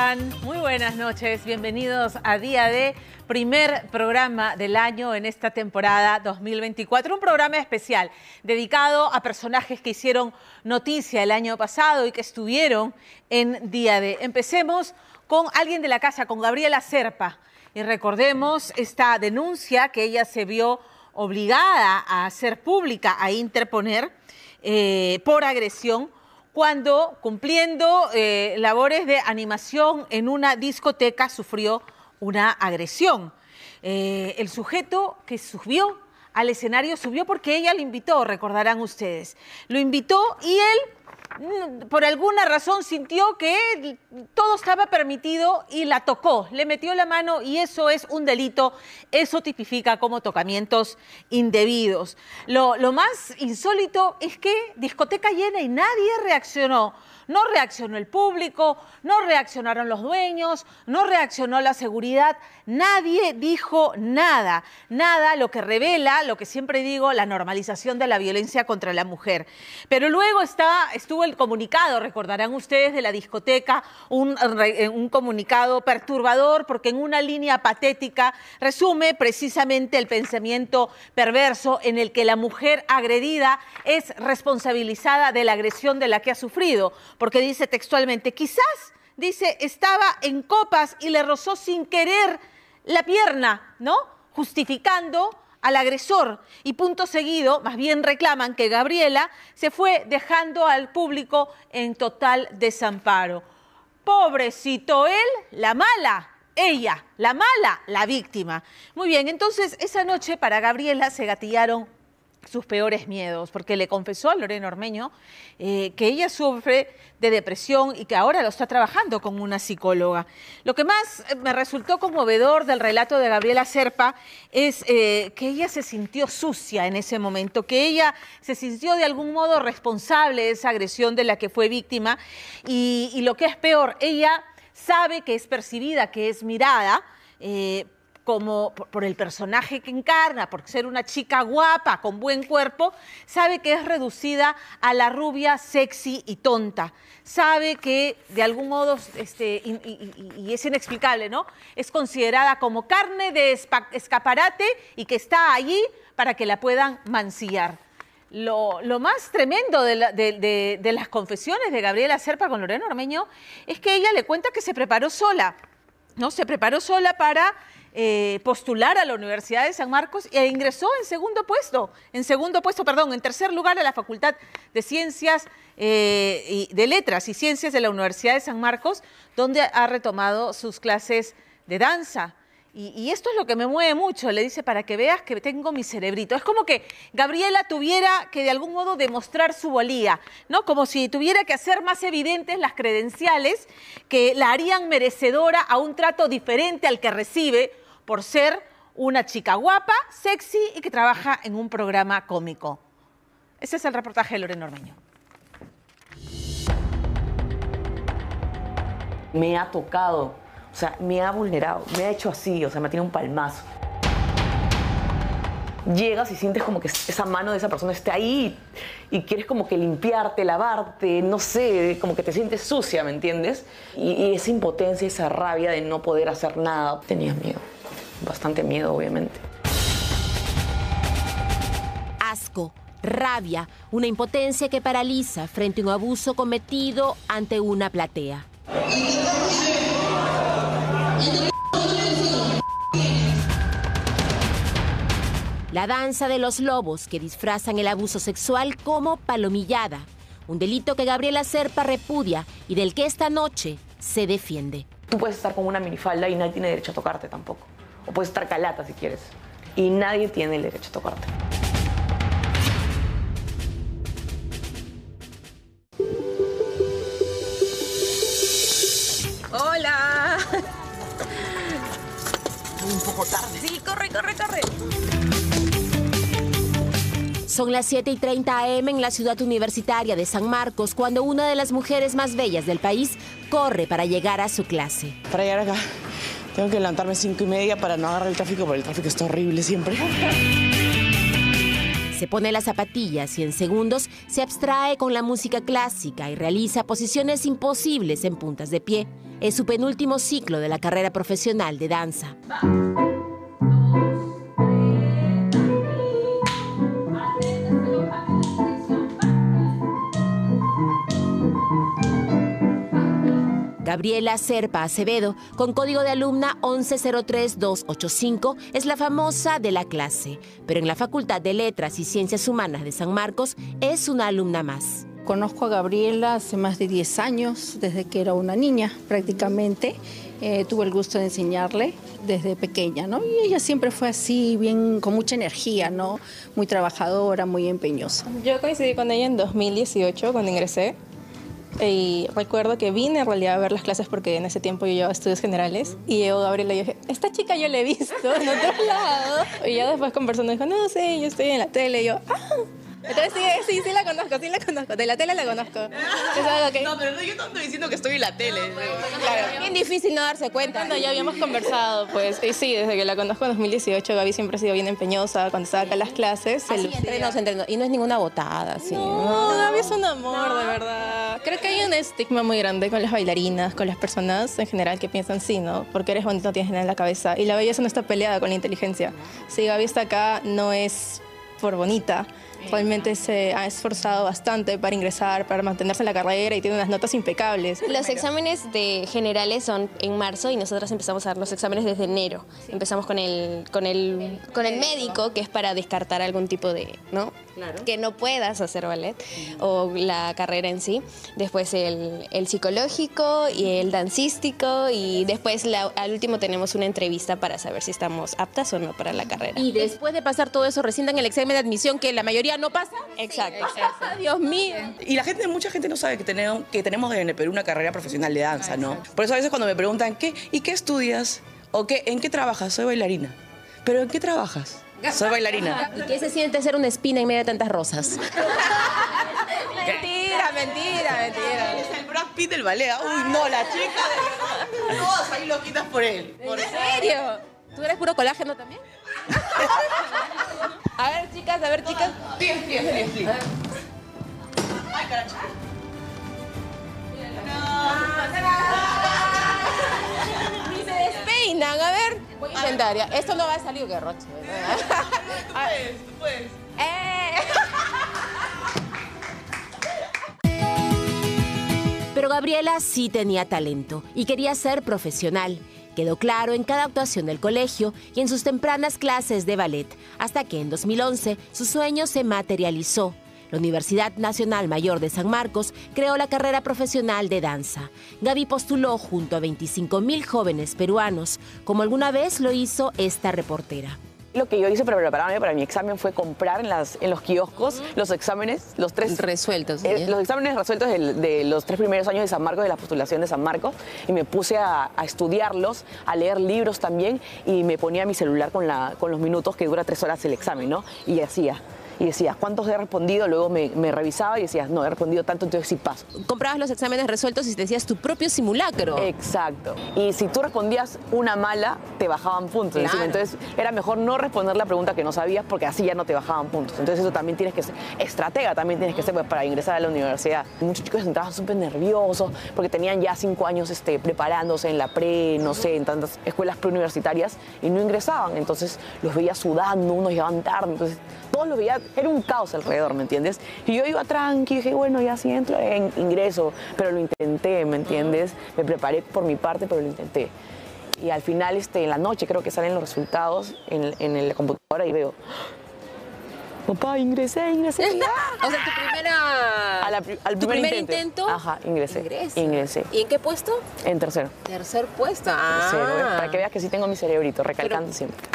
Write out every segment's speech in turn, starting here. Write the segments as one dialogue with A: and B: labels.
A: están? Muy buenas noches, bienvenidos a Día D, primer programa del año en esta temporada 2024. Un programa especial dedicado a personajes que hicieron noticia el año pasado y que estuvieron en Día D. Empecemos con alguien de la casa, con Gabriela Zerpa. Y recordemos esta denuncia que ella se vio obligada a hacer pública, a interponer por agresión, cuando cumpliendo labores de animación en una discoteca sufrió una agresión. El sujeto que subió al escenario subió porque ella lo invitó, recordarán ustedes. Lo invitó y él, por alguna razón, sintió que todo estaba permitido y la tocó, le metió la mano y eso es un delito, eso tipifica como tocamientos indebidos. Lo más insólito es que discoteca llena y nadie reaccionó. No reaccionó el público, no reaccionaron los dueños, no reaccionó la seguridad, nadie dijo nada. Nada, lo que revela, lo que siempre digo, la normalización de la violencia contra la mujer. Pero luego estuvo el comunicado, recordarán ustedes, de la discoteca, un comunicado perturbador porque en una línea patética resume precisamente el pensamiento perverso en el que la mujer agredida es responsabilizada de la agresión de la que ha sufrido. Porque dice textualmente, quizás, dice, estaba en copas y le rozó sin querer la pierna, ¿no? Justificando al agresor. Y punto seguido, más bien reclaman que Gabriela se fue dejando al público en total desamparo. Pobrecito él, la mala, ella, la mala, la víctima. Muy bien, entonces esa noche para Gabriela se gatillaron sus peores miedos, porque le confesó a Lorena Ormeño que ella sufre de depresión y que ahora lo está trabajando con una psicóloga. Lo que más me resultó conmovedor del relato de Gabriela Zerpa es que ella se sintió sucia en ese momento, que ella se sintió de algún modo responsable de esa agresión de la que fue víctima y lo que es peor, ella sabe que es percibida, que es mirada, como por el personaje que encarna, por ser una chica guapa, con buen cuerpo, sabe que es reducida a la rubia sexy y tonta. Sabe que de algún modo, y es inexplicable, ¿no? Es considerada como carne de escaparate y que está allí para que la puedan mancillar. Lo más tremendo de las confesiones de Gabriela Zerpa con Lorena Ormeño es que ella le cuenta que se preparó sola, ¿no? Se preparó sola para postular a la Universidad de San Marcos e ingresó en tercer lugar a la Facultad de Ciencias y de Letras y Ciencias de la Universidad de San Marcos, donde ha retomado sus clases de danza. Y esto es lo que me mueve mucho, le dice, para que veas que tengo mi cerebrito. Es como que Gabriela tuviera que de algún modo demostrar su valía, ¿no? Como si tuviera que hacer más evidentes las credenciales que la harían merecedora a un trato diferente al que recibe por ser una chica guapa, sexy y que trabaja en un programa cómico. Ese es el reportaje de Lorena Ormeño.
B: Me ha tocado, o sea, me ha vulnerado, me ha hecho así, o sea, me ha tirado un palmazo. Llegas y sientes como que esa mano de esa persona está ahí y quieres como que limpiarte, lavarte, no sé, como que te sientes sucia, ¿me entiendes? Y esa impotencia, esa rabia de no poder hacer nada. Tenía miedo, bastante miedo, obviamente.
C: Asco, rabia, una impotencia que paraliza frente a un abuso cometido ante una platea. La danza de los lobos que disfrazan el abuso sexual como palomillada, un delito que Gabriela Zerpa repudia y del que esta noche se defiende.
B: Tú puedes estar con una minifalda y nadie tiene derecho a tocarte tampoco. O puedes estar calata si quieres. Y nadie tiene el derecho a tocarte.
C: ¡Hola!
B: Un poco tarde.
C: Sí, corre. Son las 7:30 AM en la ciudad universitaria de San Marcos cuando una de las mujeres más bellas del país corre para llegar a su clase.
D: Para llegar acá tengo que levantarme 5:30 para no agarrar el tráfico, porque el tráfico está horrible siempre.
C: Se pone las zapatillas y en segundos se abstrae con la música clásica y realiza posiciones imposibles en puntas de pie. Es su penúltimo ciclo de la carrera profesional de danza. Gabriela Serpa Acevedo, con código de alumna 1103285, es la famosa de la clase, pero en la Facultad de Letras y Ciencias Humanas de San Marcos es una alumna más.
E: Conozco a Gabriela hace más de 10 años, desde que era una niña prácticamente. Tuve el gusto de enseñarle desde pequeña, ¿no? Y ella siempre fue así, bien, con mucha energía, ¿no? Muy trabajadora, muy empeñosa.
F: Yo coincidí con ella en 2018, cuando ingresé. Y recuerdo que vine en realidad a ver las clases porque en ese tiempo yo llevaba estudios generales. Y llegó Gabriela y yo dije, esta chica yo la he visto en otro lado. Y ya después conversando dijo, no sé, yo estoy en la tele. Y yo, entonces sí la conozco, de la tele la conozco. Es algo que...
B: No, pero no, yo no estoy diciendo que estoy en la tele.
F: Claro.
C: Bien difícil no darse cuenta.
F: Cuando ya habíamos conversado, pues, y sí, desde que la conozco en 2018, Gaby siempre ha sido bien empeñosa. Cuando estaba acá en las clases, se lucía.
C: Entrenos. Y no es ninguna botada, sí.
F: No, Gaby es un amor, de verdad. Creo que hay un estigma muy grande con las bailarinas, con las personas en general que piensan sí, ¿no? Porque eres bonito, no tienes nada en la cabeza. Y la belleza no está peleada con la inteligencia. Si Gaby está acá, no es por bonita. Realmente se ha esforzado bastante para ingresar, para mantenerse en la carrera y tiene unas notas impecables.
G: Los exámenes de generales son en marzo y nosotros empezamos a dar los exámenes desde enero. Empezamos con el médico, que es para descartar algún tipo de, ¿no? Claro. Que no puedas hacer ballet o la carrera en sí. Después el psicológico y el dancístico y después al último tenemos una entrevista para saber si estamos aptas o no para la carrera.
C: Y después de pasar todo eso, recién dan el examen de admisión que la mayoría no pasa.
G: Exacto.
C: Dios mío.
B: Y mucha gente no sabe que tenemos en el Perú una carrera profesional de danza, ¿no? Por eso a veces cuando me preguntan, ¿qué estudias? ¿O en qué trabajas? Soy bailarina. ¿Pero en qué trabajas? Soy bailarina.
C: ¿Y qué se siente ser una espina en medio de tantas rosas? Mentira.
B: Es el Brad Pitt del ballet. Uy, no, la chica de verdad. Todas ahí loquitas por él.
C: ¿En serio? ¿Tú eres puro colágeno también? A ver, chicas.
B: Please. Ay, carajo.
C: Ni se despeinan, a ver. Voy a intentar ya. Esto no va a salir que roche.
B: Tú puedes.
C: Pero Gabriela sí tenía talento y quería ser profesional. Quedó claro en cada actuación del colegio y en sus tempranas clases de ballet, hasta que en 2011 su sueño se materializó. La Universidad Nacional Mayor de San Marcos creó la carrera profesional de danza. Gaby postuló junto a 25,000 jóvenes peruanos, como alguna vez lo hizo esta reportera.
B: Lo que yo hice para prepararme para mi examen fue comprar en los kioscos los exámenes, los tres
C: resueltos.
B: Los exámenes resueltos de los 3 primeros años de San Marcos, de la postulación de San Marcos, y me puse a estudiarlos, a leer libros también, y me ponía mi celular con los minutos que dura 3 horas el examen, ¿no? Y hacía. Y decías, ¿cuántos he respondido? Luego me revisaba y decías, no, he respondido tanto, entonces sí paso.
C: Comprabas los exámenes resueltos y te decías tu propio simulacro.
B: Exacto. Y si tú respondías una mala, te bajaban puntos.
C: Claro.
B: Entonces era mejor no responder la pregunta que no sabías porque así ya no te bajaban puntos. Entonces eso también tienes que ser estratega, también tienes que ser pues, para ingresar a la universidad. Muchos chicos entraban súper nerviosos porque tenían ya 5 años preparándose en la pre, no sé, en tantas escuelas preuniversitarias y no ingresaban. Entonces los veía sudando, unos llegaban tarde, entonces todos los veía, era un caos alrededor, ¿me entiendes? Y yo iba tranqui, dije, bueno, ya sí entro, ingreso, pero lo intenté, ¿me entiendes? Me preparé por mi parte, pero lo intenté. Y al final, en la noche creo que salen los resultados en la computadora y veo, papá, ingresé.
C: O sea, tu primera...
B: Al primer intento. Ajá, ingresé.
C: ¿Y en qué puesto?
B: En tercero.
C: Tercer puesto,
B: Tercero, para que veas que sí tengo mi cerebrito, recalcando siempre.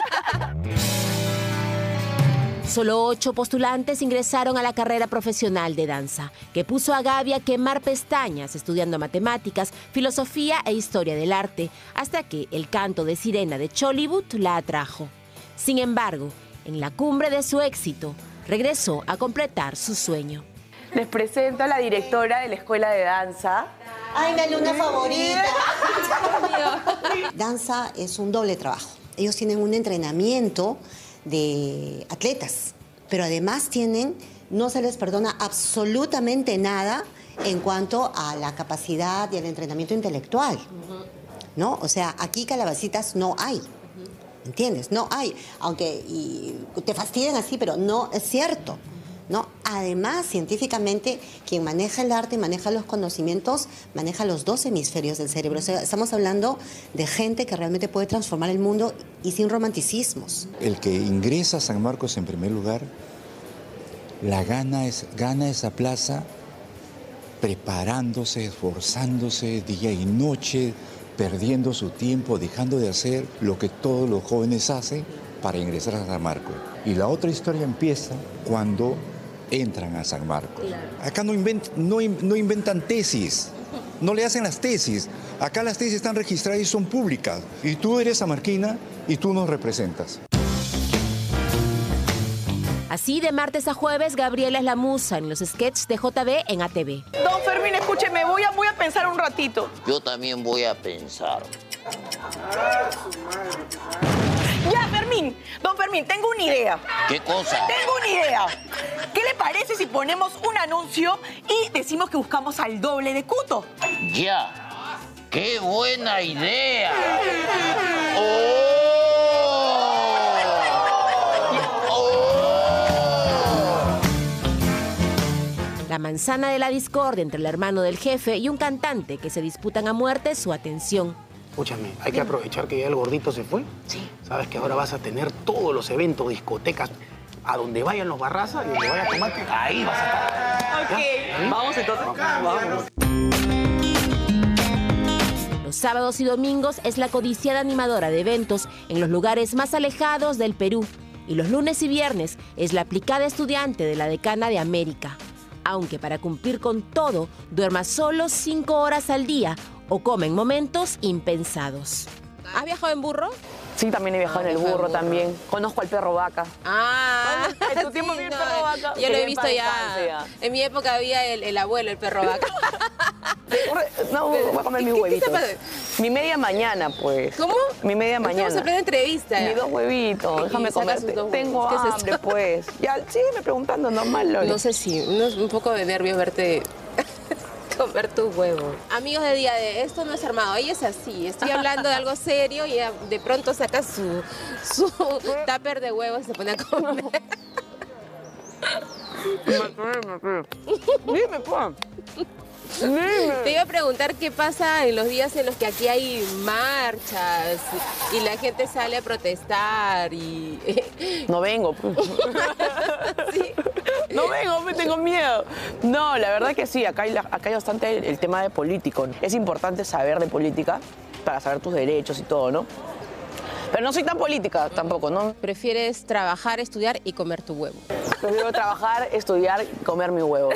C: Solo 8 postulantes ingresaron a la carrera profesional de danza, que puso a Gaby a quemar pestañas estudiando matemáticas, filosofía e historia del arte, hasta que el canto de sirena de Chollywood la atrajo. Sin embargo, en la cumbre de su éxito, regresó a completar su sueño.
B: Les presento a la directora de la Escuela de Danza.
H: ¡Ay, mi alumna favorita! Danza es un doble trabajo. Ellos tienen un entrenamiento de atletas, pero además no se les perdona absolutamente nada en cuanto a la capacidad y el entrenamiento intelectual, ¿no? O sea, aquí calabacitas no hay, ¿entiendes? No hay, aunque te fastidian así, pero no es cierto, ¿no? Además, científicamente, quien maneja el arte, maneja los conocimientos, maneja los 2 hemisferios del cerebro. O sea, estamos hablando de gente que realmente puede transformar el mundo y sin romanticismos.
I: El que ingresa a San Marcos en primer lugar, gana esa plaza preparándose, esforzándose día y noche, perdiendo su tiempo, dejando de hacer lo que todos los jóvenes hacen para ingresar a San Marcos. Y la otra historia empieza cuando entran a San Marcos. Claro. Acá no inventan tesis, no le hacen las tesis. Acá las tesis están registradas y son públicas. Y tú eres samarquina y tú nos representas.
C: Así, de martes a jueves, Gabriela es la musa en los sketches de JB en ATV.
B: Don Fermín, escúcheme, voy a pensar un ratito.
J: Yo también voy a pensar.
B: Ya, Fermín. Don Fermín, tengo una idea.
J: ¿Qué cosa?
B: Tengo una idea. ¿Qué le parece si ponemos un anuncio y decimos que buscamos al doble de Cuto?
J: Ya. ¡Qué buena idea!
C: La manzana de la discordia entre el hermano del jefe y un cantante que se disputan a muerte su atención.
K: Escúchame, hay que aprovechar que ya el gordito se fue. Sí. Sabes que ahora vas a tener todos los eventos, discotecas, a donde vayan los Barraza y donde vaya a tomar, que ahí vas a estar.
B: Ok. ¿Ya? Vamos entonces. Vamos.
C: Los sábados y domingos es la codiciada animadora de eventos en los lugares más alejados del Perú. Y los lunes y viernes es la aplicada estudiante de la decana de América. Aunque para cumplir con todo, duerma solo 5 horas al día o come en momentos impensados. ¿Has viajado en burro?
B: Sí, también he viajado en el burro también. Conozco al perro vaca.
C: Ah,
B: en tu tiempo vi el perro vaca.
C: Yo lo he visto ya. En mi época había el abuelo, el perro vaca.
B: No, voy a comer mis huevitos. Mi media mañana, pues.
C: ¿Cómo?
B: Mi media mañana.
C: Estamos en plena entrevista.
B: Mis 2 huevitos. Déjame comer. Tengo hambre, pues. Ya, sígueme preguntando, normal, Loli.
C: No sé si, un poco de nervios verte comer tus huevos. Amigos de Día de, esto no es armado, ella es así. Estoy hablando de algo serio y ella de pronto saca su tupper de huevos y se pone a comer.
B: Dime, pues.
C: Te iba a preguntar qué pasa en los días en los que aquí hay marchas y la gente sale a protestar y...
B: No vengo.
C: Sí.
B: No vengo, me tengo miedo. No, la verdad que sí, acá hay bastante el tema de político. Es importante saber de política para saber tus derechos y todo, ¿no? Pero no soy tan política tampoco, ¿no?
C: Prefieres trabajar, estudiar y comer tu huevo.
B: Prefiero trabajar, estudiar y comer mis huevos.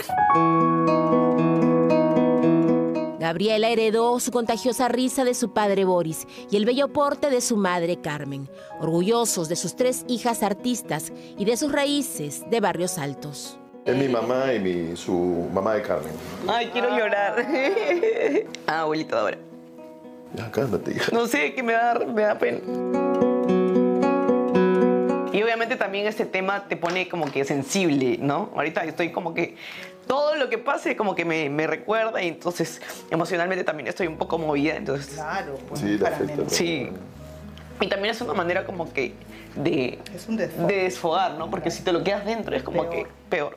C: Gabriela heredó su contagiosa risa de su padre Boris y el bello porte de su madre Carmen, orgullosos de sus 3 hijas artistas y de sus raíces de barrios altos.
L: Es mi mamá y su mamá de Carmen.
B: Ay, quiero llorar. Abuelito, ahora.
L: Ya, cálmate, hija.
B: No sé, que me da pena. Y obviamente también este tema te pone como que sensible, ¿no? Ahorita estoy como que... Todo lo que pase como que me recuerda y entonces emocionalmente también estoy un poco movida, entonces...
M: Claro, pues
L: sí, la afecta.
B: Sí. Y también es una manera como que de desfogar, ¿no? Porque si te lo quedas dentro es como que peor.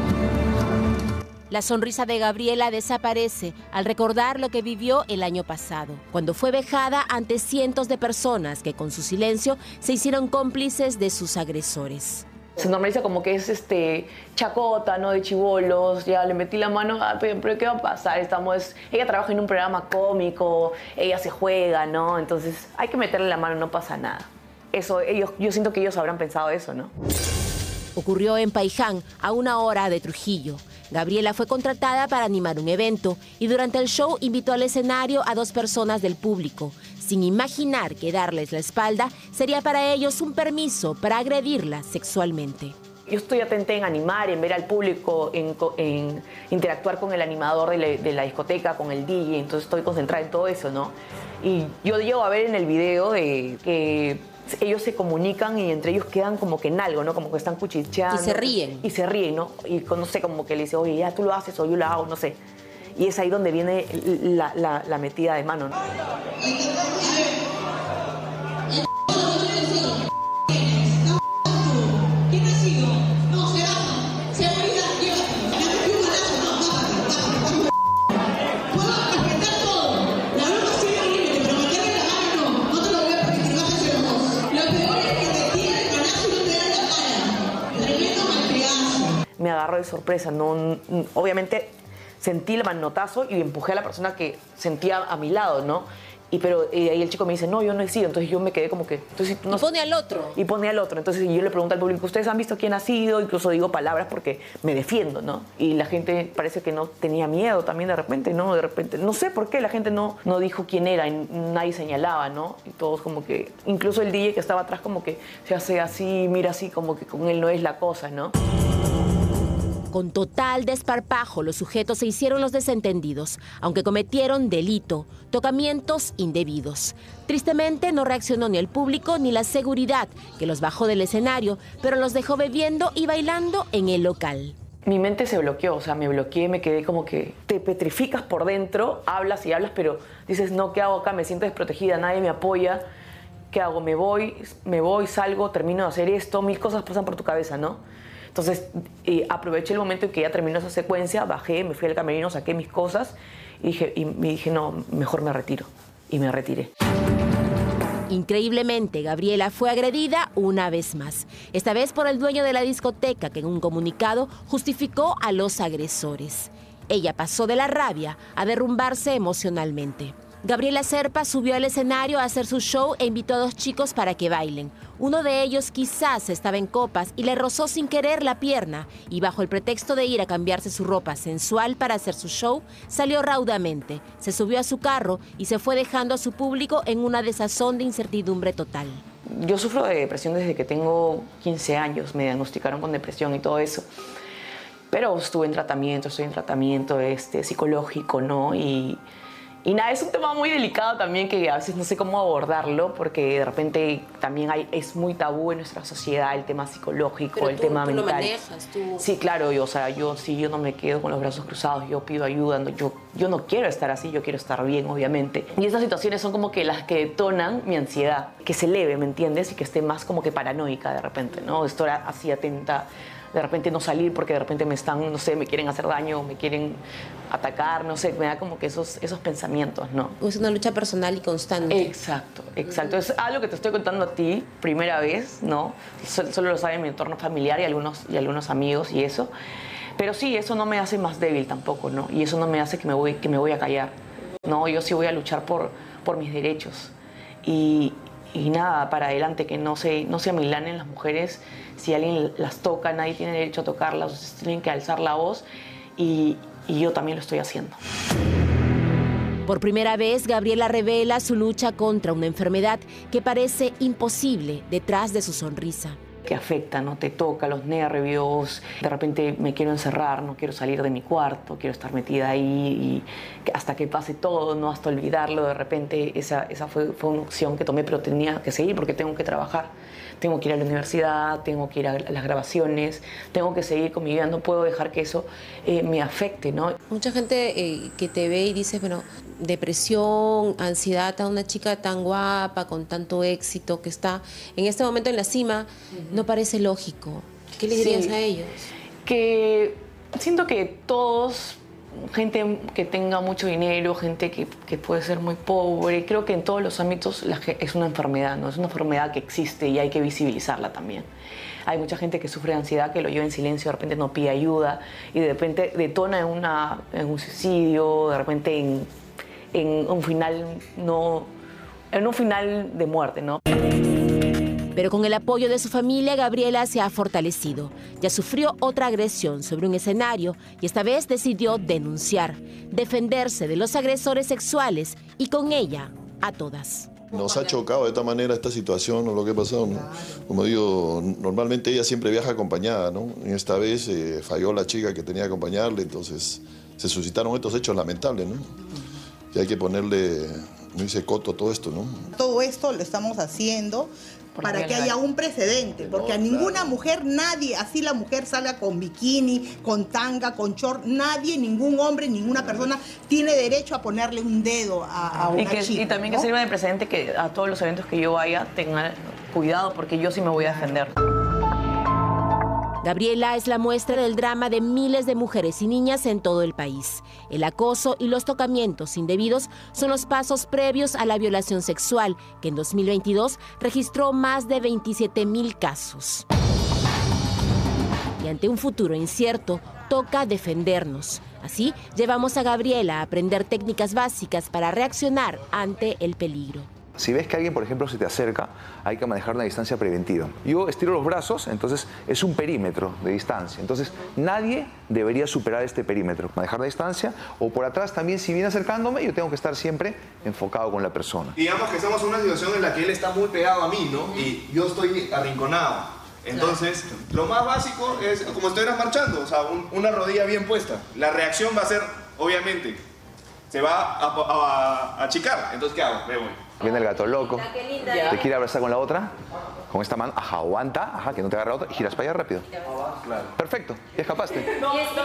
C: La sonrisa de Gabriela desaparece al recordar lo que vivió el año pasado, cuando fue vejada ante cientos de personas que con su silencio se hicieron cómplices de sus agresores.
B: Se normaliza como que es chacota, ¿no? De chibolos, ya le metí la mano, pero ¿qué va a pasar? Ella trabaja en un programa cómico, ella se juega, ¿no? Entonces hay que meterle la mano, no pasa nada. Yo siento que ellos habrán pensado eso, ¿no?
C: Ocurrió en Paiján, a 1 hora de Trujillo. Gabriela fue contratada para animar un evento y durante el show invitó al escenario a 2 personas del público, sin imaginar que darles la espalda sería para ellos un permiso para agredirla sexualmente.
B: Yo estoy atenta en animar, en ver al público, en interactuar con el animador de la discoteca, con el DJ, entonces estoy concentrada en todo eso, ¿no? Y yo llego a ver en el video de que ellos se comunican y entre ellos quedan como que en algo, ¿no? Como que están cuchicheando.
C: Y se ríen.
B: Y se ríen, ¿no? Y no sé, como que le dice, oye, ya tú lo haces o yo lo hago, no sé. Y es ahí donde viene la metida de mano, ¿no? Me agarró de sorpresa, no, obviamente sentí el manotazo y empujé a la persona que sentía a mi lado, ¿no? Pero ahí el chico me dice, no, yo no he sido. Entonces yo me quedé como que... Entonces, no,
C: y pone al otro.
B: Y pone al otro. Entonces yo le pregunto al público, ¿ustedes han visto quién ha sido? Incluso digo palabras porque me defiendo, ¿no? Y la gente parece que no tenía miedo también de repente, ¿no? De repente, no sé por qué la gente no dijo quién era y nadie señalaba, ¿no? Y todos como que... Incluso el DJ que estaba atrás como que se hace así, mira así, como que con él no es la cosa, ¿no?
C: Con total desparpajo, los sujetos se hicieron los desentendidos, aunque cometieron delito, tocamientos indebidos. Tristemente, no reaccionó ni el público ni la seguridad, que los bajó del escenario, pero los dejó bebiendo y bailando en el local.
B: Mi mente se bloqueó, o sea, me bloqueé, me quedé como que te petrificas por dentro, hablas y hablas, pero dices, no, ¿qué hago acá? Me siento desprotegida, nadie me apoya. ¿Qué hago? Me voy, salgo, termino de hacer esto, mil cosas pasan por tu cabeza, ¿no? Entonces aproveché el momento en que ya terminó esa secuencia, bajé, me fui al camerino, saqué mis cosas y me dije, no, mejor me retiro. Y me retiré.
C: Increíblemente, Gabriela fue agredida una vez más. Esta vez por el dueño de la discoteca, que en un comunicado justificó a los agresores. Ella pasó de la rabia a derrumbarse emocionalmente. Gabriela Serpa subió al escenario a hacer su show e invitó a dos chicos para que bailen. Uno de ellos quizás estaba en copas y le rozó sin querer la pierna y bajo el pretexto de ir a cambiarse su ropa sensual para hacer su show, salió raudamente, se subió a su carro y se fue dejando a su público en una desazón de incertidumbre total.
B: Yo sufro de depresión desde que tengo 15 años, me diagnosticaron con depresión y todo eso. Pero estoy en tratamiento psicológico, ¿no? Y nada, es un tema muy delicado también que a veces no sé cómo abordarlo porque de repente también es muy tabú en nuestra sociedad el tema psicológico,
C: pero
B: el tema mental.
C: Tú lo manejas, tú...
B: Sí, claro, yo no me quedo con los brazos cruzados, yo pido ayuda, yo no quiero estar así, yo quiero estar bien, obviamente. Y esas situaciones son como que las que detonan mi ansiedad, que se eleve, ¿me entiendes? Y que esté más como que paranoica de repente, ¿no? Estoy así atenta, de repente no salir porque de repente me quieren hacer daño, me quieren atacar, no sé, me da como que esos pensamientos, ¿no?
C: Es una lucha personal y constante.
B: Exacto. Es algo que te estoy contando a ti, primera vez, ¿no? Solo lo sabe mi entorno familiar y algunos amigos y eso. Pero sí, eso no me hace más débil tampoco, ¿no? Y eso no me hace que me voy a callar, ¿no? Yo sí voy a luchar por mis derechos. Y nada, para adelante, que no se amilanen las mujeres. Si alguien las toca, nadie tiene derecho a tocarlas, ustedes tienen que alzar la voz y yo también lo estoy haciendo.
C: Por primera vez, Gabriela revela su lucha contra una enfermedad que parece imposible detrás de su sonrisa.
B: Que afecta, ¿no? Te toca los nervios, de repente me quiero encerrar, no quiero salir de mi cuarto, quiero estar metida ahí y hasta que pase todo, ¿no? Hasta olvidarlo, de repente esa fue una opción que tomé, pero tenía que seguir porque tengo que trabajar. Tengo que ir a la universidad, tengo que ir a las grabaciones, tengo que seguir con mi vida, no puedo dejar que eso me afecte, ¿no?
C: Mucha gente que te ve y dice, bueno, depresión, ansiedad a una chica tan guapa, con tanto éxito, que está en este momento en la cima, no parece lógico. ¿Qué le dirías a ellos?
B: Que siento que todos, gente que tenga mucho dinero, gente que puede ser muy pobre, creo que en todos los ámbitos es una enfermedad, ¿no? Es una enfermedad que existe y hay que visibilizarla también. Hay mucha gente que sufre de ansiedad, que lo lleva en silencio, de repente no pide ayuda y de repente detona en un suicidio, de repente en un final de muerte, ¿no?
C: Pero con el apoyo de su familia, Gabriela se ha fortalecido. Ya sufrió otra agresión sobre un escenario y esta vez decidió denunciar, defenderse de los agresores sexuales y con ella a todas.
L: Nos ha chocado de esta manera esta situación o lo que ha pasado, ¿no? Como digo, normalmente ella siempre viaja acompañada, ¿no? En esta vez falló la chica que tenía que acompañarle, entonces se suscitaron estos hechos lamentables, ¿no? Que hay que ponerle no hice coto todo esto, ¿no?
M: Todo esto lo estamos haciendo para que haya un precedente, porque a ninguna mujer, nadie, así la mujer salga con bikini, con tanga, con short, nadie, ningún hombre, ninguna persona tiene derecho a ponerle un dedo a una chica.
B: Y también, ¿no?, que sirva de precedente que a todos los eventos que yo vaya tengan cuidado, porque yo sí me voy a defender.
C: Gabriela es la muestra del drama de miles de mujeres y niñas en todo el país. El acoso y los tocamientos indebidos son los pasos previos a la violación sexual, que en 2022 registró más de 27,000 casos. Y ante un futuro incierto, toca defendernos. Así, llevamos a Gabriela a aprender técnicas básicas para reaccionar ante el peligro.
N: Si ves que alguien, por ejemplo, se te acerca, hay que manejar una distancia preventiva. Yo estiro los brazos, entonces es un perímetro de distancia. Entonces nadie debería superar este perímetro. Manejar la distancia, o por atrás también, si viene acercándome, yo tengo que estar siempre enfocado con la persona.
O: Digamos que estamos en una situación en la que él está muy pegado a mí, ¿no? Y yo estoy arrinconado. Entonces, lo más básico es, como estuvieras marchando, o sea, una rodilla bien puesta. La reacción va a ser, obviamente, se va a achicar. Entonces, ¿qué hago? Me voy.
N: Viene el gato loco, te quiere abrazar con la otra, con esta mano, ajá, aguanta, ajá, que no te agarre la otra, y giras para allá rápido. Claro. Perfecto, ya escapaste.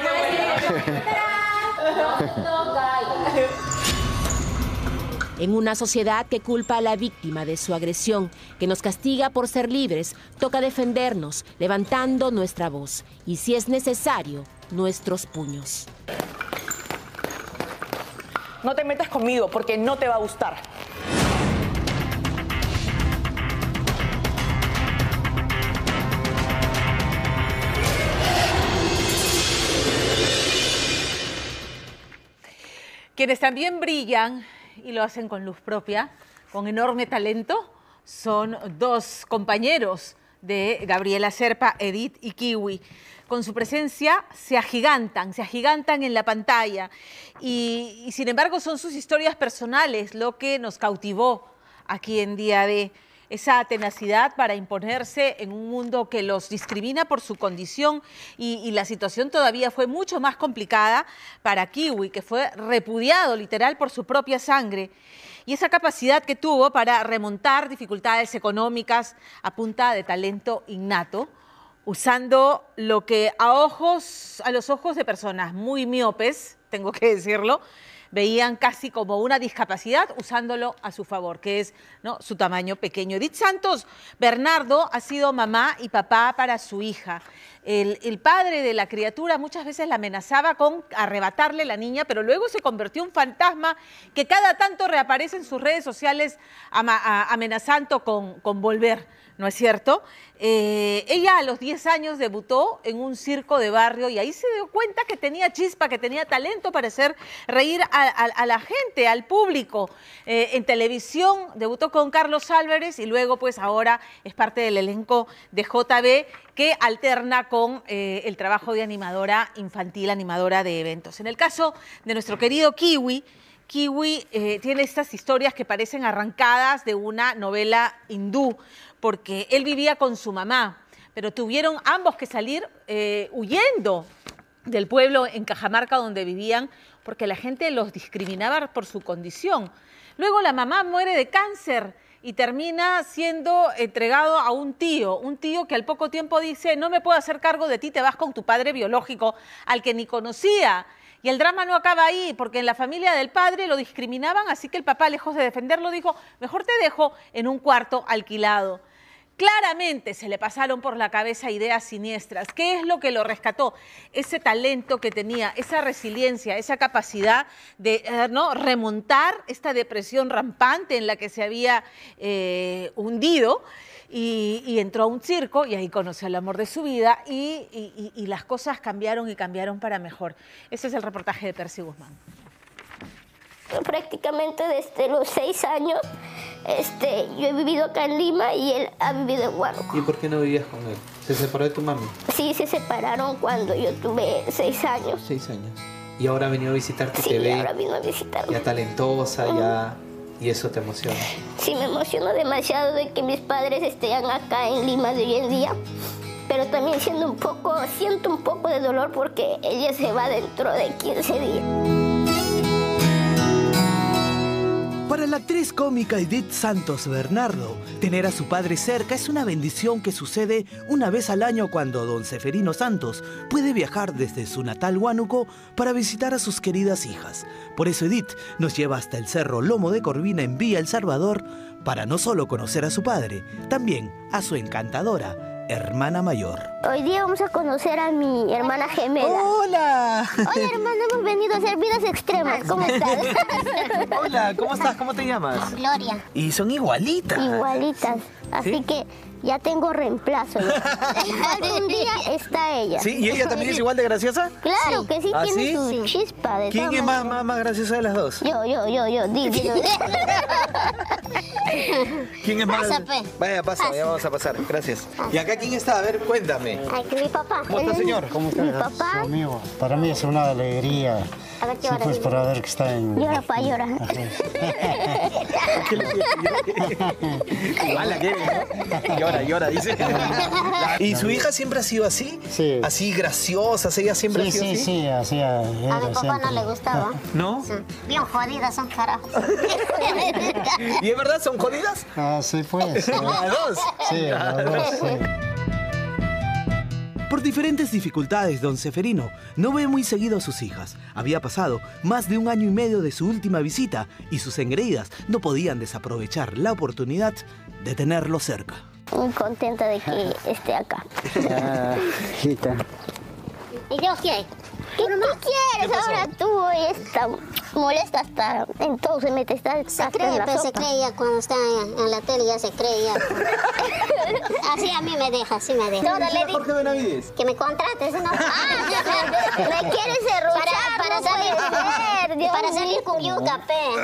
C: En una sociedad que culpa a la víctima de su agresión, que nos castiga por ser libres, toca defendernos, levantando nuestra voz y, si es necesario, nuestros puños.
B: No te metas conmigo porque no te va a gustar.
A: Quienes también brillan, y lo hacen con luz propia, con enorme talento, son dos compañeros de Gabriela Zerpa, Edith y Kiwi. Con su presencia se agigantan en la pantalla y sin embargo son sus historias personales lo que nos cautivó aquí en Día D. Esa tenacidad para imponerse en un mundo que los discrimina por su condición y la situación todavía fue mucho más complicada para Kiwi, que fue repudiado literal por su propia sangre. Y esa capacidad que tuvo para remontar dificultades económicas a punta de talento innato, usando lo que a los ojos de personas muy miopes, tengo que decirlo, veían casi como una discapacidad, usándolo a su favor, que es, ¿no?, su tamaño pequeño. Edith Santos Bernardo ha sido mamá y papá para su hija. El padre de la criatura muchas veces la amenazaba con arrebatarle la niña, pero luego se convirtió en un fantasma que cada tanto reaparece en sus redes sociales amenazando con volver, ¿no es cierto? Ella a los 10 años debutó en un circo de barrio y ahí se dio cuenta que tenía chispa, que tenía talento para hacer reír a la gente, al público. En televisión debutó con Carlos Álvarez y luego pues ahora es parte del elenco de JB, que alterna con el trabajo de animadora infantil, animadora de eventos. En el caso de nuestro querido Kiwi tiene estas historias que parecen arrancadas de una novela hindú, porque él vivía con su mamá, pero tuvieron ambos que salir huyendo del pueblo en Cajamarca donde vivían, porque la gente los discriminaba por su condición. Luego la mamá muere de cáncer y termina siendo entregado a un tío que al poco tiempo dice: no me puedo hacer cargo de ti, te vas con tu padre biológico, al que ni conocía. Y el drama no acaba ahí, porque en la familia del padre lo discriminaban, así que el papá, lejos de defenderlo, dijo: mejor te dejo en un cuarto alquilado. Claramente se le pasaron por la cabeza ideas siniestras. ¿Qué es lo que lo rescató? Ese talento que tenía, esa resiliencia, esa capacidad de remontar esta depresión rampante en la que se había hundido, y entró a un circo y ahí conoció el amor de su vida y las cosas cambiaron y cambiaron para mejor. Ese es el reportaje de Percy Guzmán.
P: Prácticamente desde los 6 años yo he vivido acá en Lima y él ha vivido en Huánuco.
Q: ¿Y por qué no vivías con él? ¿Se separó de tu mami?
P: Sí, se separaron cuando yo tuve 6 años.
Q: 6 años. ¿Y ahora ha venido a visitarte?
P: Sí,
Q: te ve
P: ahora vino a visitarme.
Q: Ya talentosa, ya... ¿Y eso te emociona?
P: Sí, me emociona demasiado de que mis padres estén acá en Lima de hoy en día. Pero también siento un poco de dolor porque ella se va dentro de 15 días.
R: Para la actriz actriz cómica Edith Santos Bernardo. Tener a su padre cerca es una bendición que sucede una vez al año cuando don Seferino Santos puede viajar desde su natal Huánuco para visitar a sus queridas hijas. Por eso Edith nos lleva hasta el Cerro Lomo de Corvina en Villa El Salvador para no solo conocer a su padre, también a su encantadora hermana mayor.
P: Hoy día vamos a conocer a mi hermana gemela.
R: ¡Hola!
P: Hola, hermana, hemos venido a hacer vidas extremas. ¿Cómo estás?
R: Hola, ¿cómo estás? ¿Cómo te llamas?
P: Gloria.
R: Y son igualitas.
P: Igualitas. Así
R: ¿Sí?
P: que ya tengo reemplazo. Un día está ella.
R: ¿Sí? ¿Y ella también es igual de graciosa?
P: Claro que sí,
R: ¿Ah,
P: tiene
R: sí?
P: su chispa. De
R: ¿Quién es más graciosa de las dos?
P: Yo. Dilo.
R: ¿Quién es más?
P: Pasa, pe.
R: Vaya, pasa, ya vamos a pasar. Gracias. ¿Y acá quién está? A ver, cuéntame.
P: Aquí mi papá.
R: ¿Cómo está, señor?
S: ¿Cómo está?
P: Mi papá.
S: Su amigo. Para mí es una alegría.
P: A ver qué
S: Sí,
P: hora
S: pues
P: es.
S: para ver que está en...
P: Llora pa' llorar.
R: Igual la quiere, ¿no? Llora, dice. ¿Y su hija siempre ha sido así?
S: Sí.
R: ¿Así graciosa? ¿Ella siempre ha sido así?
S: Sí, así era
P: A mi papá
S: siempre.
P: no le gustaba.
R: ¿No?
P: Sí. Bien jodidas son, carajo.
R: ¿Y es verdad? ¿Son jodidas?
S: Ah, sí, pues.
R: ¿Las dos?
S: Sí, las dos, sí.
R: Por diferentes dificultades, don Seferino no ve muy seguido a sus hijas. Había pasado más de 1 año y medio de su última visita y sus engreídas no podían desaprovechar la oportunidad de tenerlo cerca.
P: Muy contenta de que esté acá.
S: Hijita.
P: ¿Y yo qué? ¿Qué quieres ahora tú? Hoy está molesta hasta en todo, se mete hasta en la
T: Pero se
P: sopa.
T: creía cuando está en la tele, ya se creía. Así a mí me deja, así me deja.
P: Ahora le digo
R: Jorge Benavides.
T: Que me contrates, ¿no?
P: me quieres serruchar,
T: para salir con yuca,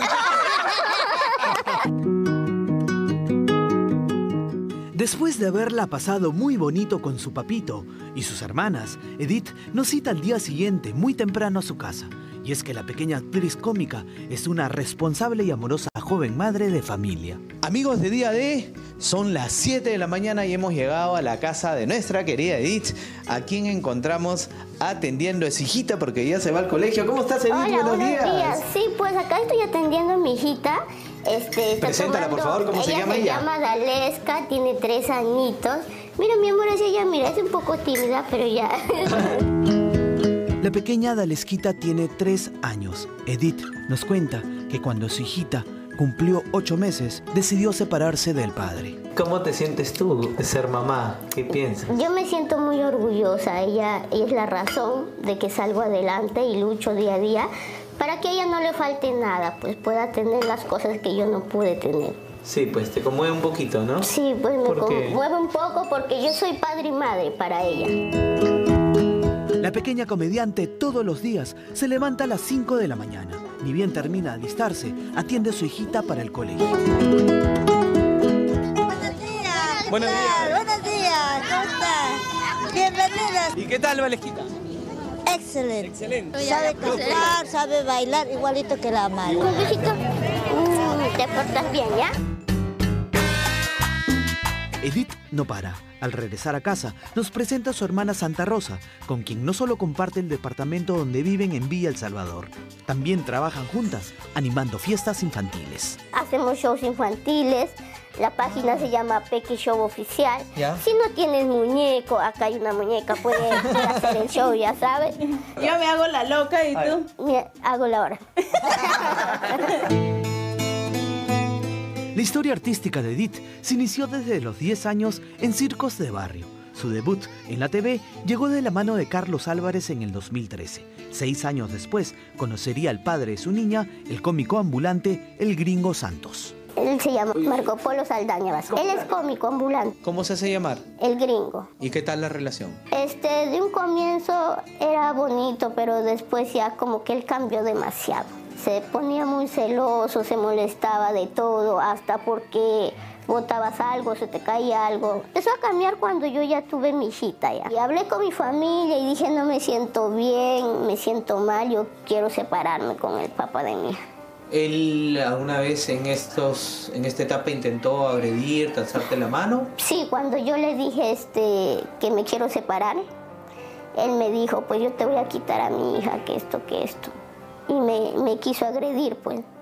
R: Después de haberla pasado muy bonito con su papito y sus hermanas, Edith nos cita al día siguiente muy temprano a su casa. Y es que la pequeña actriz cómica es una responsable y amorosa joven madre de familia. Amigos de Día D, son las 7 de la mañana y hemos llegado a la casa de nuestra querida Edith, a quien encontramos atendiendo a su hijita porque ya se va al colegio. ¿Cómo estás, Edith?
P: Hola,
R: Buenos
P: buenos
R: días.
P: días. Sí, pues acá estoy atendiendo a mi hijita. Está
R: Preséntala, por favor, ¿cómo se llama ella?
P: Se llama Daleska, tiene 3 añitos. Mira, mi amor, es ella, mira, es un poco tímida, pero ya.
R: La pequeña Dalesquita tiene 3 años. Edith nos cuenta que cuando su hijita cumplió 8 meses, decidió separarse del padre.
Q: ¿Cómo te sientes tú de ser mamá? ¿Qué piensas?
P: Yo me siento muy orgullosa. Ella es la razón de que salgo adelante y lucho día a día para que a ella no le falte nada, pues pueda tener las cosas que yo no pude tener.
Q: Sí, pues te conmueve un poquito, ¿no?
P: Sí, pues me
Q: ¿Por qué?
P: conmueve un poco porque yo soy padre y madre para ella.
R: La pequeña comediante todos los días se levanta a las 5 de la mañana. Ni bien termina de alistarse, atiende a su hijita para el colegio. Buenos días.
U: Buenos días, ¿cómo estás? Bienvenidas.
R: ¿Y qué tal, Dalesquita?
U: Excelente.
R: Excelente.
U: Sabe cantar, sabe bailar, igualito que la madre.
P: Un besito. Te portas bien, ¿ya?
R: Edith no para. Al regresar a casa, nos presenta a su hermana Santa Rosa, con quien no solo comparte el departamento donde viven en Villa El Salvador, también trabajan juntas, animando fiestas infantiles.
P: Hacemos shows infantiles. La página se llama Pequi Show Oficial.
R: ¿Ya?
P: Si no tienes muñeco, acá hay una muñeca, puede hacer el show, ya sabes.
V: Yo me hago la loca y tú.
P: Mira, hago la hora.
R: La historia artística de Edith se inició desde los 10 años en circos de barrio. Su debut en la TV llegó de la mano de Carlos Álvarez en el 2013. 6 años después, conocería al padre de su niña, el cómico ambulante, el Gringo Santos.
P: Él se llama Marco Polo Saldaña Vázquez. Él es cómico ambulante,
R: ¿Cómo se hace llamar?
P: el gringo.
R: ¿Y qué tal la relación?
P: De un comienzo era bonito, pero después ya como que él cambió demasiado. Se ponía muy celoso, se molestaba de todo, hasta porque botabas algo, se te caía algo. Empezó a cambiar cuando yo ya tuve mi hijita ya. Y hablé con mi familia y dije, no me siento bien, me siento mal, yo quiero separarme con el papá de mi hija.
Q: ¿Él alguna vez en esta etapa intentó agredirte, alzarte la mano?
P: Sí, cuando yo le dije que me quiero separar, él me dijo, pues yo te voy a quitar a mi hija, que esto. Y me quiso agredir, pues.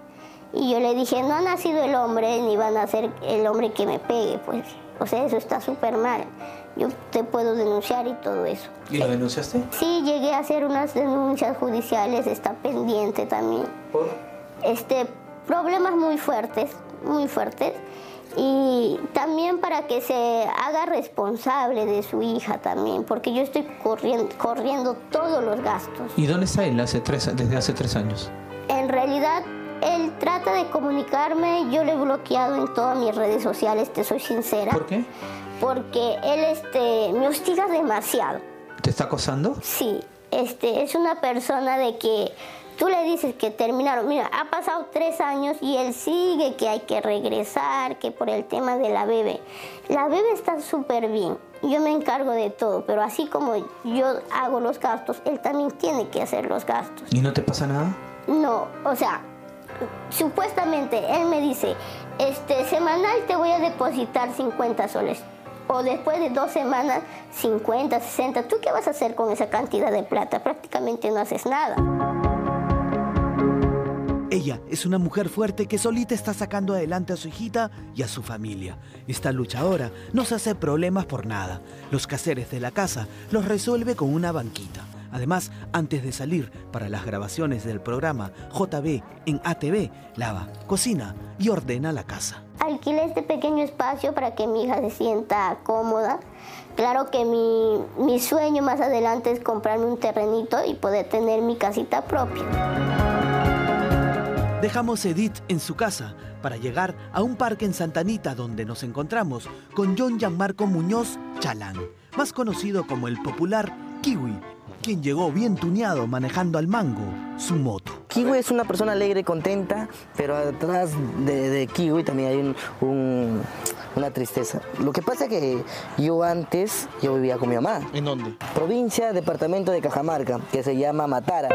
P: Y yo le dije, no ha nacido el hombre, ni va a nacer el hombre que me pegue, pues. O sea, eso está súper mal. Yo te puedo denunciar y todo eso.
Q: ¿Y lo denunciaste?
P: Sí, llegué a hacer unas denuncias judiciales, está pendiente también.
Q: ¿Por?
P: Problemas muy fuertes, muy fuertes. Y también para que se haga responsable de su hija también, porque yo estoy corriendo todos los gastos.
Q: ¿Y dónde está él desde hace 3 años?
P: En realidad, él trata de comunicarme, yo lo he bloqueado en todas mis redes sociales, te soy sincera.
Q: ¿Por qué?
P: Porque él me hostiga demasiado.
Q: ¿Te está acosando?
P: Sí, es una persona de que tú le dices que terminaron. Mira, ha pasado 3 años y él sigue que hay que regresar, que por el tema de la bebé. La bebé está súper bien, yo me encargo de todo, pero así como yo hago los gastos, él también tiene que hacer los gastos.
Q: ¿Y no te pasa nada?
P: No, o sea, supuestamente él me dice, semanal te voy a depositar 50 soles. O después de 2 semanas, 50, 60. ¿Tú qué vas a hacer con esa cantidad de plata? Prácticamente no haces nada.
R: Ella es una mujer fuerte que solita está sacando adelante a su hijita y a su familia. Esta luchadora no se hace problemas por nada. Los quehaceres de la casa los resuelve con una banquita. Además, antes de salir para las grabaciones del programa JB en ATV, lava, cocina y ordena la casa.
P: Alquilé este pequeño espacio para que mi hija se sienta cómoda. Claro que mi sueño más adelante es comprarme un terrenito y poder tener mi casita propia.
R: Dejamos a Edith en su casa para llegar a un parque en Santa Anita donde nos encontramos con John Gianmarco Muñoz Chalán, más conocido como el popular Kiwi, quien llegó bien tuneado manejando al mango su moto.
D: Kiwi es una persona alegre, contenta, pero atrás de Kiwi también hay una tristeza. Lo que pasa es que yo vivía con mi mamá.
K: ¿En dónde?
D: Provincia, departamento de Cajamarca, que se llama Matara.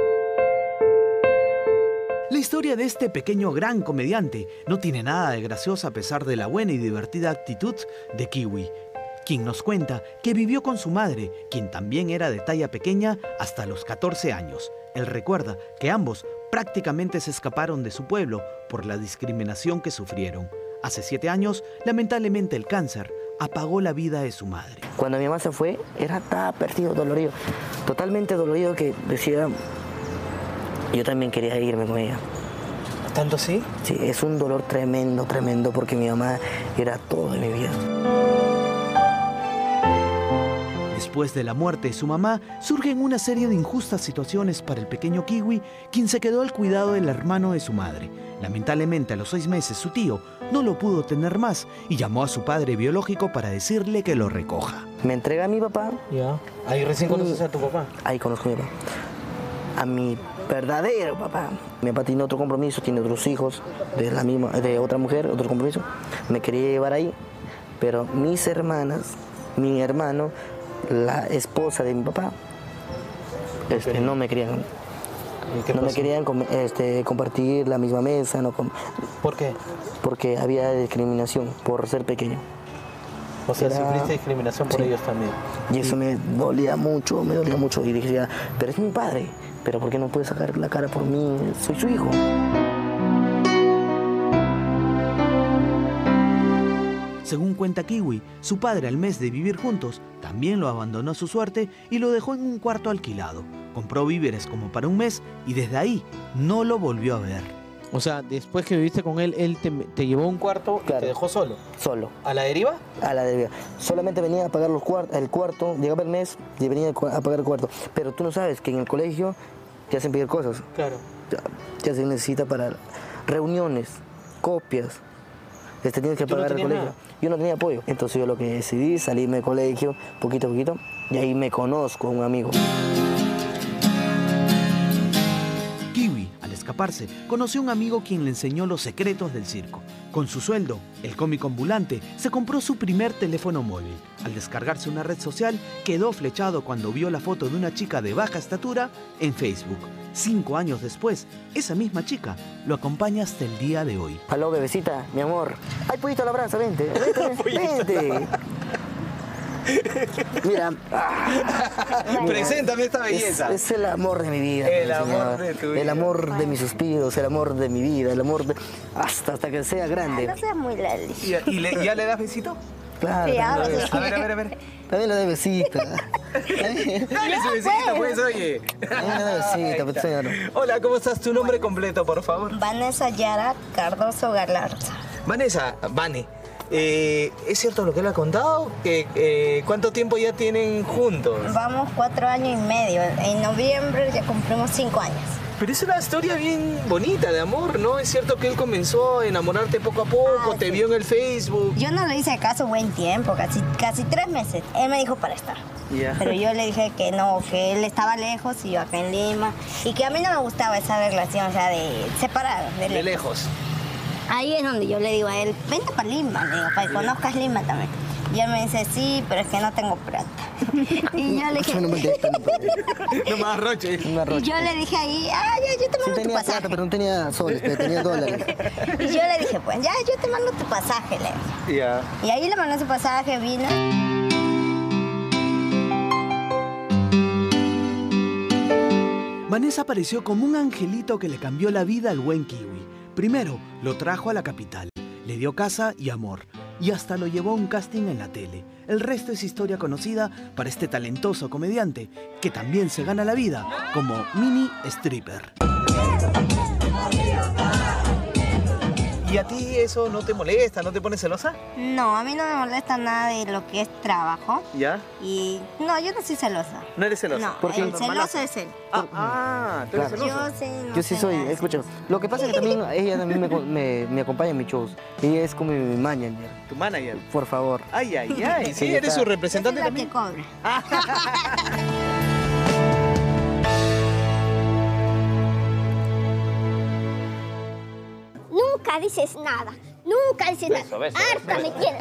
R: La historia de este pequeño gran comediante no tiene nada de graciosa a pesar de la buena y divertida actitud de Kiwi, quien nos cuenta que vivió con su madre, quien también era de talla pequeña, hasta los 14 años. Él recuerda que ambos prácticamente se escaparon de su pueblo por la discriminación que sufrieron. Hace 7 años, lamentablemente el cáncer apagó la vida de su madre.
D: Cuando mi mamá se fue, estaba perdido, dolorido, totalmente dolorido, que decía, yo también quería irme con ella.
Q: ¿Tanto sí?
D: Sí, es un dolor tremendo, tremendo, porque mi mamá era todo de mi vida.
R: Después de la muerte de su mamá, surgen una serie de injustas situaciones para el pequeño Kiwi, quien se quedó al cuidado del hermano de su madre. Lamentablemente, a los 6 meses, su tío no lo pudo tener más y llamó a su padre biológico para decirle que lo recoja.
D: Me entrega a mi papá.
Q: Ya. ¿Ahí recién conoces a tu papá?
D: Ahí conozco a mi papá. A mi verdadero papá. Mi papá tiene otro compromiso, tiene otros hijos de otra mujer, otro compromiso. Me quería llevar ahí, pero mis hermanas, mi hermano, la esposa de mi papá, no me querían. No me querían compartir la misma mesa.
Q: ¿Por qué?
D: Porque había discriminación por ser pequeño.
Q: O sea, sufriste discriminación por ellos también.
D: Y eso me dolía mucho. Y dije, pero es mi padre, pero ¿por qué no puede sacar la cara por mí? Soy su hijo.
R: Según cuenta Kiwi, su padre al mes de vivir juntos también lo abandonó a su suerte y lo dejó en un cuarto alquilado. Compró víveres como para un mes y desde ahí no lo volvió a ver.
Q: O sea, después que viviste con él, él te llevó a un cuarto y te dejó solo.
D: Solo.
Q: ¿A la deriva?
D: A la deriva. Solamente venía a pagar el cuarto, llegaba el mes y venía a pagar el cuarto. Pero tú no sabes que en el colegio te hacen pedir cosas.
Q: Claro.
D: Ya se necesita para reuniones, copias. Tienes que pagar el colegio. Yo no tenía apoyo. Entonces yo lo que decidí, salirme del colegio, poquito a poquito, y ahí me conozco a un amigo.
R: Kiwi, al escaparse, conoció a un amigo quien le enseñó los secretos del circo. Con su sueldo, el cómico ambulante se compró su primer teléfono móvil. Al descargarse una red social, quedó flechado cuando vio la foto de una chica de baja estatura en Facebook. 5 años después, esa misma chica lo acompaña hasta el día de hoy.
D: Aló, bebecita, mi amor. Ay, pollito a la brasa, vente. Mira.
Q: Preséntame esta belleza.
D: Es el amor de mi vida.
Q: El amor de tu vida.
D: El amor de mis suspiros, el amor de mi vida, el amor de... Hasta que sea grande.
T: No seas muy lali.
Q: ¿Y ya le das besito?
D: Claro.
T: Sí, ahora
D: también
T: sí.
Q: A ver.
D: También le doy besito.
Q: Dale su besito, pues, oye.
D: También le doy besito, pues, señor.
Q: Hola, ¿cómo estás? Tu nombre completo, por favor.
U: Vanessa Yara Cardoso Galarza.
Q: Vanessa, Vane, ¿es cierto lo que le ha contado? ¿Cuánto tiempo ya tienen juntos?
U: Vamos 4 años y medio. En noviembre ya cumplimos 5 años.
Q: Pero es una historia bien bonita de amor, ¿no? Es cierto que él comenzó a enamorarte poco a poco, te vio en el Facebook.
U: Yo no le hice caso buen tiempo, casi 3 meses. Él me dijo para estar.
Q: Ya.
U: Pero yo le dije que no, que él estaba lejos y yo acá en Lima. Y que a mí no me gustaba esa relación, o sea, de separado, de lejos. Ahí es donde yo le digo a él, vente para Lima, le digo, para que conozcas Lima también. Y él me dice, sí, pero es que no tengo plata. Y yo le dije...
Q: No me arroche.
U: Y yo le dije ahí, yo te mando tu
D: tenía
U: pasaje.
D: plata, pero no tenía soles, pero tenía dólares.
U: Y yo le dije, pues ya, yo te mando tu pasaje, le dije.
Q: Ya.
U: Y ahí le mandó su pasaje, vino.
R: Vanessa apareció como un angelito que le cambió la vida al buen Kiwi. Primero, lo trajo a la capital, le dio casa y amor, y hasta lo llevó a un casting en la tele. El resto es historia conocida para este talentoso comediante, que también se gana la vida como mini stripper.
Q: ¿Y a ti eso no te molesta, no te pone celosa?
U: No, a mí no me molesta nada de lo que es trabajo.
Q: ¿Ya?
U: Y no, yo no soy celosa.
Q: ¿No eres celosa?
U: No,
D: ¿Por qué?
U: el celoso es él.
Q: ¿tú eres celoso?
U: Yo sí, no
D: Yo sí
U: sé
D: soy,
U: nada de
D: escucha, lo que pasa es que también ella también me acompaña en mis shows. Ella es como mi manager.
Q: ¿Tu manager?
D: Por favor.
Q: Ay, sí,
D: Sí,
Q: eres
D: está.
Q: su representante
U: Esa es la que
Q: también.
U: cobra.
T: Nunca dices nada. Nunca dices nada. Harta me tienes.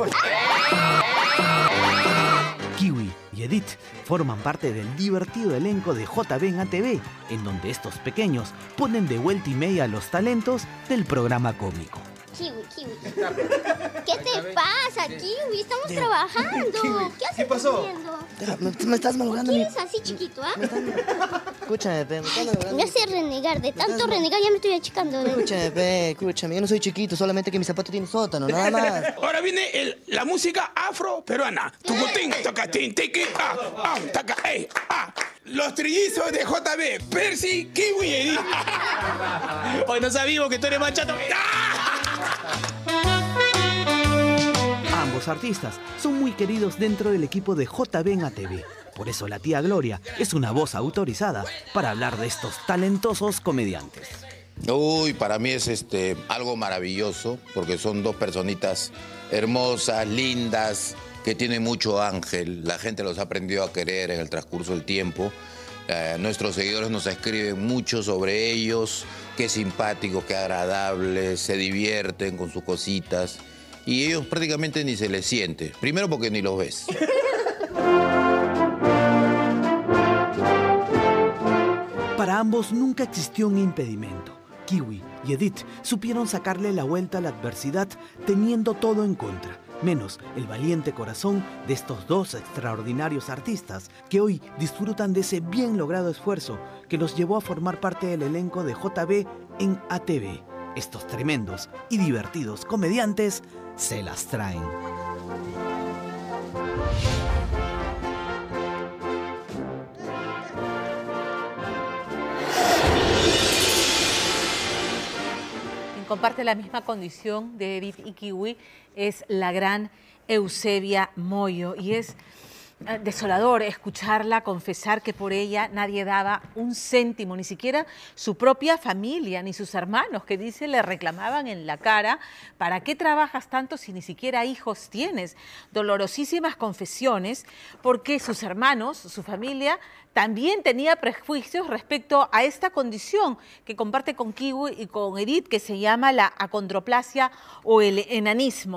R: Kiwi y Edith forman parte del divertido elenco de JB en ATV, en donde estos pequeños ponen de vuelta y media a los talentos del programa cómico.
T: Kiwi. ¿Qué te pasa, Kiwi? Estamos trabajando. ¿Qué haces?
Q: ¿Qué pasó?
T: durmiendo?
D: Me estás malogrando
T: ¿Quién
D: mi...
T: es así chiquito, ah?
D: Escúchame, pe, me estás malogrando.
T: Me hace renegar. De tanto renegar ya me estoy achicando.
D: Escúchame, pe, escúchame. Yo no soy chiquito, solamente que mi zapato tiene sótano, nada más.
E: Ahora viene la música afro-peruana. Tucutín, tocatín, tiqui, taca, Los trillizos de JB, Percy, Kiwi y Edith. Hoy no sabíamos que tú eres machato.
R: Ambos artistas son muy queridos dentro del equipo de JB en ATV. Por eso la tía Gloria es una voz autorizada para hablar de estos talentosos comediantes.
J: Uy, para mí es algo maravilloso, porque son dos personitas hermosas, lindas, que tienen mucho ángel. La gente los ha aprendido a querer en el transcurso del tiempo. Nuestros seguidores nos escriben mucho sobre ellos, qué simpáticos, qué agradables, se divierten con sus cositas. Y ellos prácticamente ni se les siente. Primero porque ni los ves.
R: Para ambos nunca existió un impedimento. Kiwi y Edith supieron sacarle la vuelta a la adversidad teniendo todo en contra, menos el valiente corazón de estos dos extraordinarios artistas que hoy disfrutan de ese bien logrado esfuerzo que los llevó a formar parte del elenco de JB en ATV. Estos tremendos y divertidos comediantes se las traen.
A: Quien comparte la misma condición de Edith y Kiwi es la gran Eusebia Moyo, y es desolador escucharla confesar que por ella nadie daba un céntimo, ni siquiera su propia familia, ni sus hermanos, que dice le reclamaban en la cara: ¿para qué trabajas tanto si ni siquiera hijos tienes? Dolorosísimas confesiones, porque sus hermanos, su familia, también tenía prejuicios respecto a esta condición que comparte con Kiwi y con Edith, que se llama la acondroplasia o el enanismo.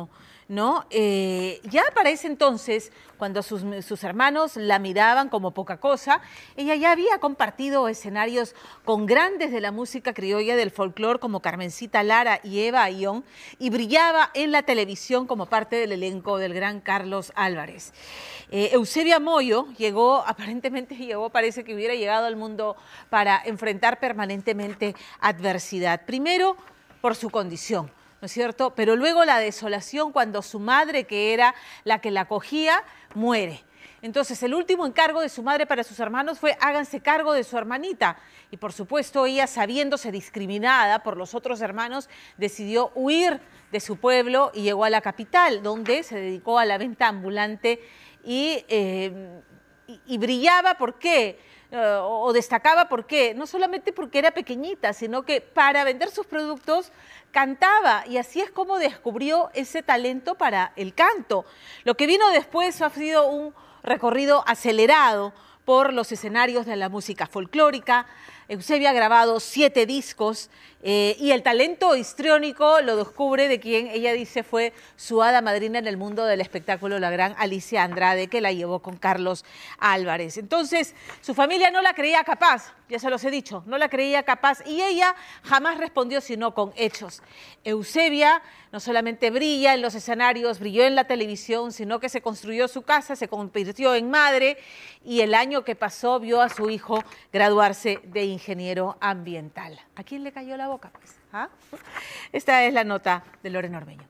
A: ¿no? Ya para ese entonces, cuando sus hermanos la miraban como poca cosa, ella ya había compartido escenarios con grandes de la música criolla del folclore como Carmencita Lara y Eva Ayón, y brillaba en la televisión como parte del elenco del gran Carlos Álvarez. Eusebia Moyo parece que hubiera llegado al mundo para enfrentar permanentemente adversidad. Primero, por su condición, ¿no es cierto? Pero luego la desolación cuando su madre, que era la que la acogía, muere. Entonces, el último encargo de su madre para sus hermanos fue háganse cargo de su hermanita. Y por supuesto, ella, sabiéndose discriminada por los otros hermanos, decidió huir de su pueblo y llegó a la capital, donde se dedicó a la venta ambulante y brillaba. ¿Por qué? O destacaba. ¿Por qué? No solamente porque era pequeñita, sino que para vender sus productos cantaba, y así es como descubrió ese talento para el canto. Lo que vino después ha sido un recorrido acelerado por los escenarios de la música folclórica. Eusebia ha grabado 7 discos y el talento histriónico lo descubre de quien ella dice fue su hada madrina en el mundo del espectáculo, la gran Alicia Andrade, que la llevó con Carlos Álvarez. Entonces, su familia no la creía capaz, ya se los he dicho, no la creía capaz, y ella jamás respondió sino con hechos. Eusebia no solamente brilla en los escenarios, brilló en la televisión, sino que se construyó su casa, se convirtió en madre, y el año que pasó vio a su hijo graduarse de ingeniero ambiental. ¿A quién le cayó la boca, pues? ¿Ah? Esta es la nota de Lorena Ormeño.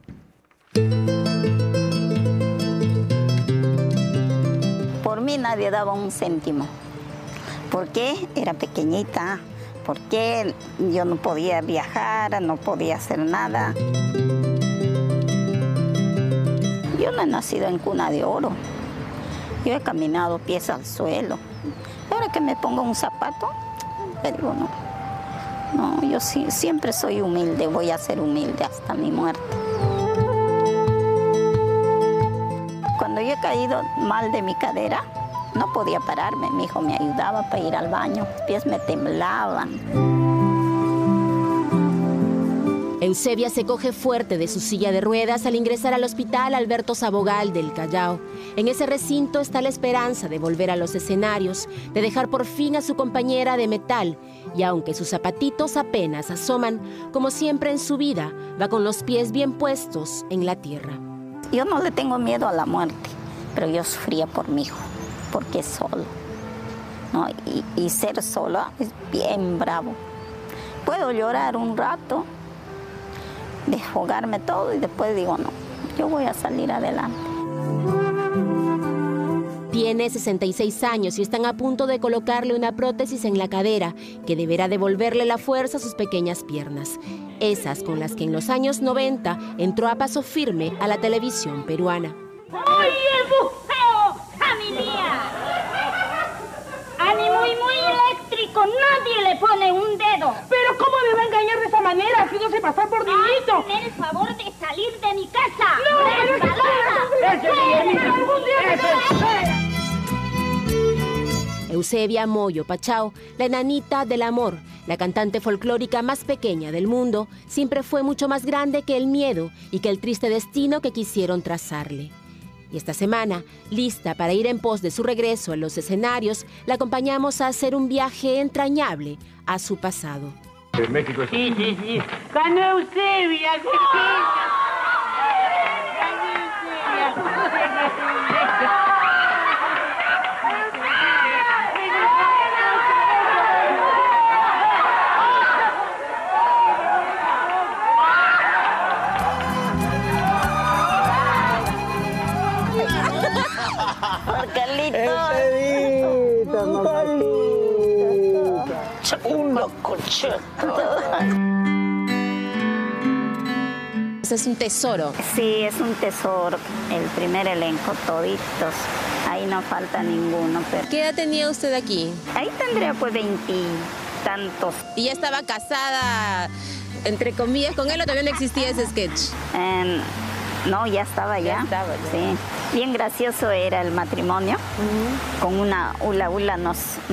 F: Por mí nadie daba un céntimo. ¿Por qué? Era pequeñita. ¿Por qué? Yo no podía viajar, no podía hacer nada. Yo no he nacido en cuna de oro. Yo he caminado pies al suelo. Ahora que me pongo un zapato, le digo no. No, yo siempre soy humilde, voy a ser humilde hasta mi muerte. Cuando yo he caído mal de mi cadera, no podía pararme. Mi hijo me ayudaba para ir al baño, los pies me temblaban.
C: Eusebia se coge fuerte de su silla de ruedas al ingresar al Hospital Alberto Sabogal del Callao. En ese recinto está la esperanza de volver a los escenarios, de dejar por fin a su compañera de metal, y aunque sus zapatitos apenas asoman, como siempre en su vida, va con los pies bien puestos en la tierra.
F: Yo no le tengo miedo a la muerte, pero yo sufría por mi hijo, porque es solo, ¿no? Y ser sola es bien bravo. Puedo llorar un rato, desfogarme todo y después digo, no, yo voy a salir adelante.
C: Tiene 66 años y están a punto de colocarle una prótesis en la cadera que deberá devolverle la fuerza a sus pequeñas piernas. Esas con las que en los años 90 entró a paso firme a la televisión peruana.
G: ¡Oye, bufeo, familia! ¡Ani muy eléctrico! ¡Nadie le pone un dedo!
W: ¿Pero cómo me va a engañar de esa manera, haciéndose pasar por niñito?
G: ¡Hazme el favor de salir de mi casa!
W: ¡No, pero
C: Eusebia Moyo Pachao, la enanita del amor, la cantante folclórica más pequeña del mundo, siempre fue mucho más grande que el miedo y que el triste destino que quisieron trazarle. Y esta semana, lista para ir en pos de su regreso a los escenarios, la acompañamos a hacer un viaje entrañable a su pasado.
W: En México es... Sí. ¡Ganó Eusebia!
C: Es un tesoro.
F: Sí, es un tesoro. El primer elenco, toditos. Ahí no falta ninguno. Pero...
C: ¿Qué edad tenía usted aquí?
F: Ahí tendría pues 20 y tantos.
C: ¿Y ya estaba casada, entre comillas, con él o todavía no existía ese sketch?
F: No, ya estaba ya. Sí. Bien gracioso era el matrimonio. Con una hula nos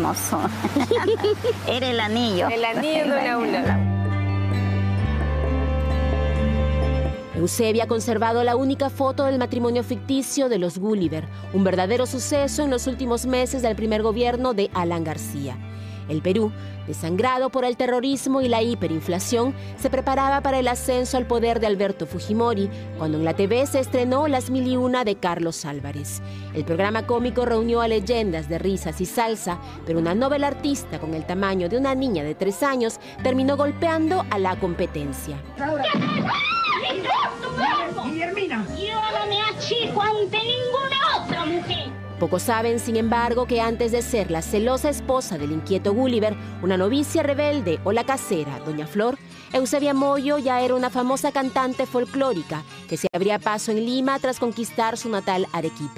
F: era el anillo.
C: El anillo de una hula. Eusebia ha conservado la única foto del matrimonio ficticio de los Gulliver, un verdadero suceso en los últimos meses del primer gobierno de Alan García. El Perú, desangrado por el terrorismo y la hiperinflación, se preparaba para el ascenso al poder de Alberto Fujimori, cuando en la TV se estrenó Las Mil y Una de Carlos Álvarez. El programa cómico reunió a leyendas de risas y salsa, pero una novela artista con el tamaño de una niña de 3 años terminó golpeando a la competencia.
G: Guillermina, yo no me achico ante ninguna otra mujer.
C: Pocos saben, sin embargo, que antes de ser la celosa esposa del inquieto Gulliver, una novicia rebelde o la casera, Doña Flor, Eusebia Moyo ya era una famosa cantante folclórica que se abría paso en Lima tras conquistar su natal Arequipa.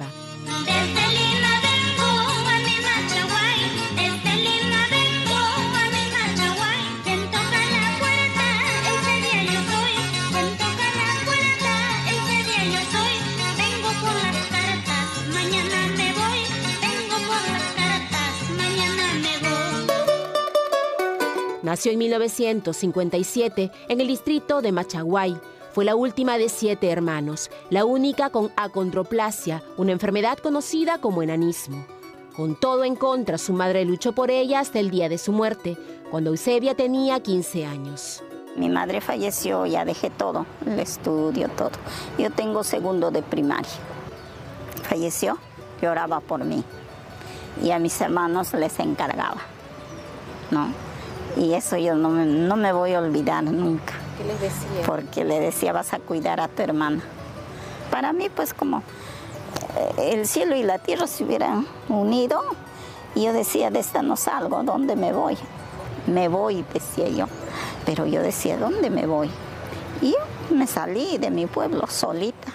C: Nació en 1957 en el distrito de Machaguay. Fue la última de 7 hermanos, la única con acondroplasia, una enfermedad conocida como enanismo. Con todo en contra, su madre luchó por ella hasta el día de su muerte, cuando Eusebia tenía 15 años.
F: Mi madre falleció, ya dejé todo, el estudio, todo. Yo tengo 2º de primaria. Falleció, lloraba por mí. Y a mis hermanos les encargaba, ¿no? Y eso yo no me voy a olvidar nunca.
C: ¿Qué les decía?
F: Porque le decía, vas a cuidar a tu hermana. Para mí, pues, como el cielo y la tierra se hubieran unido, y yo decía, de esta no salgo, ¿dónde me voy? Me voy, decía yo. Pero yo decía, ¿dónde me voy? Y me salí de mi pueblo solita.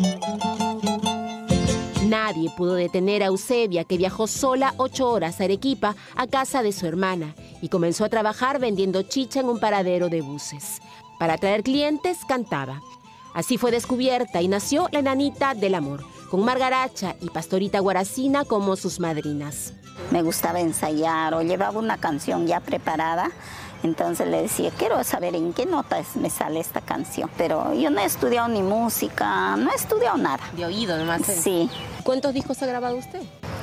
C: Nadie pudo detener a Eusebia, que viajó sola 8 horas a Arequipa, a casa de su hermana, y comenzó a trabajar vendiendo chicha en un paradero de buses. Para atraer clientes, cantaba. Así fue descubierta y nació la Enanita del Amor, con Margaracha y Pastorita Guaracina como sus madrinas.
F: Me gustaba ensayar o llevaba una canción ya preparada. Entonces le decía, quiero saber en qué notas me sale esta canción. Pero yo no he estudiado ni música, no he estudiado nada.
C: De oído nomás.
F: Sí.
C: ¿Cuántos discos ha grabado usted?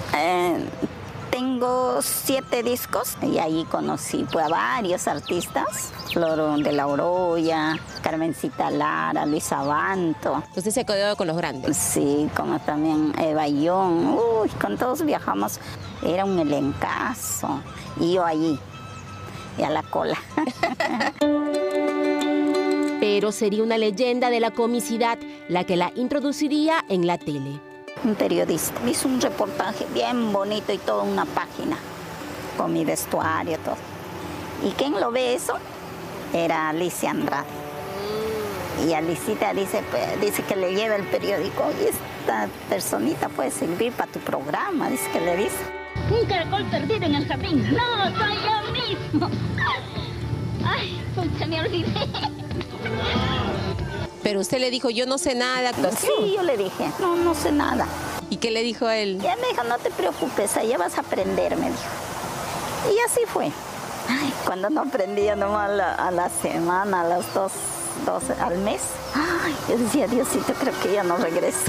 F: Tengo 7 discos y ahí conocí pues, a varios artistas. Flor de la Oroya, Carmencita Lara, Luis Abanto.
C: ¿Usted se ha quedado con los grandes?
F: Sí, como también Eva Young. Uy, con todos viajamos. Era un elencazo. Y yo allí. Y a la cola.
C: Pero sería una leyenda de la comicidad la que la introduciría en la tele.
F: Un periodista hizo un reportaje bien bonito y toda una página con mi vestuario, todo. ¿Y quién lo ve eso? Era Alicia Andrade. Y Alicita dice que le lleva el periódico y esta personita puede servir para tu programa, dice que le dice.
G: Un caracol perdido en el jardín. No, soy yo mismo. Ay, se me olvidé.
C: Pero usted le dijo, yo no sé nada de actuación.
F: Sí, yo le dije, no sé nada.
C: ¿Y qué le dijo él?
F: Ya me dijo, no te preocupes, allá vas a aprender, me dijo. Y así fue. Ay, cuando no aprendía nomás a la semana, a las dos al mes, ay, yo decía, Diosito, creo que ya no regreso.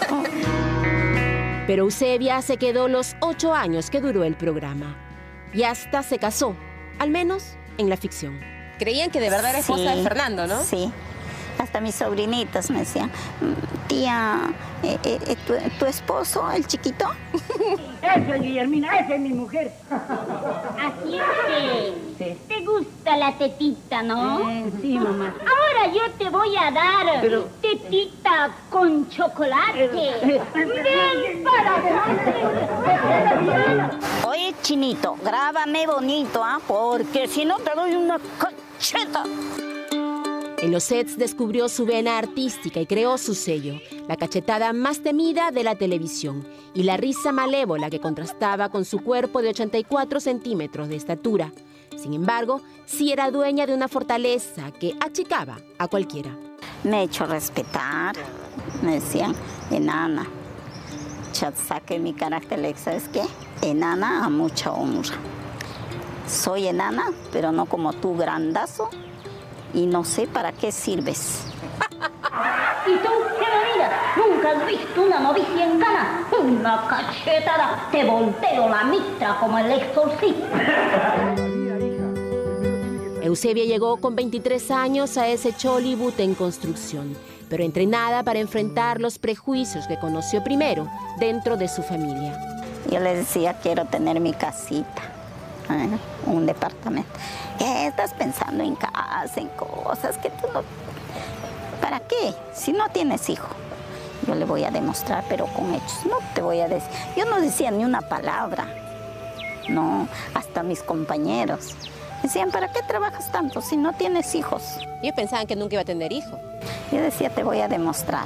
C: Pero Eusebia se quedó los 8 años que duró el programa. Y hasta se casó, al menos en la ficción. Creían que de verdad era esposa de Fernando, ¿no?
F: Sí. Hasta mis sobrinitas me decían, tía, ¿tu esposo, el chiquito?
G: Eso es Guillermina, esa es mi mujer. Así es que te gusta la tetita, ¿no?
V: Sí, mamá.
G: Ahora yo te voy a dar tetita con chocolate. Ven para adelante.
F: Oye, Chinito, grábame bonito, ¿ah? Porque si no te doy una cacheta.
C: En los sets descubrió su vena artística y creó su sello, la cachetada más temida de la televisión y la risa malévola que contrastaba con su cuerpo de 84 centímetros de estatura. Sin embargo, sí era dueña de una fortaleza que achicaba a cualquiera.
F: Me he hecho respetar, me decían enana. Saqué mi carácter, ¿sabes qué? Enana a mucha honra. Soy enana, pero no como tú, grandazo. Y no sé para qué sirves.
G: ¿Y tú qué me miras? ¿Nunca has visto una novicia en cana? Una cachetada, te volteo la mitra como el exorcista.
C: Eusebia llegó con 23 años a ese Chollywood en construcción, pero entrenada para enfrentar los prejuicios que conoció primero dentro de su familia.
F: Yo les decía, quiero tener mi casita, un departamento. ¿Qué estás pensando en casa, en cosas que tú no... ¿Para qué? Si no tienes hijo. Yo le voy a demostrar, pero con hechos. No te voy a decir. Yo no decía ni una palabra. No, hasta mis compañeros. Decían, ¿para qué trabajas tanto si no tienes hijos?
C: Ellos pensaban que nunca iba a tener hijos.
F: Yo decía, te voy a demostrar.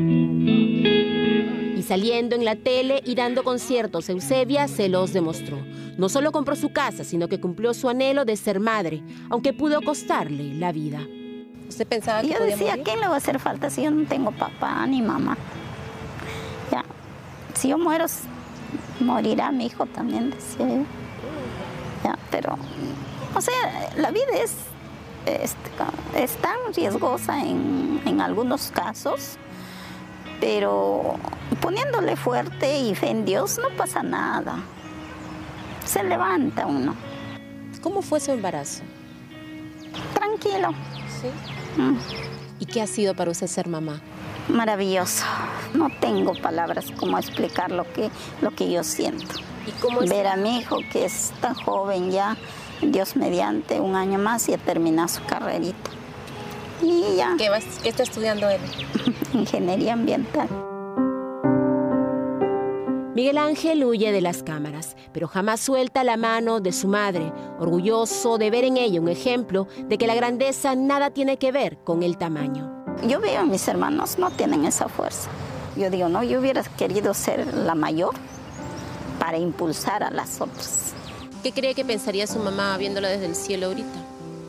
C: Y saliendo en la tele y dando conciertos, Eusebia se los demostró. No solo compró su casa, sino que cumplió su anhelo de ser madre, aunque pudo costarle la vida. ¿Usted pensaba que
F: yo
C: podía
F: decía,
C: morir?
F: ¿quién le va a hacer falta si yo no tengo papá ni mamá? Ya, si yo muero, morirá mi hijo también, decía yo. Ya, pero, o sea, la vida es tan riesgosa en algunos casos, pero poniéndole fuerte y fe en Dios no pasa nada. Se levanta uno.
C: ¿Cómo fue su embarazo?
F: Tranquilo.
C: ¿Sí? ¿Y qué ha sido para usted ser mamá?
F: Maravilloso. No tengo palabras como explicar lo que yo siento.
C: ¿Y cómo es?
F: Ver a mi hijo que es tan joven ya, Dios mediante, 1 año más y ya termina su carrerita. Y ya.
C: ¿Qué está estudiando él?
F: Ingeniería ambiental.
C: Miguel Ángel huye de las cámaras, pero jamás suelta la mano de su madre, orgulloso de ver en ella un ejemplo de que la grandeza nada tiene que ver con el tamaño.
F: Yo veo a mis hermanos, no tienen esa fuerza. Yo digo, no, yo hubiera querido ser la mayor para impulsar a las otras.
C: ¿Qué cree que pensaría su mamá viéndola desde el cielo ahorita?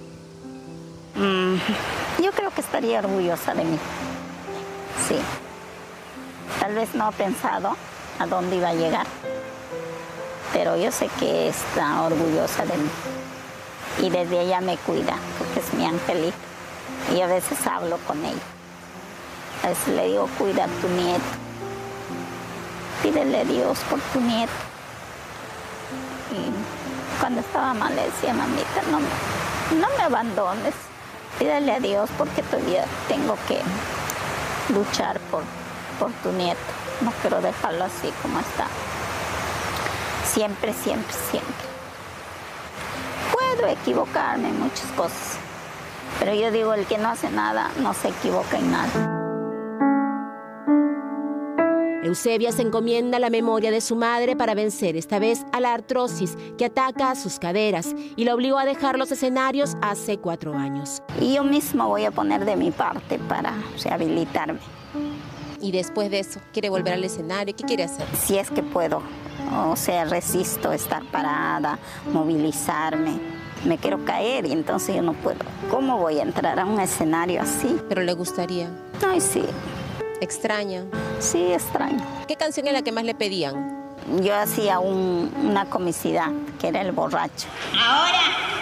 F: Yo creo que estaría orgullosa de mí. Sí. Tal vez no ha pensado a dónde iba a llegar, pero yo sé que está orgullosa de mí. Y desde ella me cuida, porque es mi angelito. Y a veces hablo con ella. A veces le digo, cuida a tu nieto. Pídele a Dios por tu nieto. Y cuando estaba mal le decía, mamita, no me abandones. Pídele a Dios porque todavía tengo que luchar por tu nieto. No quiero dejarlo así como está. Siempre, siempre, siempre. Puedo equivocarme en muchas cosas, pero yo digo, el que no hace nada no se equivoca en nada.
C: Eusebia se encomienda a la memoria de su madre para vencer esta vez a la artrosis que ataca a sus caderas y la obligó a dejar los escenarios hace 4 años.
F: Y yo misma voy a poner de mi parte para rehabilitarme.
C: Y después de eso, ¿quiere volver al escenario? ¿Qué quiere hacer?
F: Si es que puedo, o sea, resisto estar parada, movilizarme. Me quiero caer y entonces yo no puedo. ¿Cómo voy a entrar a un escenario así?
C: ¿Pero le gustaría?
F: Ay, sí.
C: ¿Extraña?
F: Sí, extraño.
C: ¿Qué canción es la que más le pedían?
F: Yo hacía una comicidad, que era El Borracho.
H: Ahora,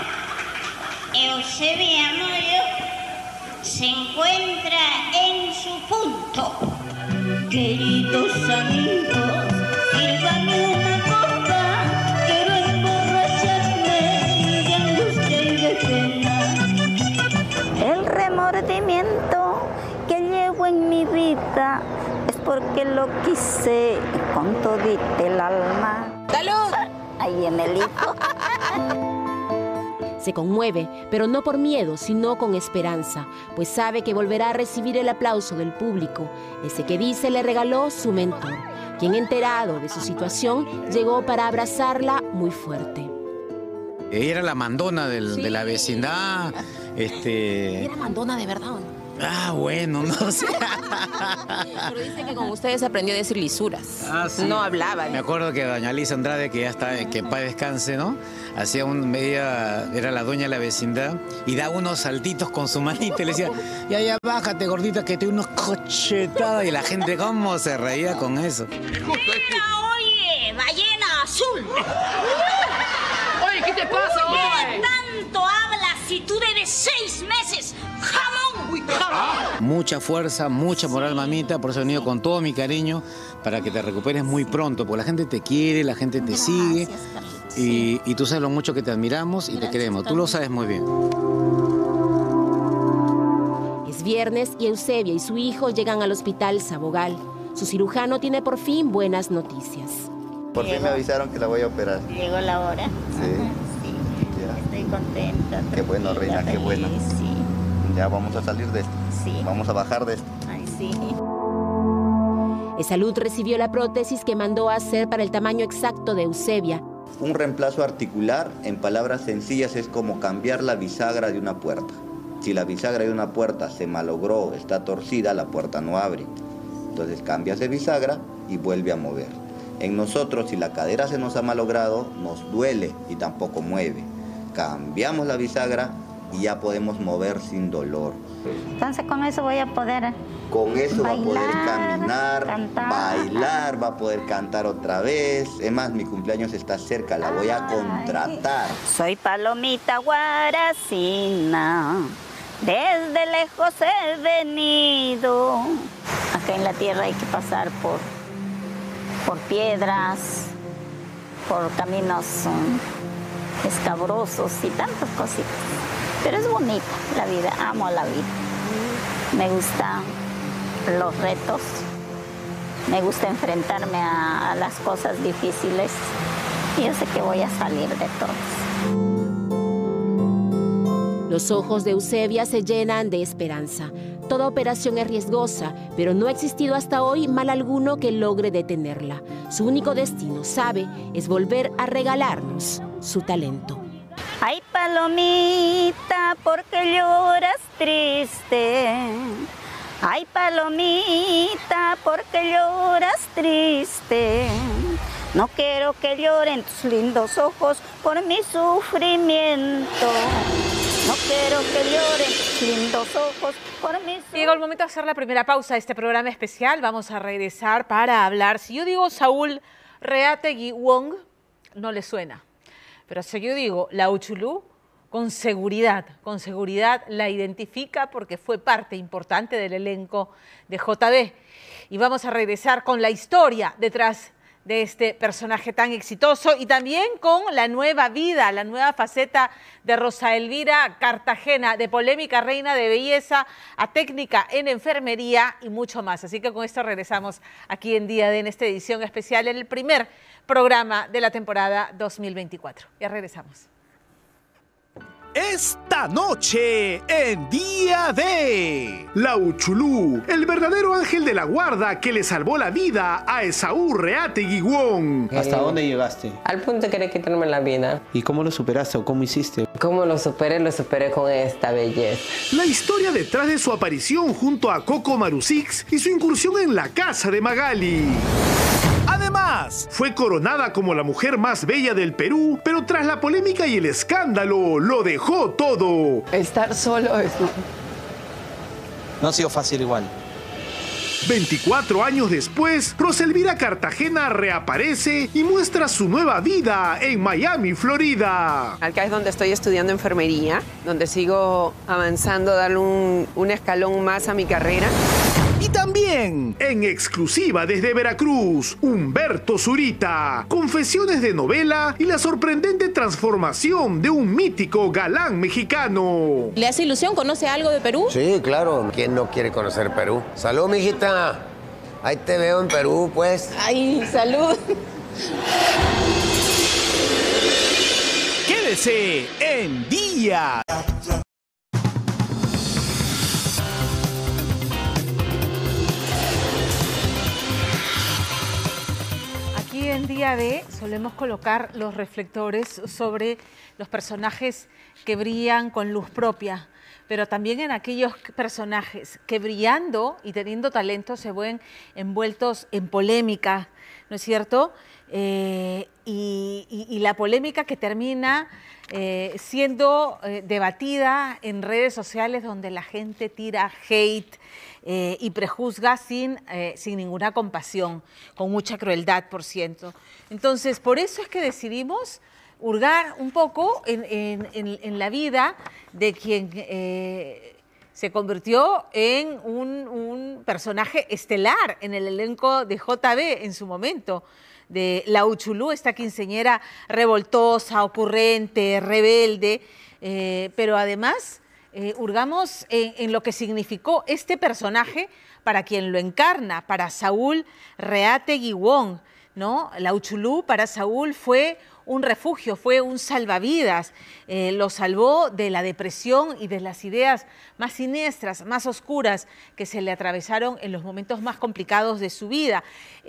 H: Eusebia Moyo se encuentra en su punto. Queridos amigos, sírvanme una copa, quiero emborracharme de angustia y de pena.
F: El remordimiento que llevo en mi vida es porque lo quise con todita el alma.
C: ¡Salud!
F: Ahí en el hijo.
C: Se conmueve, pero no por miedo, sino con esperanza, pues sabe que volverá a recibir el aplauso del público, ese que dice le regaló su mentor, quien enterado de su situación llegó para abrazarla muy fuerte.
I: Ella era la mandona de la vecindad.
C: ¿Era mandona de verdad o no?
I: Ah, bueno, no sé.
C: Pero dice que con ustedes aprendió a decir lisuras.
I: Ah, sí.
C: No hablaba.
I: Me acuerdo que doña Alicia Andrade, que ya está, que en paz descanse, ¿no? Era la dueña de la vecindad y daba unos saltitos con su manita y le decía, ya, bájate, gordita, que te doy unos cochetadas. Y la gente, ¿cómo se reía con eso?
H: Mira, oye, ballena azul.
L: Oye, ¿qué te pasa,
H: ¿Qué tanto hablas si tú debes 6 meses? ¡Jamón!
L: Uy, jamón.
I: Mucha fuerza, mucha moral, mamita, por eso he venido con todo mi cariño para que te recuperes muy pronto, porque la gente te quiere, la gente te sigue y tú sabes lo mucho que te admiramos y te queremos, tú lo sabes muy bien.
C: Es viernes y Eusebia y su hijo llegan al hospital Sabogal. Su cirujano tiene por fin buenas noticias.
M: Por fin me avisaron que la voy a operar.
F: Llegó la hora.
M: Sí.
F: Estoy contenta.
M: Qué bueno, reina, qué bueno.
F: Sí.
M: Ya vamos a salir de esto.
F: Sí.
M: Vamos a bajar de esto.
F: Ay, sí.
C: Esalud recibió la prótesis que mandó a hacer para el tamaño exacto de Eusebia.
M: Un reemplazo articular, en palabras sencillas, es como cambiar la bisagra de una puerta. Si la bisagra de una puerta se malogró, está torcida, la puerta no abre. Entonces cambias de bisagra y vuelve a mover. En nosotros, si la cadera se nos ha malogrado, nos duele y tampoco mueve. Cambiamos la bisagra y ya podemos mover sin dolor.
F: Entonces con eso voy a poder
M: Con eso
F: bailar,
M: va a poder caminar,
F: cantar.
M: bailar, va a poder cantar otra vez. Es más, mi cumpleaños está cerca, la voy a contratar.
F: Soy palomita guaracina, desde lejos he venido. Acá en la tierra hay que pasar por piedras, por caminos escabrosos y tantas cositas. Pero es bonita la vida, amo la vida. Me gustan los retos, me gusta enfrentarme a las cosas difíciles y yo sé que voy a salir de todas.
C: Los ojos de Eusebia se llenan de esperanza. Toda operación es riesgosa, pero no ha existido hasta hoy mal alguno que logre detenerla. Su único destino, sabe, es volver a regalarnos su talento.
F: Ay, palomita, ¿por qué lloras triste? Ay, palomita, ¿por qué lloras triste? No quiero que lloren tus lindos ojos por mi sufrimiento. No quiero que lloren tus lindos ojos por mi sufrimiento.
A: Llegó el momento de hacer la primera pausa de este programa especial. Vamos a regresar para hablar. Si yo digo Saúl Reategui Wong, no le suena. Pero si yo digo la Uchulú, con seguridad la identifica porque fue parte importante del elenco de JB. Y vamos a regresar con la historia detrás de este personaje tan exitoso y también con la nueva vida, la nueva faceta de Rosa Elvira Cartagena, de polémica reina de belleza a técnica en enfermería y mucho más. Así que con esto regresamos aquí en Día D, en esta edición especial, en el primer programa de la temporada 2024. Ya regresamos.
R: Esta noche en Día D, la Uchulú, el verdadero ángel de la guarda que le salvó la vida a Esaú Reategui Wong.
Q: ¿Hasta dónde llegaste?
N: Al punto de querer quitarme la vida.
Q: ¿Y cómo lo superaste o cómo hiciste?
N: ¿Cómo lo superé? Lo superé con esta belleza.
R: La historia detrás de su aparición junto a Coco Marusix y su incursión en la casa de Magali. Además, fue coronada como la mujer más bella del Perú, pero tras la polémica y el escándalo, lo dejó todo.
N: Estar solo es...
Q: No ha sido fácil igual.
R: 24 años después, Rosa Elvira Cartagena reaparece y muestra su nueva vida en Miami, Florida.
O: Acá es donde estoy estudiando enfermería, donde sigo avanzando, darle un escalón más a mi carrera.
R: Y también, en exclusiva desde Veracruz, Humberto Zurita, confesiones de novela y la sorprendente transformación de un mítico galán mexicano.
X: ¿Le hace ilusión? ¿Conoce algo de Perú?
Y: Sí, claro. ¿Quién no quiere conocer Perú? Salud, mijita. Ahí te veo en Perú, pues.
X: Ay, salud.
R: Quédese en Día.
A: En Día D solemos colocar los reflectores sobre los personajes que brillan con luz propia, pero también en aquellos personajes que brillando y teniendo talento se ven envueltos en polémica, ¿no es cierto? Y la polémica que termina siendo debatida en redes sociales donde la gente tira hate y prejuzga sin ninguna compasión, con mucha crueldad, por cierto. Entonces, por eso es que decidimos hurgar un poco en la vida de quien se convirtió en un personaje estelar en el elenco de JB en su momento, de La Uchulú, esta quinceañera revoltosa, ocurrente, rebelde, pero además hurgamos en lo que significó este personaje para quien lo encarna, para Saúl Reategui Wong, ¿no? La Uchulú para Saúl fue un refugio, fue un salvavidas, lo salvó de la depresión y de las ideas más siniestras, más oscuras que se le atravesaron en los momentos más complicados de su vida.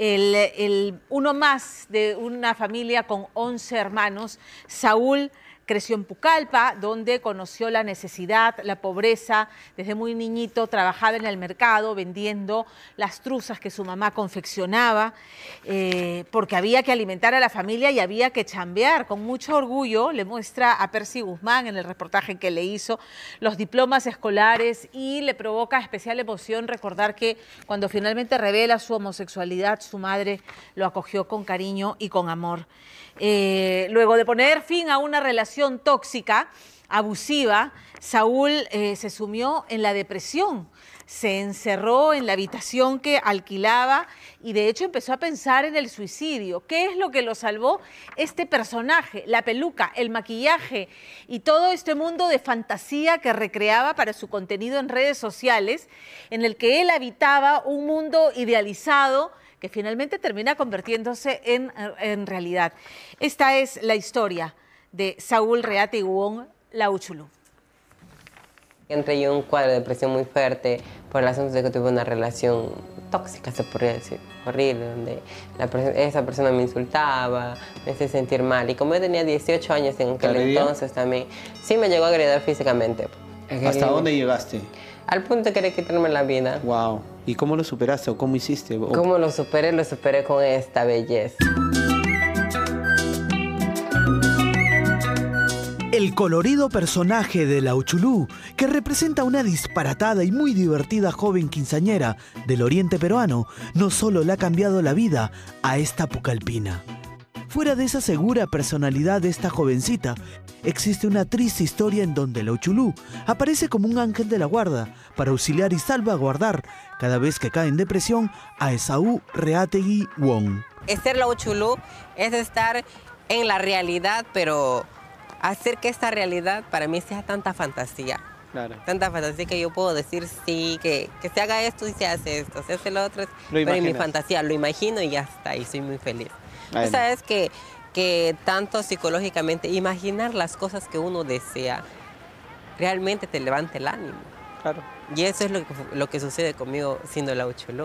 A: Uno más de una familia con 11 hermanos, Saúl creció en Pucallpa, donde conoció la necesidad, la pobreza. Desde muy niñito trabajaba en el mercado vendiendo las truzas que su mamá confeccionaba, porque había que alimentar a la familia y había que chambear. Con mucho orgullo le muestra a Percy Guzmán en el reportaje que le hizo los diplomas escolares y le provoca especial emoción recordar que cuando finalmente revela su homosexualidad, su madre lo acogió con cariño y con amor. Luego de poner fin a una relación tóxica, abusiva, Saúl se sumió en la depresión, se encerró en la habitación que alquilaba y de hecho empezó a pensar en el suicidio. ¿Qué es lo que lo salvó? Este personaje, la peluca, el maquillaje y todo este mundo de fantasía que recreaba para su contenido en redes sociales, en el que él habitaba un mundo idealizado que finalmente termina convirtiéndose en realidad. Esta es la historia de Saúl Reategui Wong, La Uchulú.
N: Entré yo en un cuadro de depresión muy fuerte por el asunto de que tuve una relación tóxica, se podría decir, horrible, donde esa persona me insultaba, me hacía sentir mal. Y como yo tenía 18 años en aquel entonces también, sí me llegó a agredir físicamente.
Q: ¿Hasta dónde llegaste?
N: Al punto de querer quitarme la vida.
Q: Wow. ¿Y cómo lo superaste o cómo hiciste?
N: ¿Cómo lo superé? Lo superé con esta belleza.
R: El colorido personaje de La Uchulú, que representa una disparatada y muy divertida joven quinceañera del oriente peruano, no solo le ha cambiado la vida a esta pucallpina. Fuera de esa segura personalidad de esta jovencita, existe una triste historia en donde La Uchulú aparece como un ángel de la guarda para auxiliar y salvaguardar cada vez que cae en depresión a Saúl Reategui Wong.
N: Ser La Uchulú es estar en la realidad, pero hacer que esta realidad para mí sea tanta fantasía. Claro. Tanta fantasía que yo puedo decir sí, que se haga esto y se hace esto, se hace lo otro. Pero en mi fantasía lo imagino y ya está, y soy muy feliz. Tú sabes que tanto psicológicamente imaginar las cosas que uno desea realmente te levanta el ánimo. Claro. Y eso es lo que sucede conmigo siendo La Uchulú.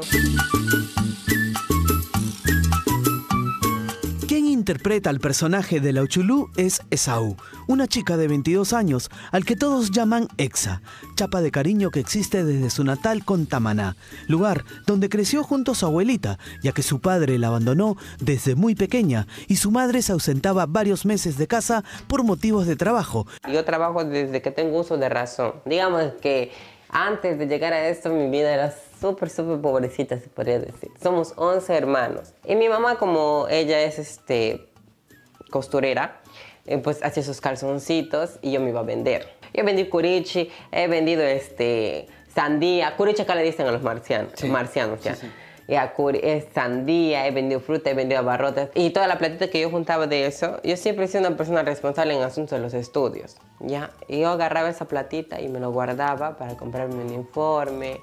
R: Quien interpreta al personaje de La Uchulú es Esaú, una chica de 22 años al que todos llaman Exa, chapa de cariño que existe desde su natal Contamaná, lugar donde creció junto a su abuelita, ya que su padre la abandonó desde muy pequeña y su madre se ausentaba varios meses de casa por motivos de trabajo.
N: Yo trabajo desde que tengo uso de razón. Digamos que antes de llegar a esto mi vida era súper pobrecita, se podría decir. Somos 11 hermanos. Y mi mamá, como ella es costurera, pues hacía sus calzoncitos y yo me iba a vender. Yo vendí curichi, he vendido sandía. Curichi acá le dicen a los marcianos, sí. Marcianos ya. Sí, sí. Sandía, he vendido fruta, he vendido abarrotes. Y toda la platita que yo juntaba de eso, yo siempre he sido una persona responsable en asuntos de los estudios, ¿ya? Y yo agarraba esa platita y me lo guardaba para comprarme un uniforme,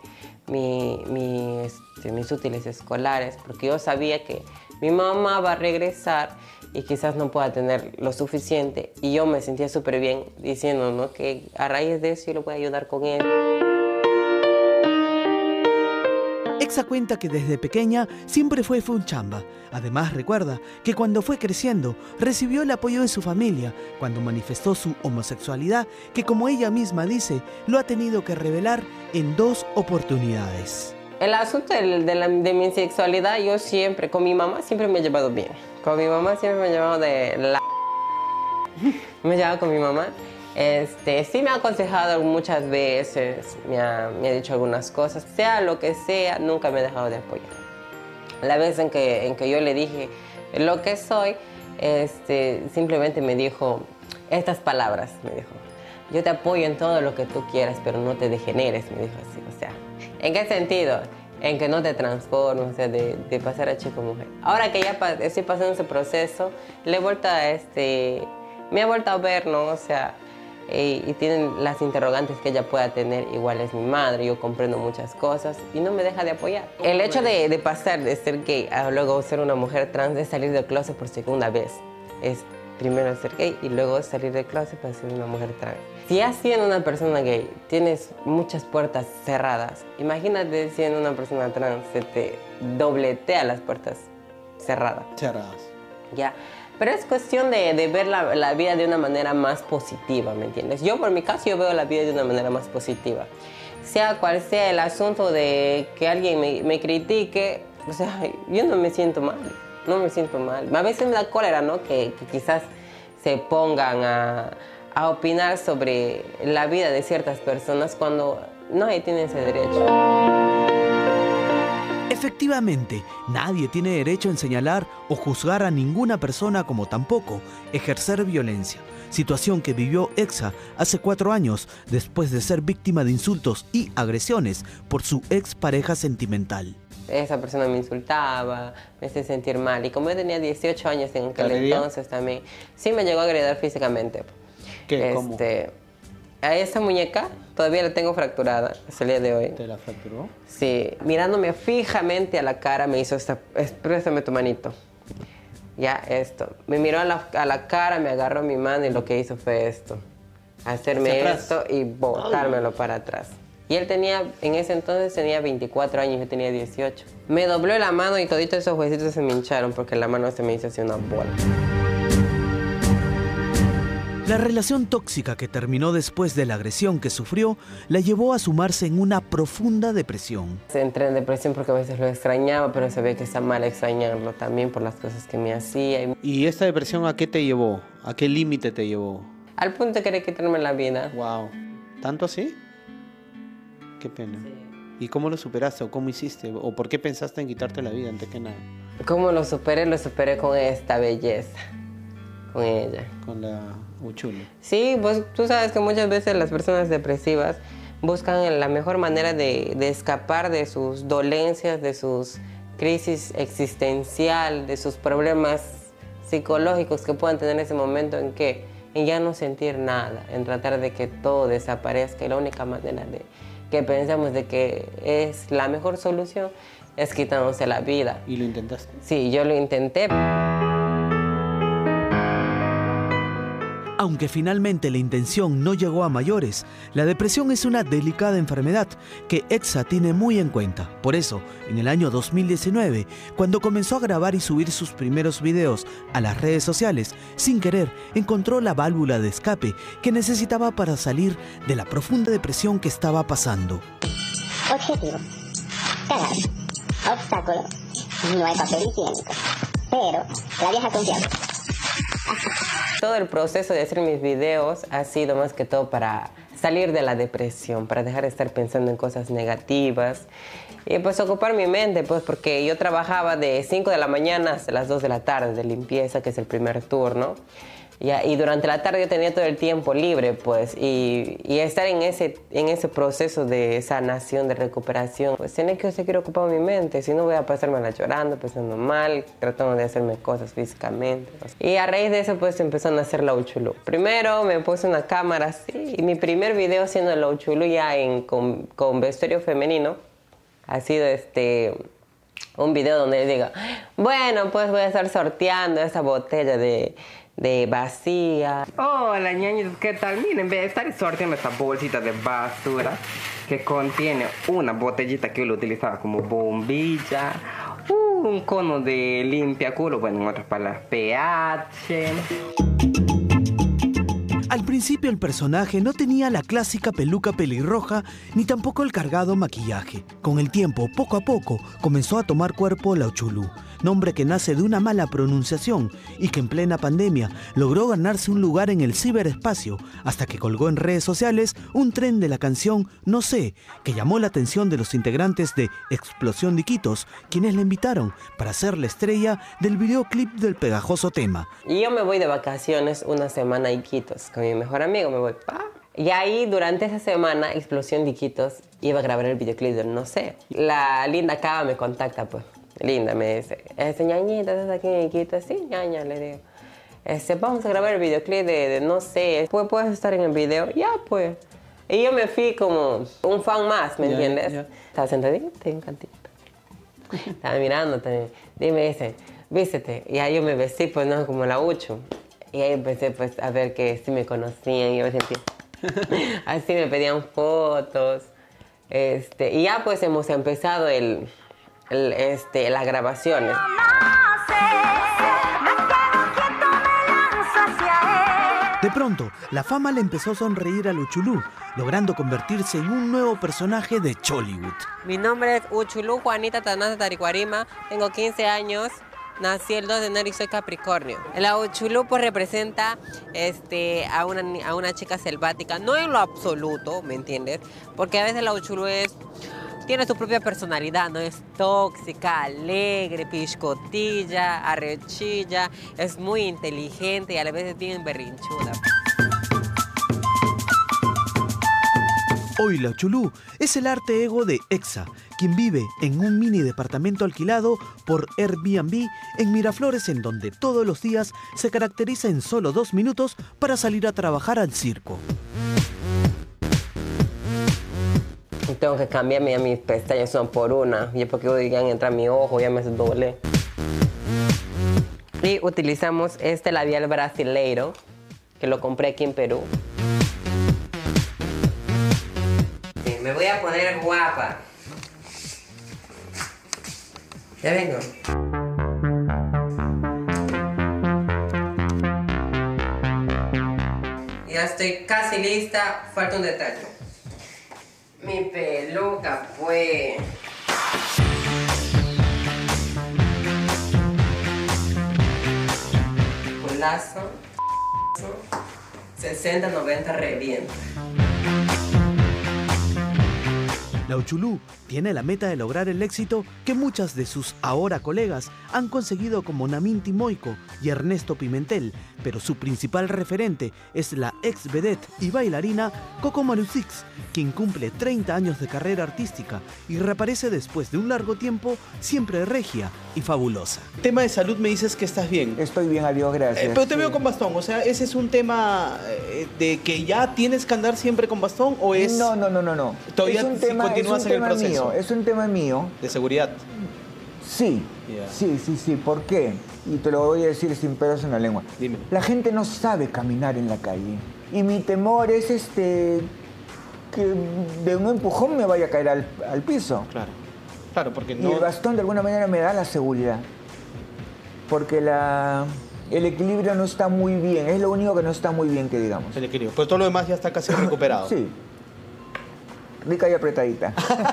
N: mis útiles escolares, porque yo sabía que mi mamá va a regresar y quizás no pueda tener lo suficiente. Y yo me sentía súper bien diciendo, ¿no?, que a raíz de eso yo le voy a ayudar con él.
R: Exa cuenta que desde pequeña siempre fue chamba. Además recuerda que cuando fue creciendo recibió el apoyo de su familia cuando manifestó su homosexualidad, que como ella misma dice, lo ha tenido que revelar en 2 oportunidades.
N: El asunto de mi sexualidad, yo siempre, con mi mamá siempre me he llevado bien. Con mi mamá siempre me he llevado me he llevado con mi mamá. Sí me ha aconsejado muchas veces, me ha dicho algunas cosas. Sea lo que sea, nunca me ha dejado de apoyar. La vez en que yo le dije lo que soy, simplemente me dijo estas palabras, me dijo: yo te apoyo en todo lo que tú quieras, pero no te degeneres, me dijo así. O sea, ¿en qué sentido? En que no te transformes, o sea, de pasar a chico-mujer. Ahora que ya estoy pasando ese proceso, le he vuelto a me ha vuelto a ver, ¿no? O sea, y tienen las interrogantes que ella pueda tener, igual es mi madre, yo comprendo muchas cosas y no me deja de apoyar. El hecho de pasar de ser gay a luego ser una mujer trans, de salir del closet por segunda vez, es primero ser gay y luego salir del closet para ser una mujer trans. Si ya siendo una persona gay tienes muchas puertas cerradas, imagínate siendo una persona trans, se te dobletea las puertas cerradas. Ya. Pero es cuestión de ver la vida de una manera más positiva, ¿me entiendes? Yo, por mi caso, yo veo la vida de una manera más positiva. Sea cual sea el asunto de que alguien me critique, o sea, yo no me siento mal, no me siento mal. A veces me da cólera, ¿no? Que quizás se pongan a opinar sobre la vida de ciertas personas cuando nadie tiene ese derecho.
R: Efectivamente, nadie tiene derecho en señalar o juzgar a ninguna persona, como tampoco ejercer violencia. Situación que vivió Exa hace 4 años después de ser víctima de insultos y agresiones por su expareja sentimental.
N: Esa persona me insultaba, me hacía sentir mal. Y como yo tenía 18 años en aquel entonces también, sí me llegó a agredir físicamente.
B: ¿Qué? ¿Cómo?
N: A esa muñeca todavía la tengo fracturada hasta el día de hoy.
B: ¿Te la fracturó?
N: Sí, mirándome fijamente a la cara me hizo préstame tu manito. Ya, esto. Me miró a la cara, me agarró mi mano y lo que hizo fue esto. Hacerme esto y botármelo para atrás. Y él en ese entonces tenía 24 años, yo tenía 18. Me dobló la mano y toditos esos huesitos se me hincharon porque la mano se me hizo así una bola.
R: La relación tóxica que terminó después de la agresión que sufrió la llevó a sumarse en una profunda depresión.
N: Entré en depresión porque a veces lo extrañaba, pero sabía que está mal extrañarlo también por las cosas que me hacía.
B: ¿Y esta depresión a qué te llevó? ¿A qué límite te llevó?
N: Al punto de querer quitarme la vida.
B: Wow. ¿Tanto así? Qué pena. Sí. ¿Y cómo lo superaste o cómo hiciste? ¿O por qué pensaste en quitarte la vida antes que nada?
N: ¿Cómo lo superé? Lo superé con esta belleza. Con ella.
B: Con la Uchulo.
N: Sí, pues tú sabes que muchas veces las personas depresivas buscan la mejor manera de escapar de sus dolencias, de sus crisis existencial, de sus problemas psicológicos que puedan tener en ese momento en ya no sentir nada, en tratar de que todo desaparezca. Y la única manera de que pensamos de que es la mejor solución es quitándose la vida.
B: ¿Y lo intentaste?
N: Sí, yo lo intenté.
R: Aunque finalmente la intención no llegó a mayores, la depresión es una delicada enfermedad que Exa tiene muy en cuenta. Por eso, en el año 2019, cuando comenzó a grabar y subir sus primeros videos a las redes sociales, sin querer encontró la válvula de escape que necesitaba para salir de la profunda depresión que estaba pasando.
T: Objetivo: cagar. Obstáculo: no hay papel higiénico. Pero la vieja confiable.
N: Todo el proceso de hacer mis videos ha sido más que todo para salir de la depresión, para dejar de estar pensando en cosas negativas y pues ocupar mi mente, pues porque yo trabajaba de 5 de la mañana hasta las 2 de la tarde de limpieza, que es el primer turno. Y durante la tarde yo tenía todo el tiempo libre, pues, y estar en ese proceso de sanación, de recuperación, pues tenía que seguir ocupando mi mente, si no voy a pasármela llorando, pensando mal, tratando de hacerme cosas físicamente. Y a raíz de eso, pues, empezó a nacer la Uchulú. Primero me puse una cámara así, y mi primer video haciendo la Uchulú ya con vestuario femenino ha sido un video donde digo, bueno, pues voy a estar sorteando esa botella de vacía.
K: Hola ñañitos, ¿qué tal? Miren, en vez de estar sorteando esta bolsita de basura que contiene una botellita que yo lo utilizaba como bombilla, un cono de limpiaculo, bueno, en otras palabras, pH.
R: Al principio el personaje no tenía la clásica peluca pelirroja ni tampoco el cargado maquillaje. Con el tiempo, poco a poco, comenzó a tomar cuerpo la Uchulú, nombre que nace de una mala pronunciación y que en plena pandemia logró ganarse un lugar en el ciberespacio hasta que colgó en redes sociales un tren de la canción No sé, que llamó la atención de los integrantes de Explosión de Iquitos, quienes la invitaron para ser la estrella del videoclip del pegajoso tema.
N: Y yo me voy de vacaciones una semana a Iquitos con mi mejor amigo, me voy Y ahí, durante esa semana, Explosión de Iquitos iba a grabar el videoclip de No sé. La Linda Cava me contacta, pues. Linda me dice, ñañita, ¿estás aquí en Iquitos? Sí, ñaña, le digo. Vamos a grabar el videoclip de No sé. ¿Puedes estar en el video? Ya, pues. Y yo me fui como un fan más, ¿me entiendes? Estaba sentadita en un cantito. Estaba mirando también. Y me dice, vístete. Y ahí yo me vestí, pues, no, como la Uchu. Y ahí empecé, pues, a ver que sí me conocían. Y yo me sentí... Así me pedían fotos. Y ya, pues, hemos empezado las grabaciones.
R: De pronto, la fama le empezó a sonreír a Uchulú, logrando convertirse en un nuevo personaje de Chollywood.
N: Mi nombre es Uchulú Juanita Tanasa Taricuarima, tengo 15 años, nací el 2 de enero y soy Capricornio. La Uchulú pues representa a una chica selvática, no en lo absoluto, ¿me entiendes? Porque a veces la Uchulú tiene su propia personalidad, ¿no? Es tóxica, alegre, piscotilla, arrechilla, es muy inteligente y a la vez es bien berrinchuda.
R: Hoy la Uchulú es el arte ego de Exa, quien vive en un mini departamento alquilado por Airbnb en Miraflores, en donde todos los días se caracteriza en solo 2 minutos para salir a trabajar al circo.
N: Tengo que cambiarme ya mis pestañas son por una, y porque digan entra mi ojo, ya me doblé. Y utilizamos este labial brasileiro, que lo compré aquí en Perú. Sí, me voy a poner guapa. Ya vengo. Ya estoy casi lista, falta un detalle. Mi peluca fue... Culazo, 60-90 revienta.
R: La Uchulú tiene la meta de lograr el éxito que muchas de sus ahora colegas han conseguido, como Naminti Moiko y Ernesto Pimentel, pero su principal referente es la ex vedette y bailarina Coco Marusix, quien cumple 30 años de carrera artística y reaparece después de un largo tiempo, siempre regia y fabulosa.
B: Tema de salud, me dices que estás bien.
D: Estoy bien, adiós, gracias.
B: Pero te veo con bastón, o sea, ¿ese es un tema de que ya tienes que andar siempre con bastón o es...?
D: No.
B: Todavía
D: es un tema,
B: continúas en el proceso.
D: Mío, es un tema mío.
B: ¿De seguridad?
D: Sí, sí. ¿Por qué? Y te lo voy a decir sin pelos en la lengua.
B: Dime.
D: La gente no sabe caminar en la calle. Y mi temor es que de un empujón me vaya a caer al piso.
B: Claro, porque no...
D: Y el bastón de alguna manera me da la seguridad. Porque el equilibrio no está muy bien. Es lo único que no está muy bien, que digamos.
B: El equilibrio. Pero todo lo demás ya está casi recuperado.
D: Sí. Rica y apretadita.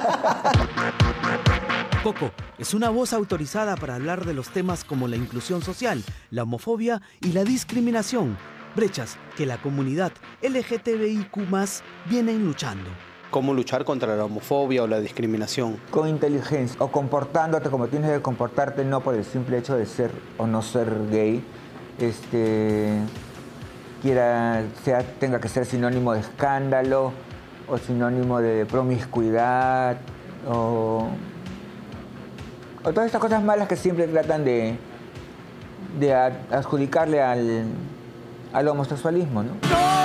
R: Coco es una voz autorizada para hablar de los temas como la inclusión social, la homofobia y la discriminación, brechas que la comunidad LGTBIQ+ vienen luchando.
B: ¿Cómo luchar contra la homofobia o la discriminación?
D: Con inteligencia, o comportándote como tienes que comportarte, no por el simple hecho de ser o no ser gay, tenga que ser sinónimo de escándalo, o sinónimo de promiscuidad, o todas estas cosas malas que siempre tratan de adjudicarle al homosexualismo, ¿no?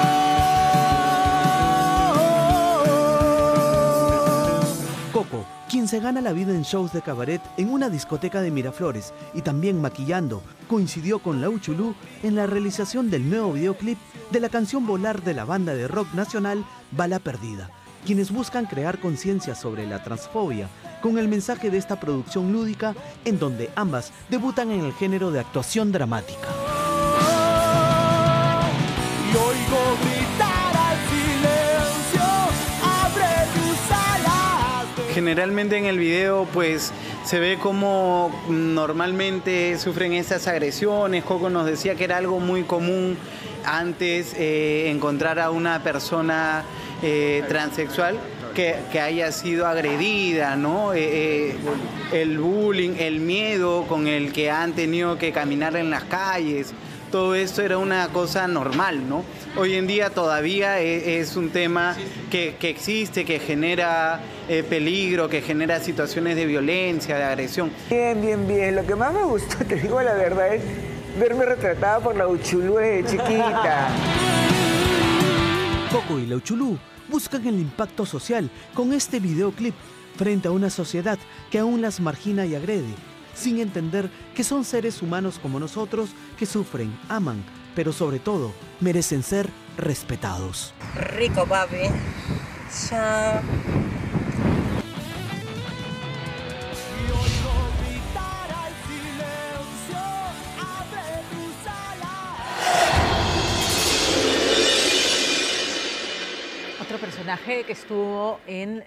R: Coco, quien se gana la vida en shows de cabaret en una discoteca de Miraflores y también maquillando, coincidió con la Uchulú en la realización del nuevo videoclip de la canción Volar de la banda de rock nacional Bala Perdida, quienes buscan crear conciencia sobre la transfobia con el mensaje de esta producción lúdica en donde ambas debutan en el género de actuación dramática.
E: Y oigo gritar al silencio, abre tus alas.
B: Generalmente en el video pues se ve como normalmente sufren esas agresiones. Coco nos decía que era algo muy común antes encontrar a una persona transexual que haya sido agredida, ¿no? El bullying, el miedo con el que han tenido que caminar en las calles todo esto era una cosa normal, ¿no? Hoy en día todavía es un tema que existe, que genera peligro, que genera situaciones de violencia, de agresión.
D: Bien, bien, bien. Lo que más me gustó, te digo la verdad, es verme retratada por la Uchulú de chiquita.
R: Coco y la Uchulú buscan el impacto social con este videoclip frente a una sociedad que aún las margina y agrede, sin entender que son seres humanos como nosotros que sufren, aman, pero sobre todo merecen ser respetados.
N: Rico, papi. Chao.
A: Otro personaje que estuvo en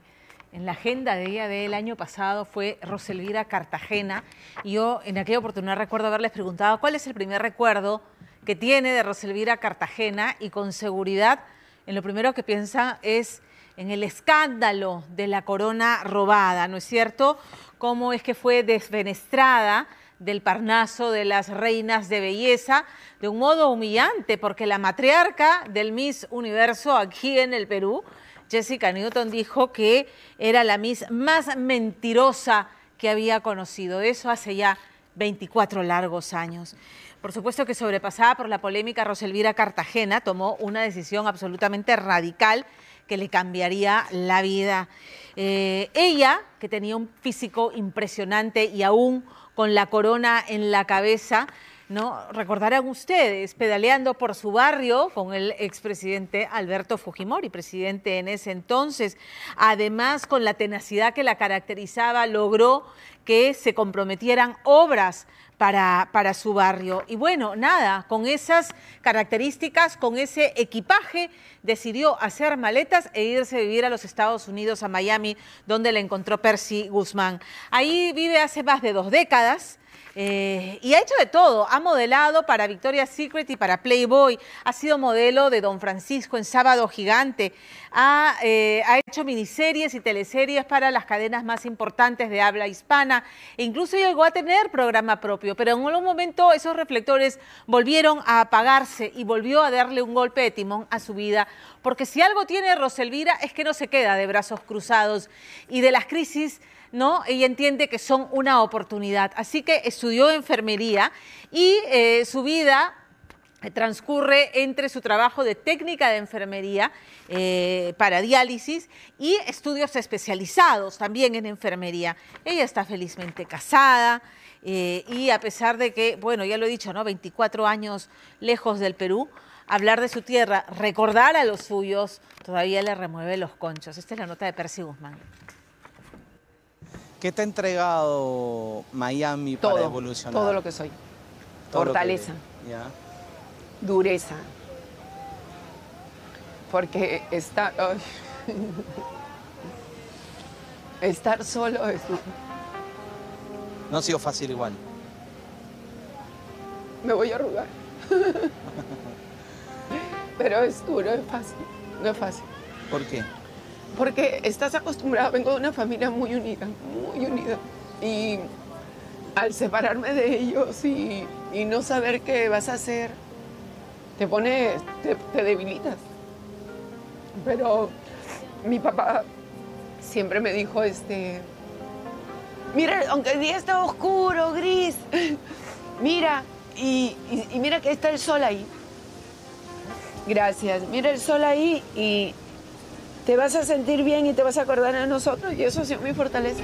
A: la agenda de ella del año pasado fue Roselvira Cartagena. Y yo en aquella oportunidad recuerdo haberles preguntado cuál es el primer recuerdo que tiene de Roselvira Cartagena, y con seguridad en lo primero que piensa es en el escándalo de la corona robada, ¿no es cierto? Cómo es que fue desfenestrada del Parnaso de las reinas de belleza de un modo humillante, porque la matriarca del Miss Universo aquí en el Perú, Jessica Newton, dijo que era la Miss más mentirosa que había conocido. Eso hace ya 24 largos años. Por supuesto que sobrepasada por la polémica, Roselvira Cartagena tomó una decisión absolutamente radical que le cambiaría la vida. Ella, que tenía un físico impresionante y aún con la corona en la cabeza, ¿no? Recordarán ustedes, pedaleando por su barrio con el expresidente Alberto Fujimori, presidente en ese entonces. Además, con la tenacidad que la caracterizaba, logró que se comprometieran obras para su barrio. Y bueno, nada, con esas características, con ese equipaje, decidió hacer maletas e irse a vivir a los Estados Unidos, a Miami, donde la encontró Percy Guzmán. Ahí vive hace más de 2 décadas. Y ha hecho de todo, ha modelado para Victoria's Secret y para Playboy, ha sido modelo de Don Francisco en Sábado Gigante, ha hecho miniseries y teleseries para las cadenas más importantes de habla hispana, e incluso llegó a tener programa propio, pero en algún momento esos reflectores volvieron a apagarse y volvió a darle un golpe de timón a su vida, porque si algo tiene Roselvira es que no se queda de brazos cruzados, y de las crisis, ¿no? Ella entiende que son una oportunidad. Así que estudió enfermería y su vida transcurre entre su trabajo de técnica de enfermería para diálisis y estudios especializados también en enfermería. Ella está felizmente casada y a pesar de que, bueno, ya lo he dicho, ¿no? 24 años lejos del Perú, hablar de su tierra, recordar a los suyos, todavía le remueve los conchos. Esta es la nota de Percy Guzmán.
Q: ¿Qué te ha entregado Miami para evolucionar?
O: Todo lo que soy. Fortaleza.
Q: Ya.
O: Dureza. Porque estar solo es duro.
Q: No ha sido fácil igual.
O: Me voy a arrugar. Pero es duro, es fácil. No es fácil.
Q: ¿Por qué?
O: Porque estás acostumbrado, vengo de una familia muy unida, muy unida. Y al separarme de ellos y no saber qué vas a hacer, te debilitas. Pero mi papá siempre me dijo, mira, aunque el día está oscuro, gris, mira, y mira que está el sol ahí. Gracias, mira el sol ahí y te vas a sentir bien y te vas a acordar de nosotros, y eso ha sido mi fortaleza.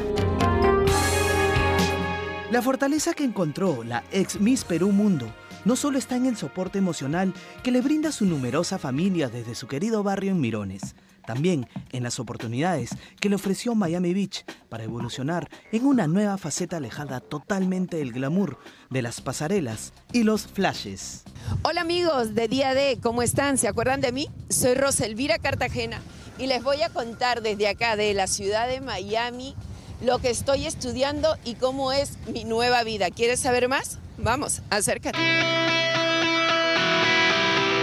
R: La fortaleza que encontró la ex Miss Perú Mundo no solo está en el soporte emocional que le brinda su numerosa familia desde su querido barrio en Mirones, también en las oportunidades que le ofreció Miami Beach para evolucionar en una nueva faceta alejada totalmente del glamour de las pasarelas y los flashes.
O: Hola amigos de Día D, ¿cómo están? ¿Se acuerdan de mí? Soy Roselvira Cartagena y les voy a contar desde acá, de la ciudad de Miami, lo que estoy estudiando y cómo es mi nueva vida. ¿Quieres saber más? Vamos, acércate.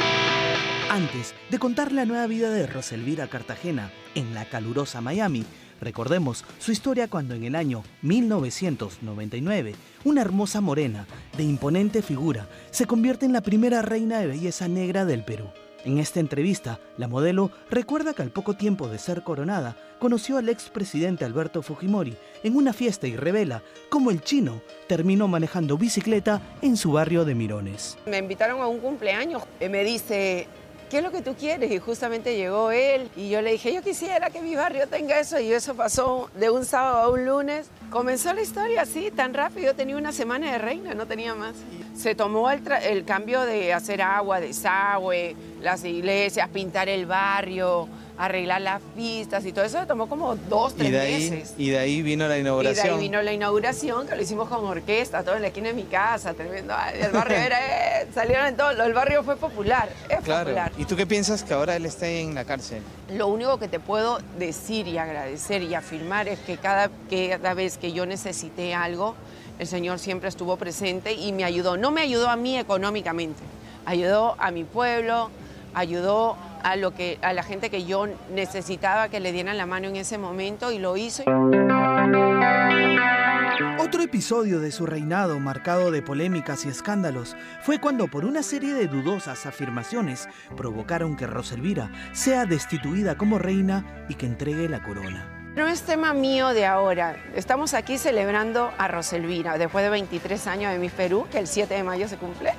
R: Antes de contar la nueva vida de Roselvira Cartagena en la calurosa Miami, Recordemos su historia cuando en el año 1999, una hermosa morena de imponente figura se convierte en la primera reina de belleza negra del Perú. En esta entrevista, la modelo recuerda que al poco tiempo de ser coronada, conoció al expresidente Alberto Fujimori en una fiesta y revela cómo el chino terminó manejando bicicleta en su barrio de Mirones.
O: Me invitaron a un cumpleaños y me dice, ¿qué es lo que tú quieres? Y justamente llegó él y yo le dije, yo quisiera que mi barrio tenga eso, y eso pasó de un sábado a un lunes. Comenzó la historia así, tan rápido. Yo tenía una semana de reina, no tenía más. Se tomó el cambio de hacer agua, desagüe, las iglesias, pintar el barrio, arreglar las pistas y todo eso. Se tomó como 2, 3 meses.
Q: Y de ahí vino la inauguración.
O: Y de ahí vino la inauguración, que lo hicimos con orquesta, todo en la esquina de mi casa, tremendo. El barrio salieron en todo, el barrio fue popular, es popular.
Q: ¿Y tú qué piensas que ahora él está en la cárcel?
O: Lo único que te puedo decir y agradecer y afirmar es que cada vez que yo necesité algo, el Señor siempre estuvo presente y me ayudó. No me ayudó a mí económicamente, ayudó a mi pueblo, ayudó a la gente que yo necesitaba que le dieran la mano en ese momento, y lo hizo.
R: Otro episodio de su reinado marcado de polémicas y escándalos fue cuando por una serie de dudosas afirmaciones provocaron que Roselvira sea destituida como reina y que entregue la corona.
O: No es tema mío de ahora. Estamos aquí celebrando a Roselvira después de 23 años de Miss Perú, que el 7 de mayo se cumple.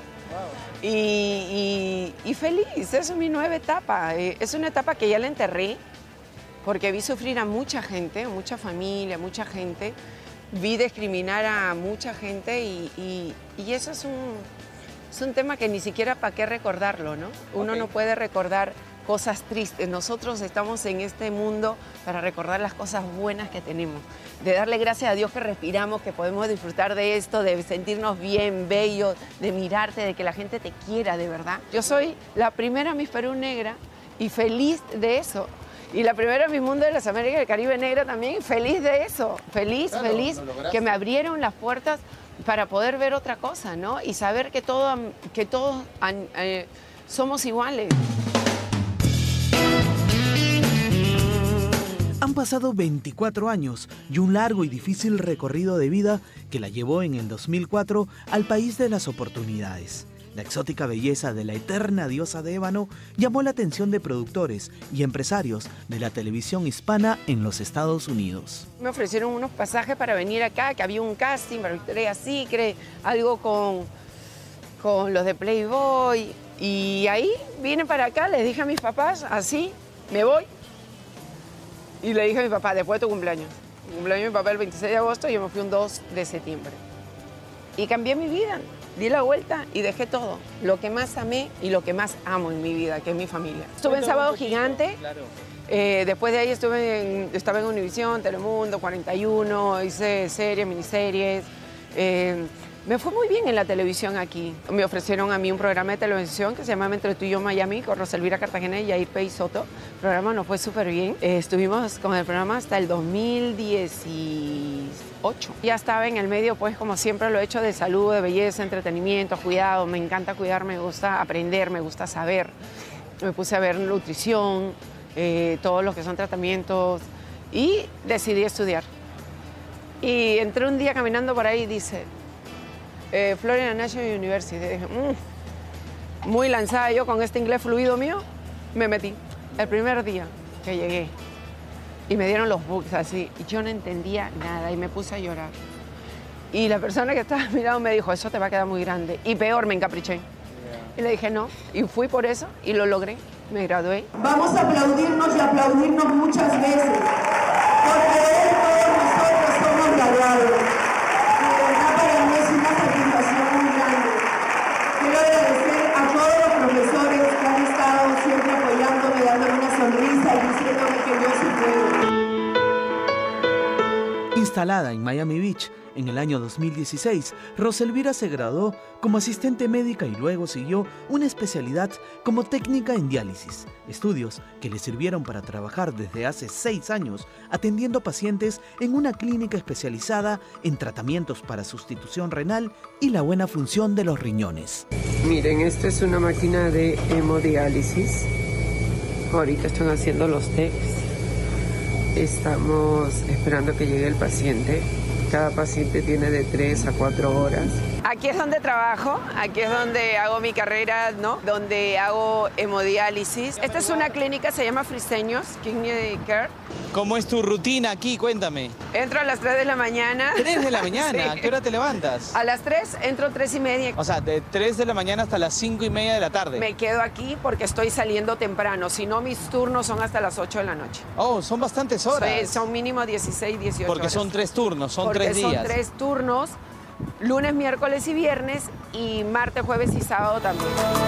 O: Y feliz, es mi nueva etapa. Es una etapa que ya la enterré porque vi sufrir a mucha gente, a mucha familia, a mucha gente. Vi discriminar a mucha gente y eso es un tema que ni siquiera para qué recordarlo, ¿no? Uno no puede recordar cosas tristes. Nosotros estamos en este mundo para recordar las cosas buenas que tenemos, de darle gracias a Dios que respiramos, que podemos disfrutar de esto, de sentirnos bien, bellos, de mirarte, de que la gente te quiera de verdad. Yo soy la primera Miss Perú negra y feliz de eso. Y la primera Miss Mundo de las Américas y el Caribe negra también, feliz de eso, feliz que me abrieron las puertas para poder ver otra cosa, ¿no? Y saber que todos somos iguales.
R: Han pasado 24 años y un largo y difícil recorrido de vida que la llevó en el 2004 al país de las oportunidades. La exótica belleza de la eterna diosa de ébano llamó la atención de productores y empresarios de la televisión hispana en los Estados Unidos.
O: Me ofrecieron unos pasajes para venir acá, que había un casting para Victoria's Secret, algo con los de Playboy. Y ahí vine para acá, les dije a mis papás, así, me voy. Y le dije a mi papá, después de tu cumpleaños. Mi cumpleaños de mi papá el 26 de agosto y yo me fui un 2 de septiembre. Y cambié mi vida, di la vuelta y dejé todo. Lo que más amé y lo que más amo en mi vida, que es mi familia. Estuve en Sábado Gigante, después de ahí estaba en Univisión, Telemundo, 41, hice series, miniseries. Me fue muy bien en la televisión aquí. Me ofrecieron a mí un programa de televisión que se llama Entre tú y yo Miami, con Roselvira Cartagena y Yair Pei Soto. El programa nos fue súper bien. Estuvimos con el programa hasta el 2018. Ya estaba en el medio, pues como siempre lo he hecho, de salud, de belleza, entretenimiento, cuidado. Me encanta cuidarme, me gusta aprender, me gusta saber. Me puse a ver nutrición, todos los que son tratamientos y decidí estudiar. Y entré un día caminando por ahí y dice... Florida National University. Dije, muy lanzada yo con este inglés fluido mío, me metí. El primer día que llegué y me dieron los books así, y yo no entendía nada y me puse a llorar. Y la persona que estaba mirando me dijo, eso te va a quedar muy grande. Y peor, me encapriché. Y le dije no, y fui por eso y lo logré. Me gradué.
J: Vamos a aplaudirnos y aplaudirnos muchas veces, porque de esto nosotros somos graduados. Para mí es una satisfacción muy grande. Quiero agradecer a todos los profesores que han estado siempre apoyándome, dándome una sonrisa y diciéndome que yo sí puedo.
R: Instalada en Miami Beach en el año 2016, Roselvira se graduó como asistente médica y luego siguió una especialidad como técnica en diálisis, estudios que le sirvieron para trabajar desde hace 6 años atendiendo pacientes en una clínica especializada en tratamientos para sustitución renal y la buena función de los riñones.
O: Miren, esta es una máquina de hemodiálisis. Ahorita están haciendo los tests. Estamos esperando que llegue el paciente. Cada paciente tiene de 3 a 4 horas. Aquí es donde trabajo, aquí es donde hago mi carrera, ¿no? Donde hago hemodiálisis. Esta es una clínica, se llama Friseños Kidney Care.
Q: ¿Cómo es tu rutina aquí? Cuéntame.
O: Entro a las 3 de la mañana.
Q: ¿3 de la mañana?
O: Sí.
Q: ¿A qué hora te levantas?
O: A las 3, entro 3:30.
Q: O sea, de 3 de la mañana hasta las 5:30 de la tarde.
O: Me quedo aquí porque estoy saliendo temprano, si no mis turnos son hasta las 8 de la noche.
Q: Oh, son bastantes horas.
O: Sí, son mínimo 16, 18
Q: Porque
O: horas.
Q: son 3 turnos, son 3 días.
O: Son 3 turnos, lunes, miércoles y viernes, y martes, jueves y sábado también.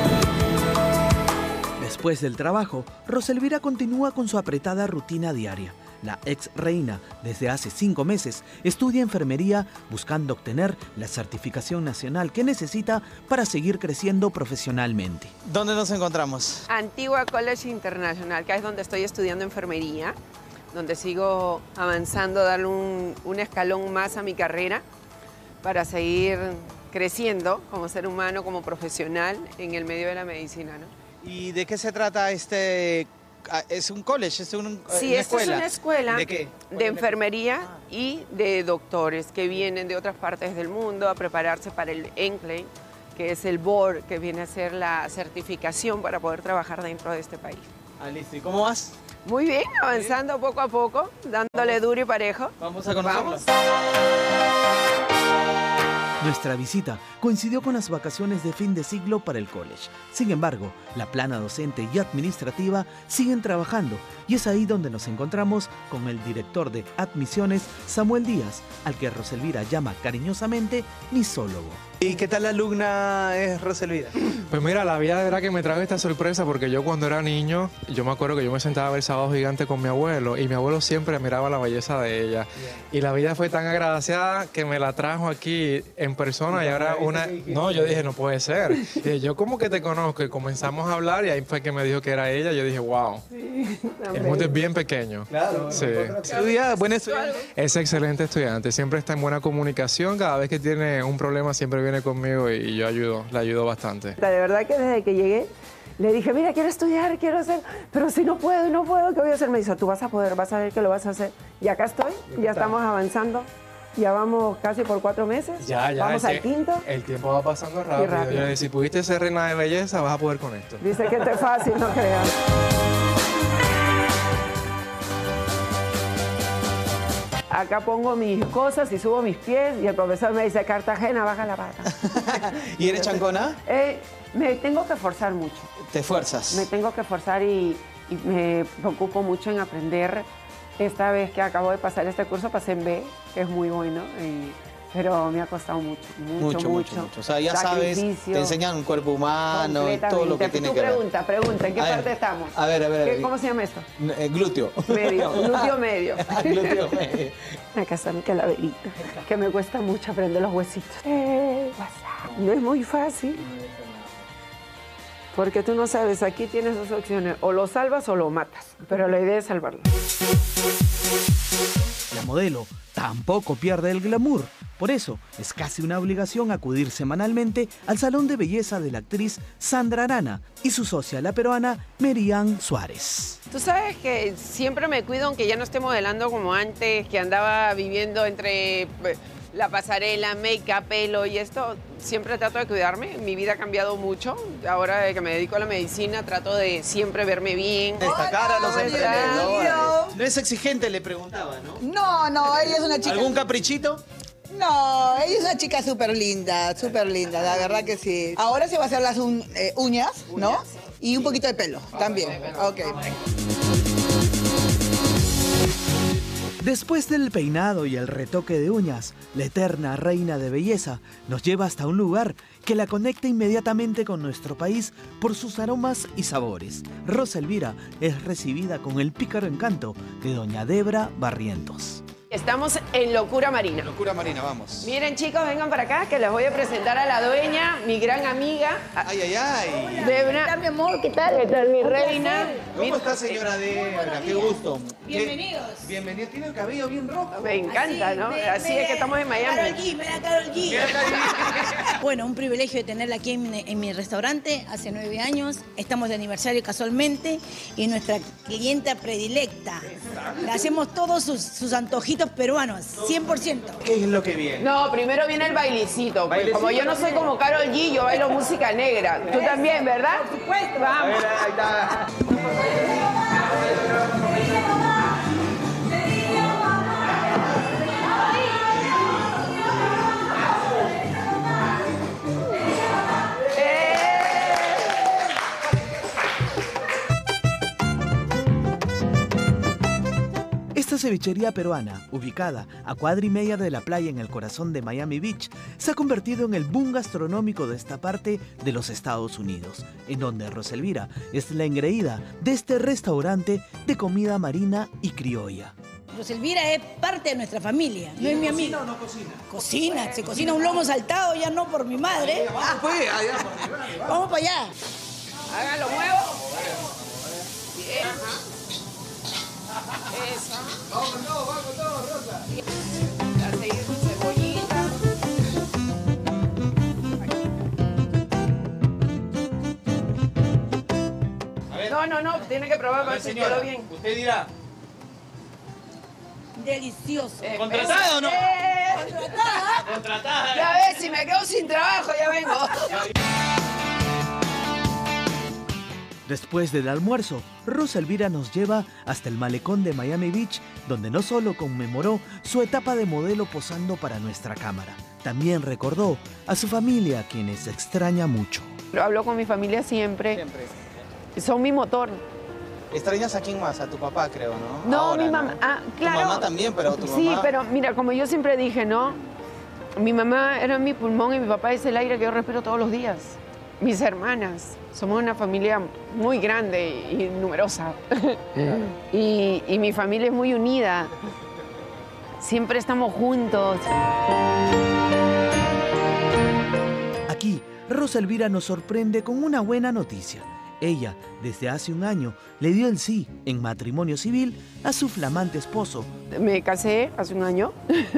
R: Después del trabajo, Roselvira continúa con su apretada rutina diaria. La ex reina, desde hace 5 meses, estudia enfermería buscando obtener la certificación nacional que necesita para seguir creciendo profesionalmente.
Q: ¿Dónde nos encontramos?
O: Antigua College International, que es donde estoy estudiando enfermería, donde sigo avanzando, darle un escalón más a mi carrera para seguir creciendo como ser humano, como profesional en el medio de la medicina, ¿no?
Q: ¿Y de qué se trata este? ¿Es un college? ¿Es
O: Sí,
Q: una
O: esta
Q: escuela?
O: es una escuela
Q: ¿De qué?
O: de enfermería y de doctores que vienen de otras partes del mundo a prepararse para el NCLEX, que es el board que viene a ser la certificación para poder trabajar dentro de este país.
Q: Ah, listo. ¿Y cómo vas?
O: Muy bien, avanzando poco a poco, dándole duro y parejo.
Q: Vamos a conocerlos.
R: Nuestra visita coincidió con las vacaciones de fin de siglo para el college. Sin embargo, la plana docente y administrativa siguen trabajando y es ahí donde nos encontramos con el director de admisiones, Samuel Díaz, al que Roselvira llama cariñosamente misólogo.
Q: ¿Y qué tal la alumna es Roselvira?
P: Pues mira, la vida de verdad que me trajo esta sorpresa porque yo cuando era niño, yo me acuerdo que yo me sentaba a ver Sábado Gigante con mi abuelo y mi abuelo siempre miraba la belleza de ella. Y la vida fue tan agraciada que me la trajo aquí en persona y ahora una... No, yo dije, no puede ser. Y dije, yo como que te conozco y comenzamos a hablar y ahí fue que me dijo que era ella. Yo dije, wow. El mundo es bien pequeño.
Q: Claro.
P: Sí.
Q: ¿Estudia? ¿Buen estudiante?
P: Es excelente estudiante. Siempre está en buena comunicación. Cada vez que tiene un problema siempre viene conmigo y yo le ayudo bastante.
O: De verdad que desde que llegué le dije, mira, quiero estudiar, quiero hacer, pero si no puedo, ¿qué voy a hacer? Me dijo, tú vas a poder, vas a ver que lo vas a hacer. Y acá estoy, ya estamos avanzando. Ya vamos casi por 4 meses.
P: Ya,
O: vamos al quinto.
P: El tiempo va pasando rápido.
O: rápido.
P: Yo le dije, si pudiste ser reina de belleza, vas a poder con esto.
O: Dice que esto es fácil, no creas. Acá pongo mis cosas y subo mis pies y el profesor me dice, Cartagena, baja la pata.
Q: ¿Y eres chancona?
O: Me tengo que forzar mucho.
Q: ¿Te fuerzas?
O: Me tengo que forzar y me preocupo mucho en aprender. Esta vez que acabo de pasar este curso, pasé en B, que es muy bueno, pero me ha costado mucho.
Q: O sea, ya sabes, te enseñan un cuerpo humano y todo lo que tiene que ver.
O: Pregunta, ¿en qué parte estamos?
Q: A ver.
O: ¿Cómo se llama esto?
Q: Glúteo.
O: Medio, glúteo medio.
Q: Glúteo medio.
O: Acá está mi calaverita, que me cuesta mucho aprender los huesitos. No es muy fácil. Porque tú no sabes, aquí tienes 2 opciones, o lo salvas o lo matas, pero la idea es salvarlo.
R: La modelo tampoco pierde el glamour. Por eso, es casi una obligación acudir semanalmente al salón de belleza de la actriz Sandra Arana y su socia, la peruana Merian Suárez.
O: Tú sabes que siempre me cuido, aunque ya no esté modelando como antes, que andaba viviendo entre la pasarela, make-up, pelo y esto. Siempre trato de cuidarme. Mi vida ha cambiado mucho. Ahora que me dedico a la medicina, trato de siempre verme bien.
Q: Destacar a los
S: bienvenidos.
Q: No es exigente, le preguntaba, ¿no?
S: No, ella es una chica...
Q: ¿Algún caprichito?
S: No, ella es una chica súper linda, la verdad que sí. Ahora se va a hacer las uñas, ¿no? Y un poquito de pelo también. Ok.
R: Después del peinado y el retoque de uñas, la eterna reina de belleza nos lleva hasta un lugar que la conecta inmediatamente con nuestro país por sus aromas y sabores. Roselvira es recibida con el pícaro encanto de doña Debra Barrientos.
O: Estamos en Locura Marina.
Q: Locura Marina, vamos.
O: Miren, chicos, vengan para acá que les voy a presentar a la dueña, mi gran amiga.
Q: Ay, ay, ay.
O: Debra.
F: ¿Qué tal, mi amor? ¿Qué tal?
O: ¿Qué tal, mi reina?
Q: ¿Cómo está, señora Debra? Qué gusto.
F: Bienvenidos.
Q: Bienvenido. Tiene el cabello bien rojo.
O: Me encanta, ¿no? Así es que estamos en Miami.
F: Karol G, mira Karol G. Bueno, un privilegio de tenerla aquí en mi restaurante hace 9 años. Estamos de aniversario casualmente y nuestra clienta predilecta. Le hacemos todos sus antojitos peruanos, 100%.
Q: ¿Qué es lo que viene?
O: No, primero viene el bailecito. Como yo no soy como Karol G, yo bailo música negra. Tú también, ¿verdad?
F: Por supuesto.
O: Vamos.
Q: Ahí está.
R: Esta cevichería peruana, ubicada a cuadra y media de la playa en el corazón de Miami Beach, se ha convertido en el boom gastronómico de esta parte de los Estados Unidos, en donde Roselvira es la engreída de este restaurante de comida marina y criolla.
F: Roselvira es parte de nuestra familia, no es mi amiga.
Q: ¿Cocina o no cocina?
F: Cocina, se cocina un lomo saltado, ya no por mi madre.
Q: Vamos pues, allá por mi madre.
F: Vamos para allá.
O: Hágalo, muevo. Bien. Eso.
Q: Vamos todo, Rosa.
O: A seguir con cebollita.
Q: A ver.
O: No, tiene que probar para ver si quedó bien.
Q: Usted dirá.
F: Delicioso.
Q: ¿Contratada o no?
F: ¿Contratada?
Q: Contratada.
O: Ya ves, si me quedo sin trabajo, ya vengo.
R: Después del almuerzo, Roselvira nos lleva hasta el malecón de Miami Beach, donde no solo conmemoró su etapa de modelo posando para nuestra cámara, también recordó a su familia, a quienes extraña mucho.
O: Hablo con mi familia siempre.
Q: Siempre.
O: Son mi motor.
Q: ¿Extrañas a quién más? A tu papá, creo, ¿no?
O: No,
Q: Ahora,
O: mi mamá.
Q: ¿no?
O: Ah, claro.
Q: Tu mamá también, pero tu
O: Sí,
Q: mamá...
O: pero mira, como yo siempre dije, ¿no? Mi mamá era mi pulmón y mi papá es el aire que yo respiro todos los días. Mis hermanas. Somos una familia muy grande y numerosa. y mi familia es muy unida. Siempre estamos juntos.
R: Aquí, Roselvira nos sorprende con una buena noticia. Ella, desde hace un año, le dio el sí en matrimonio civil a su flamante esposo.
O: Me casé hace un año.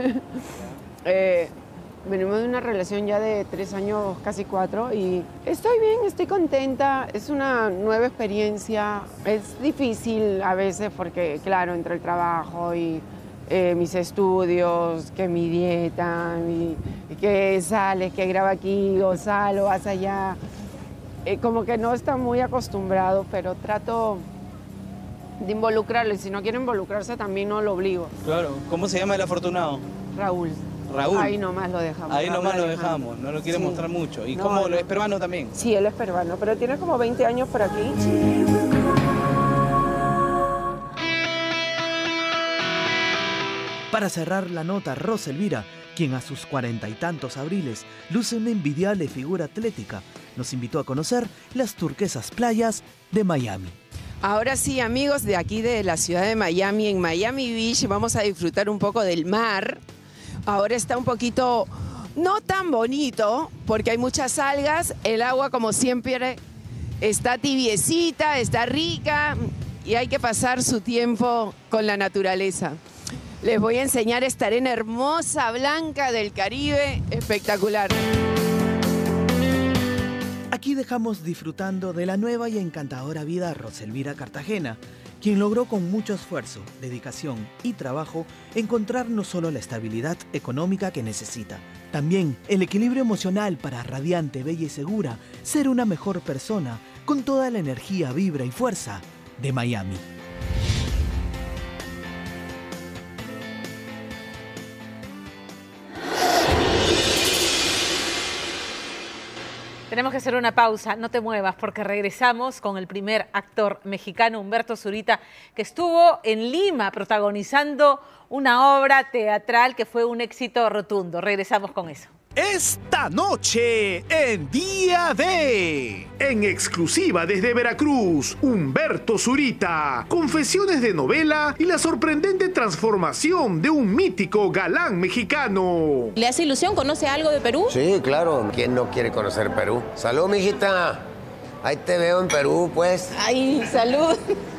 O: Venimos de una relación ya de 3 años, casi 4, y estoy bien, estoy contenta. Es una nueva experiencia. Es difícil a veces porque, claro, entre el trabajo y mis estudios, que mi dieta, y que sales, que graba aquí, o sal, o vas allá. Como que no está muy acostumbrado, pero trato de involucrarlo. Y si no quiere involucrarse, también no lo obligo.
Q: Claro. ¿Cómo se llama el afortunado?
O: Raúl.
Q: Raúl.
O: Ahí nomás lo dejamos.
Q: Ahí
O: Raúl
Q: nomás lo
O: Alejandro.
Q: dejamos, no lo quiere
O: Sí.
Q: mostrar mucho. ¿Y
O: No,
Q: cómo
O: no.
Q: lo es peruano también?
O: Sí, él es peruano, pero tiene como 20 años por aquí.
R: Para cerrar la nota, Roselvira, quien a sus 40 y tantos abriles luce una envidiable figura atlética, nos invitó a conocer las turquesas playas de Miami.
O: Ahora sí, amigos de aquí de la ciudad de Miami, en Miami Beach, vamos a disfrutar un poco del mar. Ahora está un poquito no tan bonito porque hay muchas algas. El agua, como siempre, está tibiecita, está rica y hay que pasar su tiempo con la naturaleza. Les voy a enseñar esta arena hermosa, blanca del Caribe, espectacular.
R: Aquí dejamos disfrutando de la nueva y encantadora vida a Roselvira Cartagena, quien logró con mucho esfuerzo, dedicación y trabajo encontrar no solo la estabilidad económica que necesita, también el equilibrio emocional para radiante, bella y segura ser una mejor persona con toda la energía, vibra y fuerza de Miami.
A: Tenemos que hacer una pausa, no te muevas, porque regresamos con el primer actor mexicano, Humberto Zurita, que estuvo en Lima protagonizando una obra teatral que fue un éxito rotundo. Regresamos con eso.
R: Esta noche, en Día D. En exclusiva desde Veracruz, Humberto Zurita. Confesiones de novela y la sorprendente transformación de un mítico galán mexicano.
X: ¿Le hace ilusión? ¿Conoce algo de Perú?
Y: Sí, claro. ¿Quién no quiere conocer Perú? Salud, mijita. Ahí te veo en Perú, pues.
X: Ay, salud.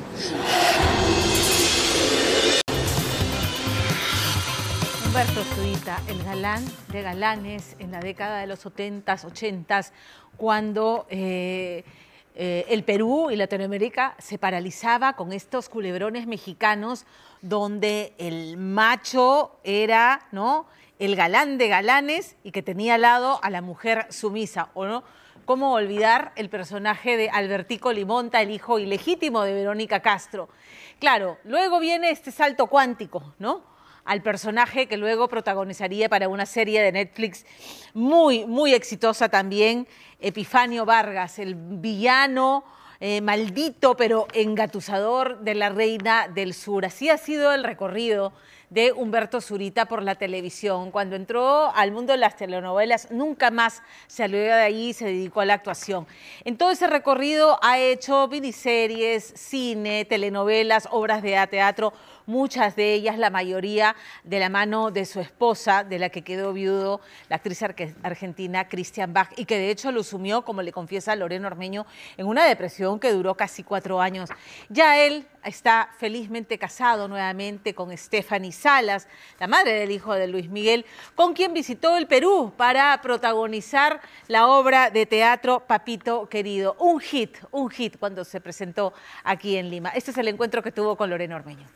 A: Humberto Zurita, el galán de galanes en la década de los 70s, 80s, cuando el Perú y Latinoamérica se paralizaba con estos culebrones mexicanos donde el macho era, ¿no?, el galán de galanes y que tenía al lado a la mujer sumisa, ¿o no? ¿Cómo olvidar el personaje de Albertico Limonta, el hijo ilegítimo de Verónica Castro? Claro, luego viene este salto cuántico, ¿no?, al personaje que luego protagonizaría para una serie de Netflix muy exitosa también, Epifanio Vargas, el villano maldito pero engatusador de la Reina del Sur. Así ha sido el recorrido de Humberto Zurita por la televisión. Cuando entró al mundo de las telenovelas, nunca más salió de ahí y se dedicó a la actuación. En todo ese recorrido ha hecho miniseries, cine, telenovelas, obras de teatro, muchas de ellas, la mayoría, de la mano de su esposa, de la que quedó viudo, la actriz argentina Christian Bach, y que de hecho lo sumió, como le confiesa Lorena Ormeño, en una depresión que duró casi 4 años. Ya él está felizmente casado nuevamente con Stephanie Salas, la madre del hijo de Luis Miguel, con quien visitó el Perú para protagonizar la obra de teatro Papito Querido. Un hit cuando se presentó aquí en Lima. Este es el encuentro que tuvo con Lorena Ormeño.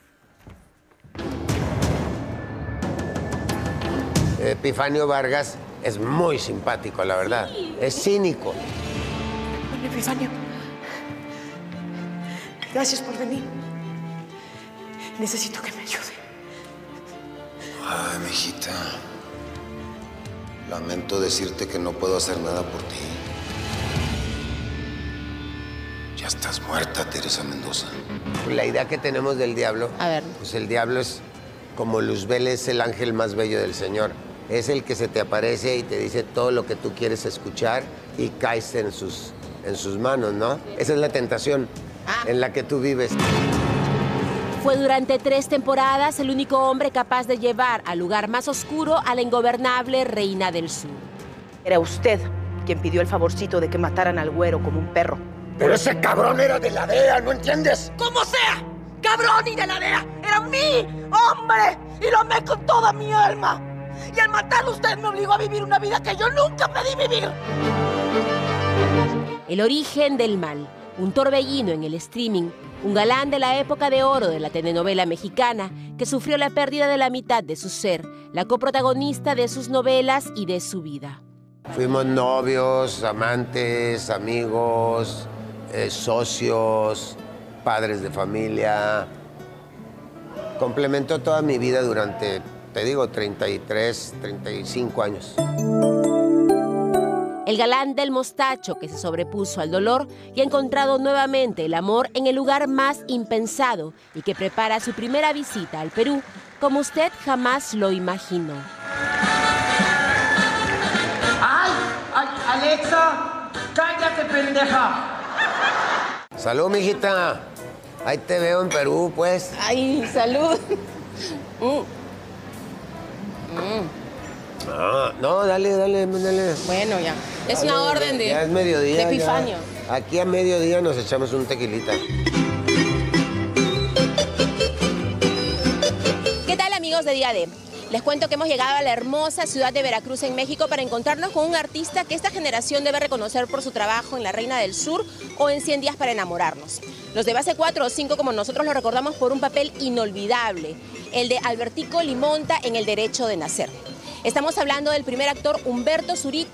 Y: Epifanio Vargas es muy simpático, la verdad. Sí. Es cínico.
G: Don Epifanio, gracias por venir. Necesito que me ayude.
Y: Ay, mijita. Lamento decirte que no puedo hacer nada por ti. Ya estás muerta, Teresa Mendoza. La idea que tenemos del diablo...
X: A ver.
Y: Pues el diablo es como Luzbel, es el ángel más bello del Señor. Es el que se te aparece y te dice todo lo que tú quieres escuchar y caes en sus manos, ¿no? Esa es la tentación en la que tú vives.
C: Fue durante 3 temporadas el único hombre capaz de llevar al lugar más oscuro a la ingobernable Reina del Sur.
H: Era usted quien pidió el favorcito de que mataran al güero como un perro.
Y: Pero ese cabrón era de la DEA, ¿no entiendes?
H: ¡Como sea! ¡Cabrón y de la DEA! ¡Era mi hombre! Y lo amé con toda mi alma. Y al matarlo usted me obligó a vivir una vida que yo nunca pedí vivir.
C: El origen del mal, un torbellino en el streaming, un galán de la época de oro de la telenovela mexicana que sufrió la pérdida de la mitad de su ser, la coprotagonista de sus novelas y de su vida.
Y: Fuimos novios, amantes, amigos, socios, padres de familia. Complementó toda mi vida durante, te digo, 33, 35 años.
C: El galán del mostacho que se sobrepuso al dolor y ha encontrado nuevamente el amor en el lugar más impensado y que prepara su primera visita al Perú como usted jamás lo imaginó.
L: ¡Ay! ¡Ay! ¡Alexa! ¡Cállate, pendeja!
Y: Salud, mijita. Ahí te veo en Perú, pues.
X: Ay, salud.
Y: No, dale.
X: Bueno, ya. Es una orden de...
Y: Ya es mediodía.
X: De Epifanio.
Y: Ya. Aquí a mediodía nos echamos un tequilita.
X: ¿Qué tal, amigos de Día D? Les cuento que hemos llegado a la hermosa ciudad de Veracruz, en México, para encontrarnos con un artista que esta generación debe reconocer por su trabajo en La Reina del Sur o en 100 días para enamorarnos. Los de base 4 o 5, como nosotros lo recordamos, por un papel inolvidable, el de Albertico Limonta en El Derecho de Nacer. Estamos hablando del primer actor Humberto Zurita.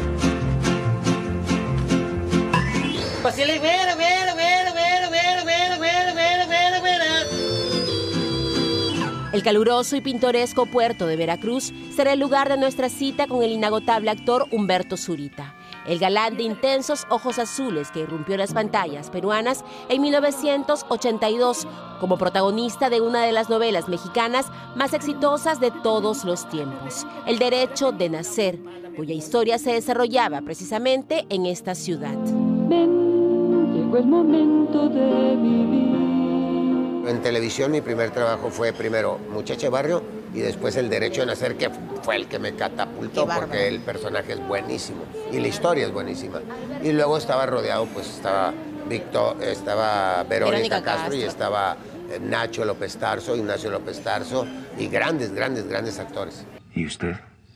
X: El caluroso y pintoresco puerto de Veracruz será el lugar de nuestra cita con el inagotable actor Humberto Zurita, el galán de intensos ojos azules que irrumpió en las pantallas peruanas en 1982 como protagonista de una de las novelas mexicanas más exitosas de todos los tiempos, El Derecho de Nacer,
C: cuya historia se desarrollaba precisamente en esta ciudad.
I: Llegó el momento de vivir.
Y: En televisión mi primer trabajo fue primero Muchacha de Barrio y después El Derecho de Nacer, que fue el que me catapultó porque el personaje es buenísimo y la historia es buenísima. Y luego estaba rodeado, pues estaba Verónica Castro y estaba Ignacio López Tarso y grandes actores.
M: ¿Y usted?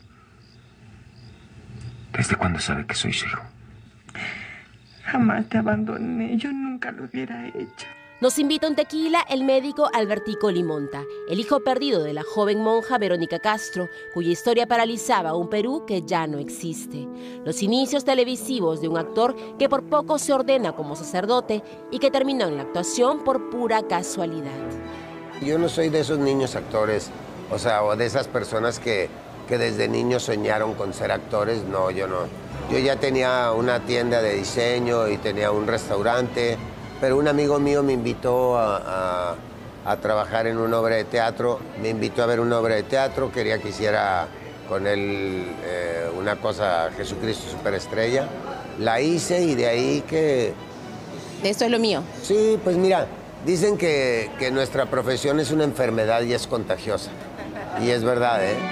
M: ¿Desde cuándo sabe que soy su hijo?
I: Jamás te abandoné, yo nunca lo hubiera hecho.
C: Nos invita un tequila el médico Albertico Limonta, el hijo perdido de la joven monja Verónica Castro, cuya historia paralizaba un Perú que ya no existe. Los inicios televisivos de un actor que por poco se ordena como sacerdote y que terminó en la actuación por pura casualidad.
Y: Yo no soy de esos niños actores, o de esas personas que desde niños soñaron con ser actores. No, yo no. Yo ya tenía una tienda de diseño y tenía un restaurante. Pero un amigo mío me invitó a trabajar en una obra de teatro, me invitó a ver una obra de teatro, quería que hiciera con él una cosa, Jesucristo Superestrella. La hice y de ahí que...
X: Esto es lo mío.
Y: Sí, pues mira, dicen que nuestra profesión es una enfermedad y es contagiosa. Y es verdad, ¿eh?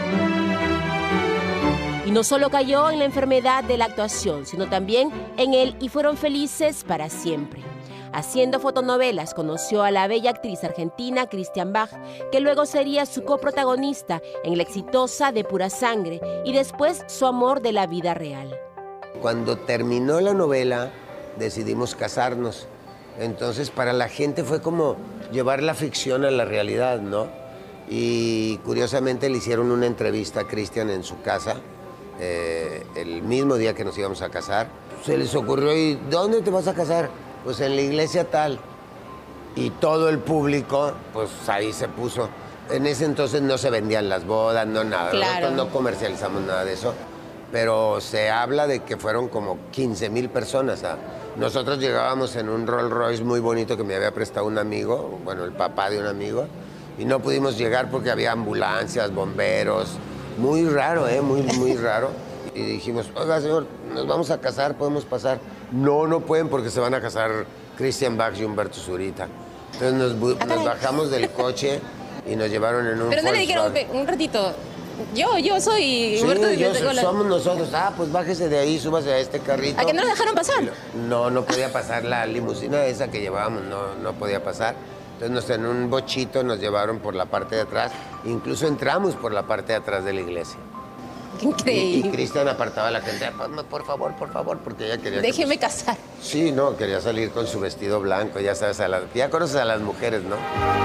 C: Y no solo cayó en la enfermedad de la actuación, sino también en el Y fueron felices para siempre. Haciendo fotonovelas conoció a la bella actriz argentina Christian Bach, que luego sería su coprotagonista en la exitosa De Pura Sangre y después su amor de la vida real.
Y: Cuando terminó la novela decidimos casarnos. Entonces para la gente fue como llevar la ficción a la realidad, ¿no? Y curiosamente le hicieron una entrevista a Christian en su casa el mismo día que nos íbamos a casar. Se les ocurrió, ¿y dónde te vas a casar? Pues en la iglesia tal. Y todo el público, pues ahí se puso. En ese entonces no se vendían las bodas, no nada.
X: Claro.
Y: Nosotros no comercializamos nada de eso. Pero se habla de que fueron como 15,000 personas. Nosotros llegábamos en un Rolls Royce muy bonito que me había prestado un amigo, bueno, el papá de un amigo, y no pudimos llegar porque había ambulancias, bomberos. Muy raro, muy raro. Y dijimos, oiga, señor, nos vamos a casar, ¿podemos pasar? No, no pueden porque se van a casar Christian Bach y Humberto Zurita. Entonces nos bajamos del coche y nos llevaron en un...
X: Pero no le dijeron, un ratito, yo soy Humberto Zurita.
Y: Somos nosotros. Pues bájese de ahí, súbase a este carrito.
X: ¿A que no lo dejaron pasar?
Y: No podía pasar la limusina esa que llevábamos, no podía pasar. Entonces en un bochito nos llevaron por la parte de atrás, incluso entramos por la parte de atrás de la iglesia.
X: Qué increíble.
Y: Y Cristian apartaba a la gente, por favor, porque ella quería...
X: Déjeme casar.
Y: Sí, no, quería salir con su vestido blanco, ya sabes, ya conoces a las mujeres, ¿no?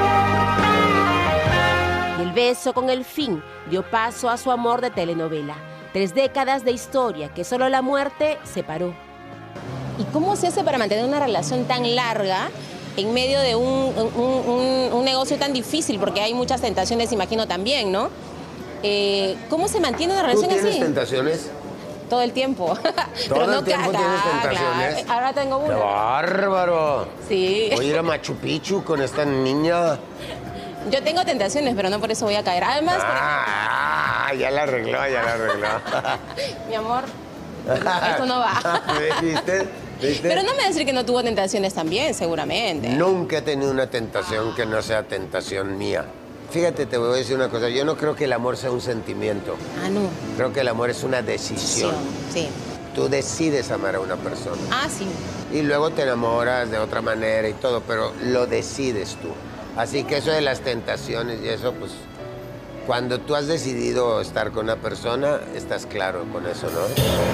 C: Y el beso con el fin dio paso a su amor de telenovela. 3 décadas de historia que solo la muerte separó.
X: ¿Y cómo se hace para mantener una relación tan larga en medio de un negocio tan difícil? Porque hay muchas tentaciones, imagino, también, ¿no? ¿Cómo se mantiene una relación así?
Y: ¿Tú tienes tentaciones?
X: Todo el tiempo.
Y: ¿Todo el tiempo tienes tentaciones?
X: Claro. Ahora tengo una.
Y: ¡Qué bárbaro!
X: Sí.
Y: Voy a ir a Machu Picchu con esta niña.
X: Yo tengo tentaciones, pero no por eso voy a caer. Además...
Y: Ya la arregló.
X: Mi amor, esto no va.
Y: ¿Viste?
X: Pero no me va a decir que no tuvo tentaciones también, seguramente.
Y: Nunca he tenido una tentación que no sea tentación mía. Fíjate, te voy a decir una cosa. Yo no creo que el amor sea un sentimiento.
X: No.
Y: Creo que el amor es una decisión.
X: Sí.
Y: Tú decides amar a una persona.
X: Sí.
Y: Y luego te enamoras de otra manera y todo, pero lo decides tú. Así que eso de las tentaciones y eso, pues, cuando tú has decidido estar con una persona, estás claro con eso, ¿no?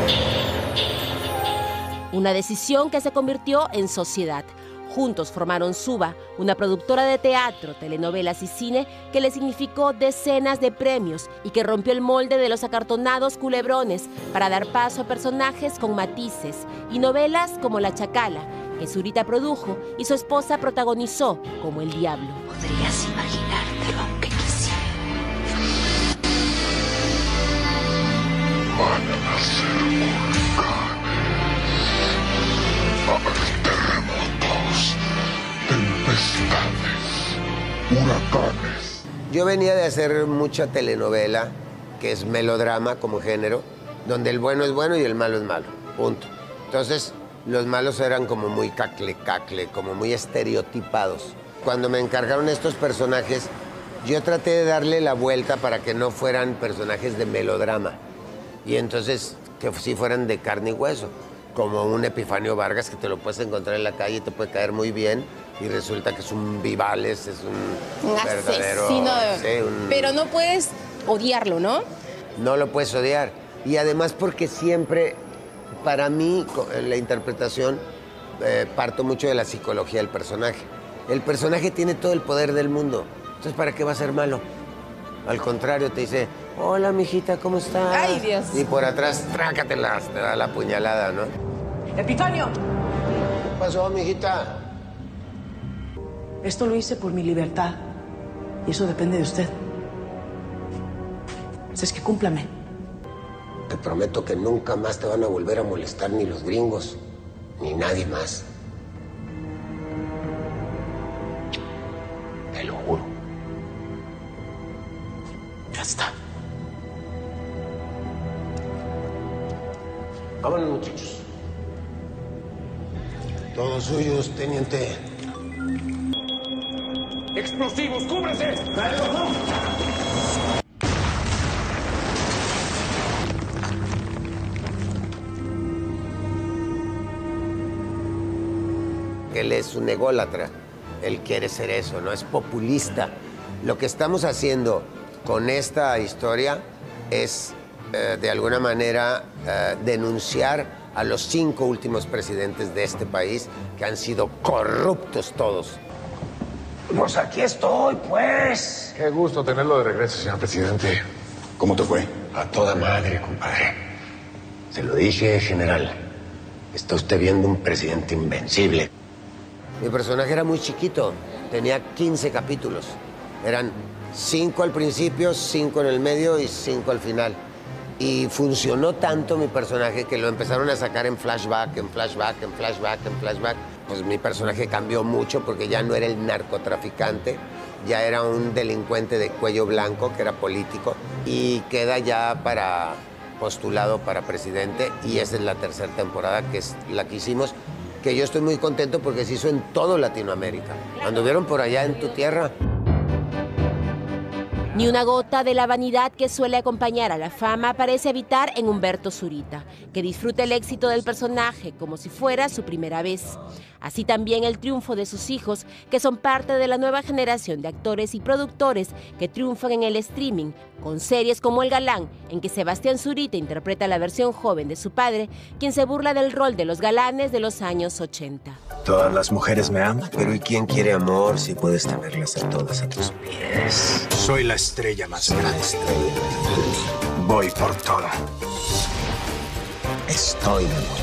C: Una decisión que se convirtió en sociedad. Juntos formaron Suba, una productora de teatro, telenovelas y cine que le significó decenas de premios y que rompió el molde de los acartonados culebrones para dar paso a personajes con matices y novelas como La Chacala, que Zurita produjo y su esposa protagonizó como El Diablo.
U: Podrías imaginártelo aunque quisieras.
V: Van a nacer volcanes, terremotos, tempestades, huracanes.
Y: Yo venía de hacer mucha telenovela, que es melodrama como género, donde el bueno es bueno y el malo es malo, punto. Entonces, los malos eran como muy cacle, como muy estereotipados. Cuando me encargaron estos personajes, yo traté de darle la vuelta para que no fueran personajes de melodrama. Y entonces, que sí fueran de carne y hueso. Como un Epifanio Vargas, que te lo puedes encontrar en la calle y te puede caer muy bien. Y resulta que es un vivales, es un verdadero...
X: asesino.
Y: Sí,
X: Pero no puedes odiarlo, ¿no?
Y: No lo puedes odiar. Y además porque siempre, para mí, la interpretación, parto mucho de la psicología del personaje. El personaje tiene todo el poder del mundo. Entonces, ¿para qué va a ser malo? Al contrario, te dice, hola, mijita, ¿cómo estás?
X: Ay, Dios.
Y: Y por atrás, trácatelas, te da la puñalada, ¿no?
H: Epifanio.
Y: ¿Qué pasó, mijita?
H: Esto lo hice por mi libertad. Y eso depende de usted. Así es que cúmplame.
Y: Te prometo que nunca más te van a volver a molestar ni los gringos, ni nadie más. Te lo juro.
H: Ya está.
Y: Vámonos, muchachos. Todos suyos, teniente.
V: ¡Explosivos, cúbrese!
Y: Él es un ególatra. Él quiere ser eso, ¿no? Es populista. Lo que estamos haciendo con esta historia es, de alguna manera, denunciar a los 5 últimos presidentes de este país que han sido corruptos todos.
V: Pues aquí estoy, pues.
M: Qué gusto tenerlo de regreso, señor presidente. ¿Cómo te fue?
Y: A toda madre, compadre. Se lo dije, general. Está usted viendo un presidente invencible. Mi personaje era muy chiquito. Tenía 15 capítulos. Eran 5 al principio, 5 en el medio y 5 al final. Y funcionó tanto mi personaje que lo empezaron a sacar en flashback, en flashback, en flashback, en flashback. Pues mi personaje cambió mucho porque ya no era el narcotraficante, ya era un delincuente de cuello blanco que era político y queda ya postulado para presidente y esa es la 3ª temporada que es la que hicimos, que yo estoy muy contento porque se hizo en todo Latinoamérica. Anduvieron por allá en tu tierra.
C: Ni una gota de la vanidad que suele acompañar a la fama parece habitar en Humberto Zurita, que disfruta el éxito del personaje como si fuera su primera vez. Así también el triunfo de sus hijos, que son parte de la nueva generación de actores y productores que triunfan en el streaming, con series como El Galán, en que Sebastián Zurita interpreta la versión joven de su padre, quien se burla del rol de los galanes de los años 80.
Y: Todas las mujeres me aman, pero ¿y quién quiere amor si puedes tenerlas a todas a tus pies?
M: Soy la estrella más grande. Voy por todo.
Y: Estoy de vuelta.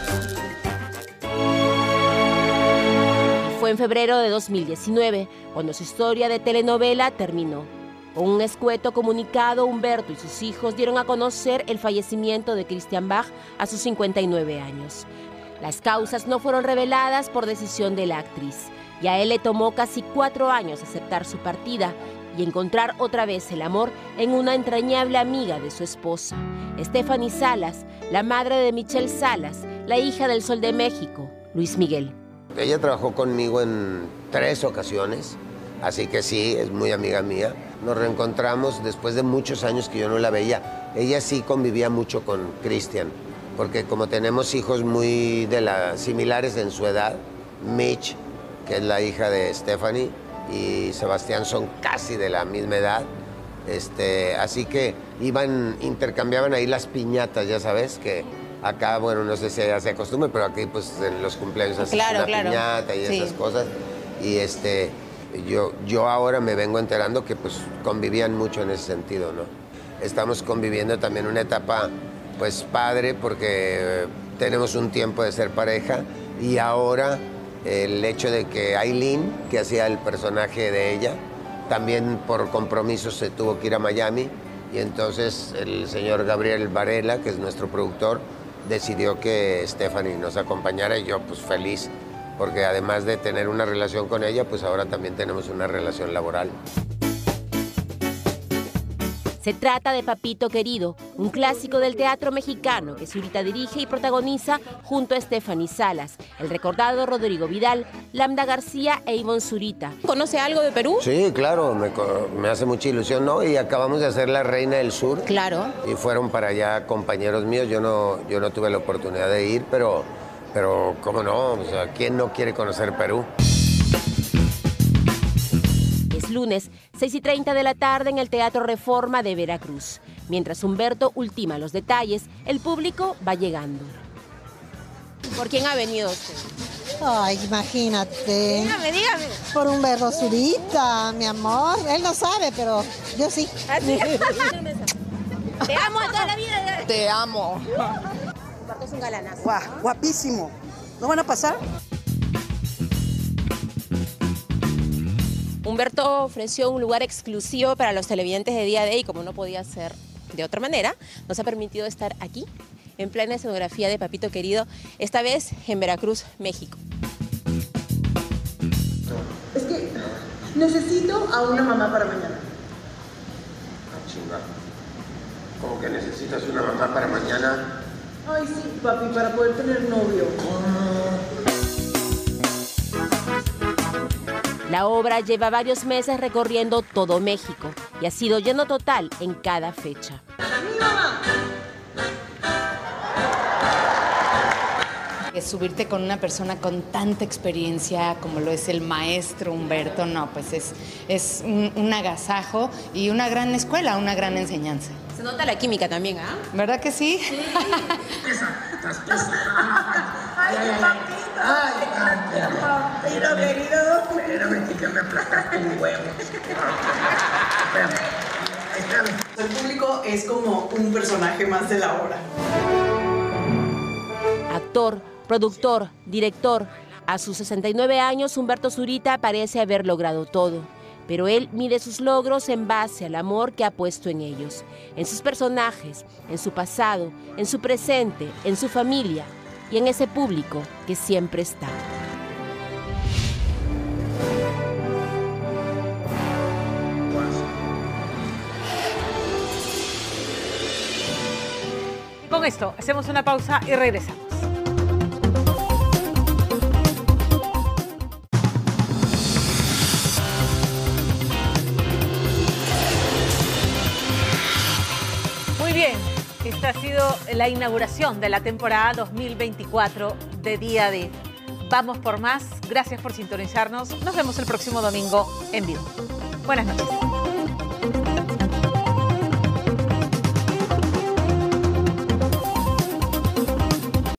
C: Fue en febrero de 2019 cuando su historia de telenovela terminó. Con un escueto comunicado, Humberto y sus hijos dieron a conocer el fallecimiento de Christian Bach a sus 59 años. Las causas no fueron reveladas por decisión de la actriz, y a él le tomó casi 4 años aceptar su partida y encontrar otra vez el amor en una entrañable amiga de su esposa, Stephanie Salas, la madre de Michelle Salas, la hija del Sol de México, Luis Miguel.
Y: Ella trabajó conmigo en 3 ocasiones, así que sí, es muy amiga mía. Nos reencontramos después de muchos años que yo no la veía. Ella sí convivía mucho con Christian, porque como tenemos hijos muy similares en su edad, Mitch, que es la hija de Stephanie, y Sebastián son casi de la misma edad, así que intercambiaban ahí las piñatas, ya sabes, que acá, bueno, no sé si se acostumbra, pero aquí pues en los cumpleaños hacen una piñata y esas cosas. Y yo ahora me vengo enterando que pues convivían mucho en ese sentido, ¿no? Estamos conviviendo también una etapa pues padre porque tenemos un tiempo de ser pareja y ahora el hecho de que Aileen, que hacía el personaje de ella, también por compromisos se tuvo que ir a Miami y entonces el señor Gabriel Varela, que es nuestro productor, decidió que Stephanie nos acompañara y yo pues feliz, porque además de tener una relación con ella, pues ahora también tenemos una relación laboral.
C: Se trata de Papito Querido, un clásico del teatro mexicano que Zurita dirige y protagoniza junto a Stephanie Salas, el recordado Rodrigo Vidal, Lambda García e Ivonne Zurita.
X: ¿Conoce algo de Perú?
Y: Sí, claro, me hace mucha ilusión, ¿no? Y acabamos de hacer La Reina del Sur.
X: Claro.
Y: Y fueron para allá compañeros míos, yo no tuve la oportunidad de ir, pero ¿cómo no? O sea, ¿quién no quiere conocer Perú?
C: Es lunes, 6:30 de la tarde en el Teatro Reforma de Veracruz. Mientras Humberto ultima los detalles, el público va llegando.
X: ¿Por quién ha venido usted?
B: Ay, imagínate.
X: Dígame.
B: Por Humberto Zurita, mi amor. Él no sabe, pero yo sí.
X: Te amo a toda la vida.
E: Te amo.
X: Humberto es un galanazo.
E: Guapísimo. ¿No van a pasar?
X: Humberto ofreció un lugar exclusivo para los televidentes de Día D y como no podía ser de otra manera, nos ha permitido estar aquí, en plena escenografía de Papito Querido, esta vez en Veracruz, México.
E: Es que necesito a una mamá para mañana.
Y: Chinga. ¿Cómo que necesitas una mamá para mañana?
E: Ay, sí, papi, para poder tener novio.
C: La obra lleva varios meses recorriendo todo México y ha sido lleno total en cada fecha.
K: Subirte con una persona con tanta experiencia como lo es el maestro Humberto, no, pues es un agasajo y una gran escuela, una gran enseñanza.
X: Se nota la química también, ¿ah?
K: ¿Verdad que sí?
E: ¡Ay, papito! Papito querido.
V: Espérame, que me aplastaste un huevo. Espérame.
E: El público es como un personaje más de la obra.
C: Actor, productor, director. A sus 69 años, Humberto Zurita parece haber logrado todo. Pero él mide sus logros en base al amor que ha puesto en ellos, en sus personajes, en su pasado, en su presente, en su familia y en ese público que siempre está.
A: Con esto, hacemos una pausa y regresamos. Muy bien, esta ha sido la inauguración de la temporada 2024 de Día D. Vamos por más. Gracias por sintonizarnos. Nos vemos el próximo domingo en vivo. Buenas noches.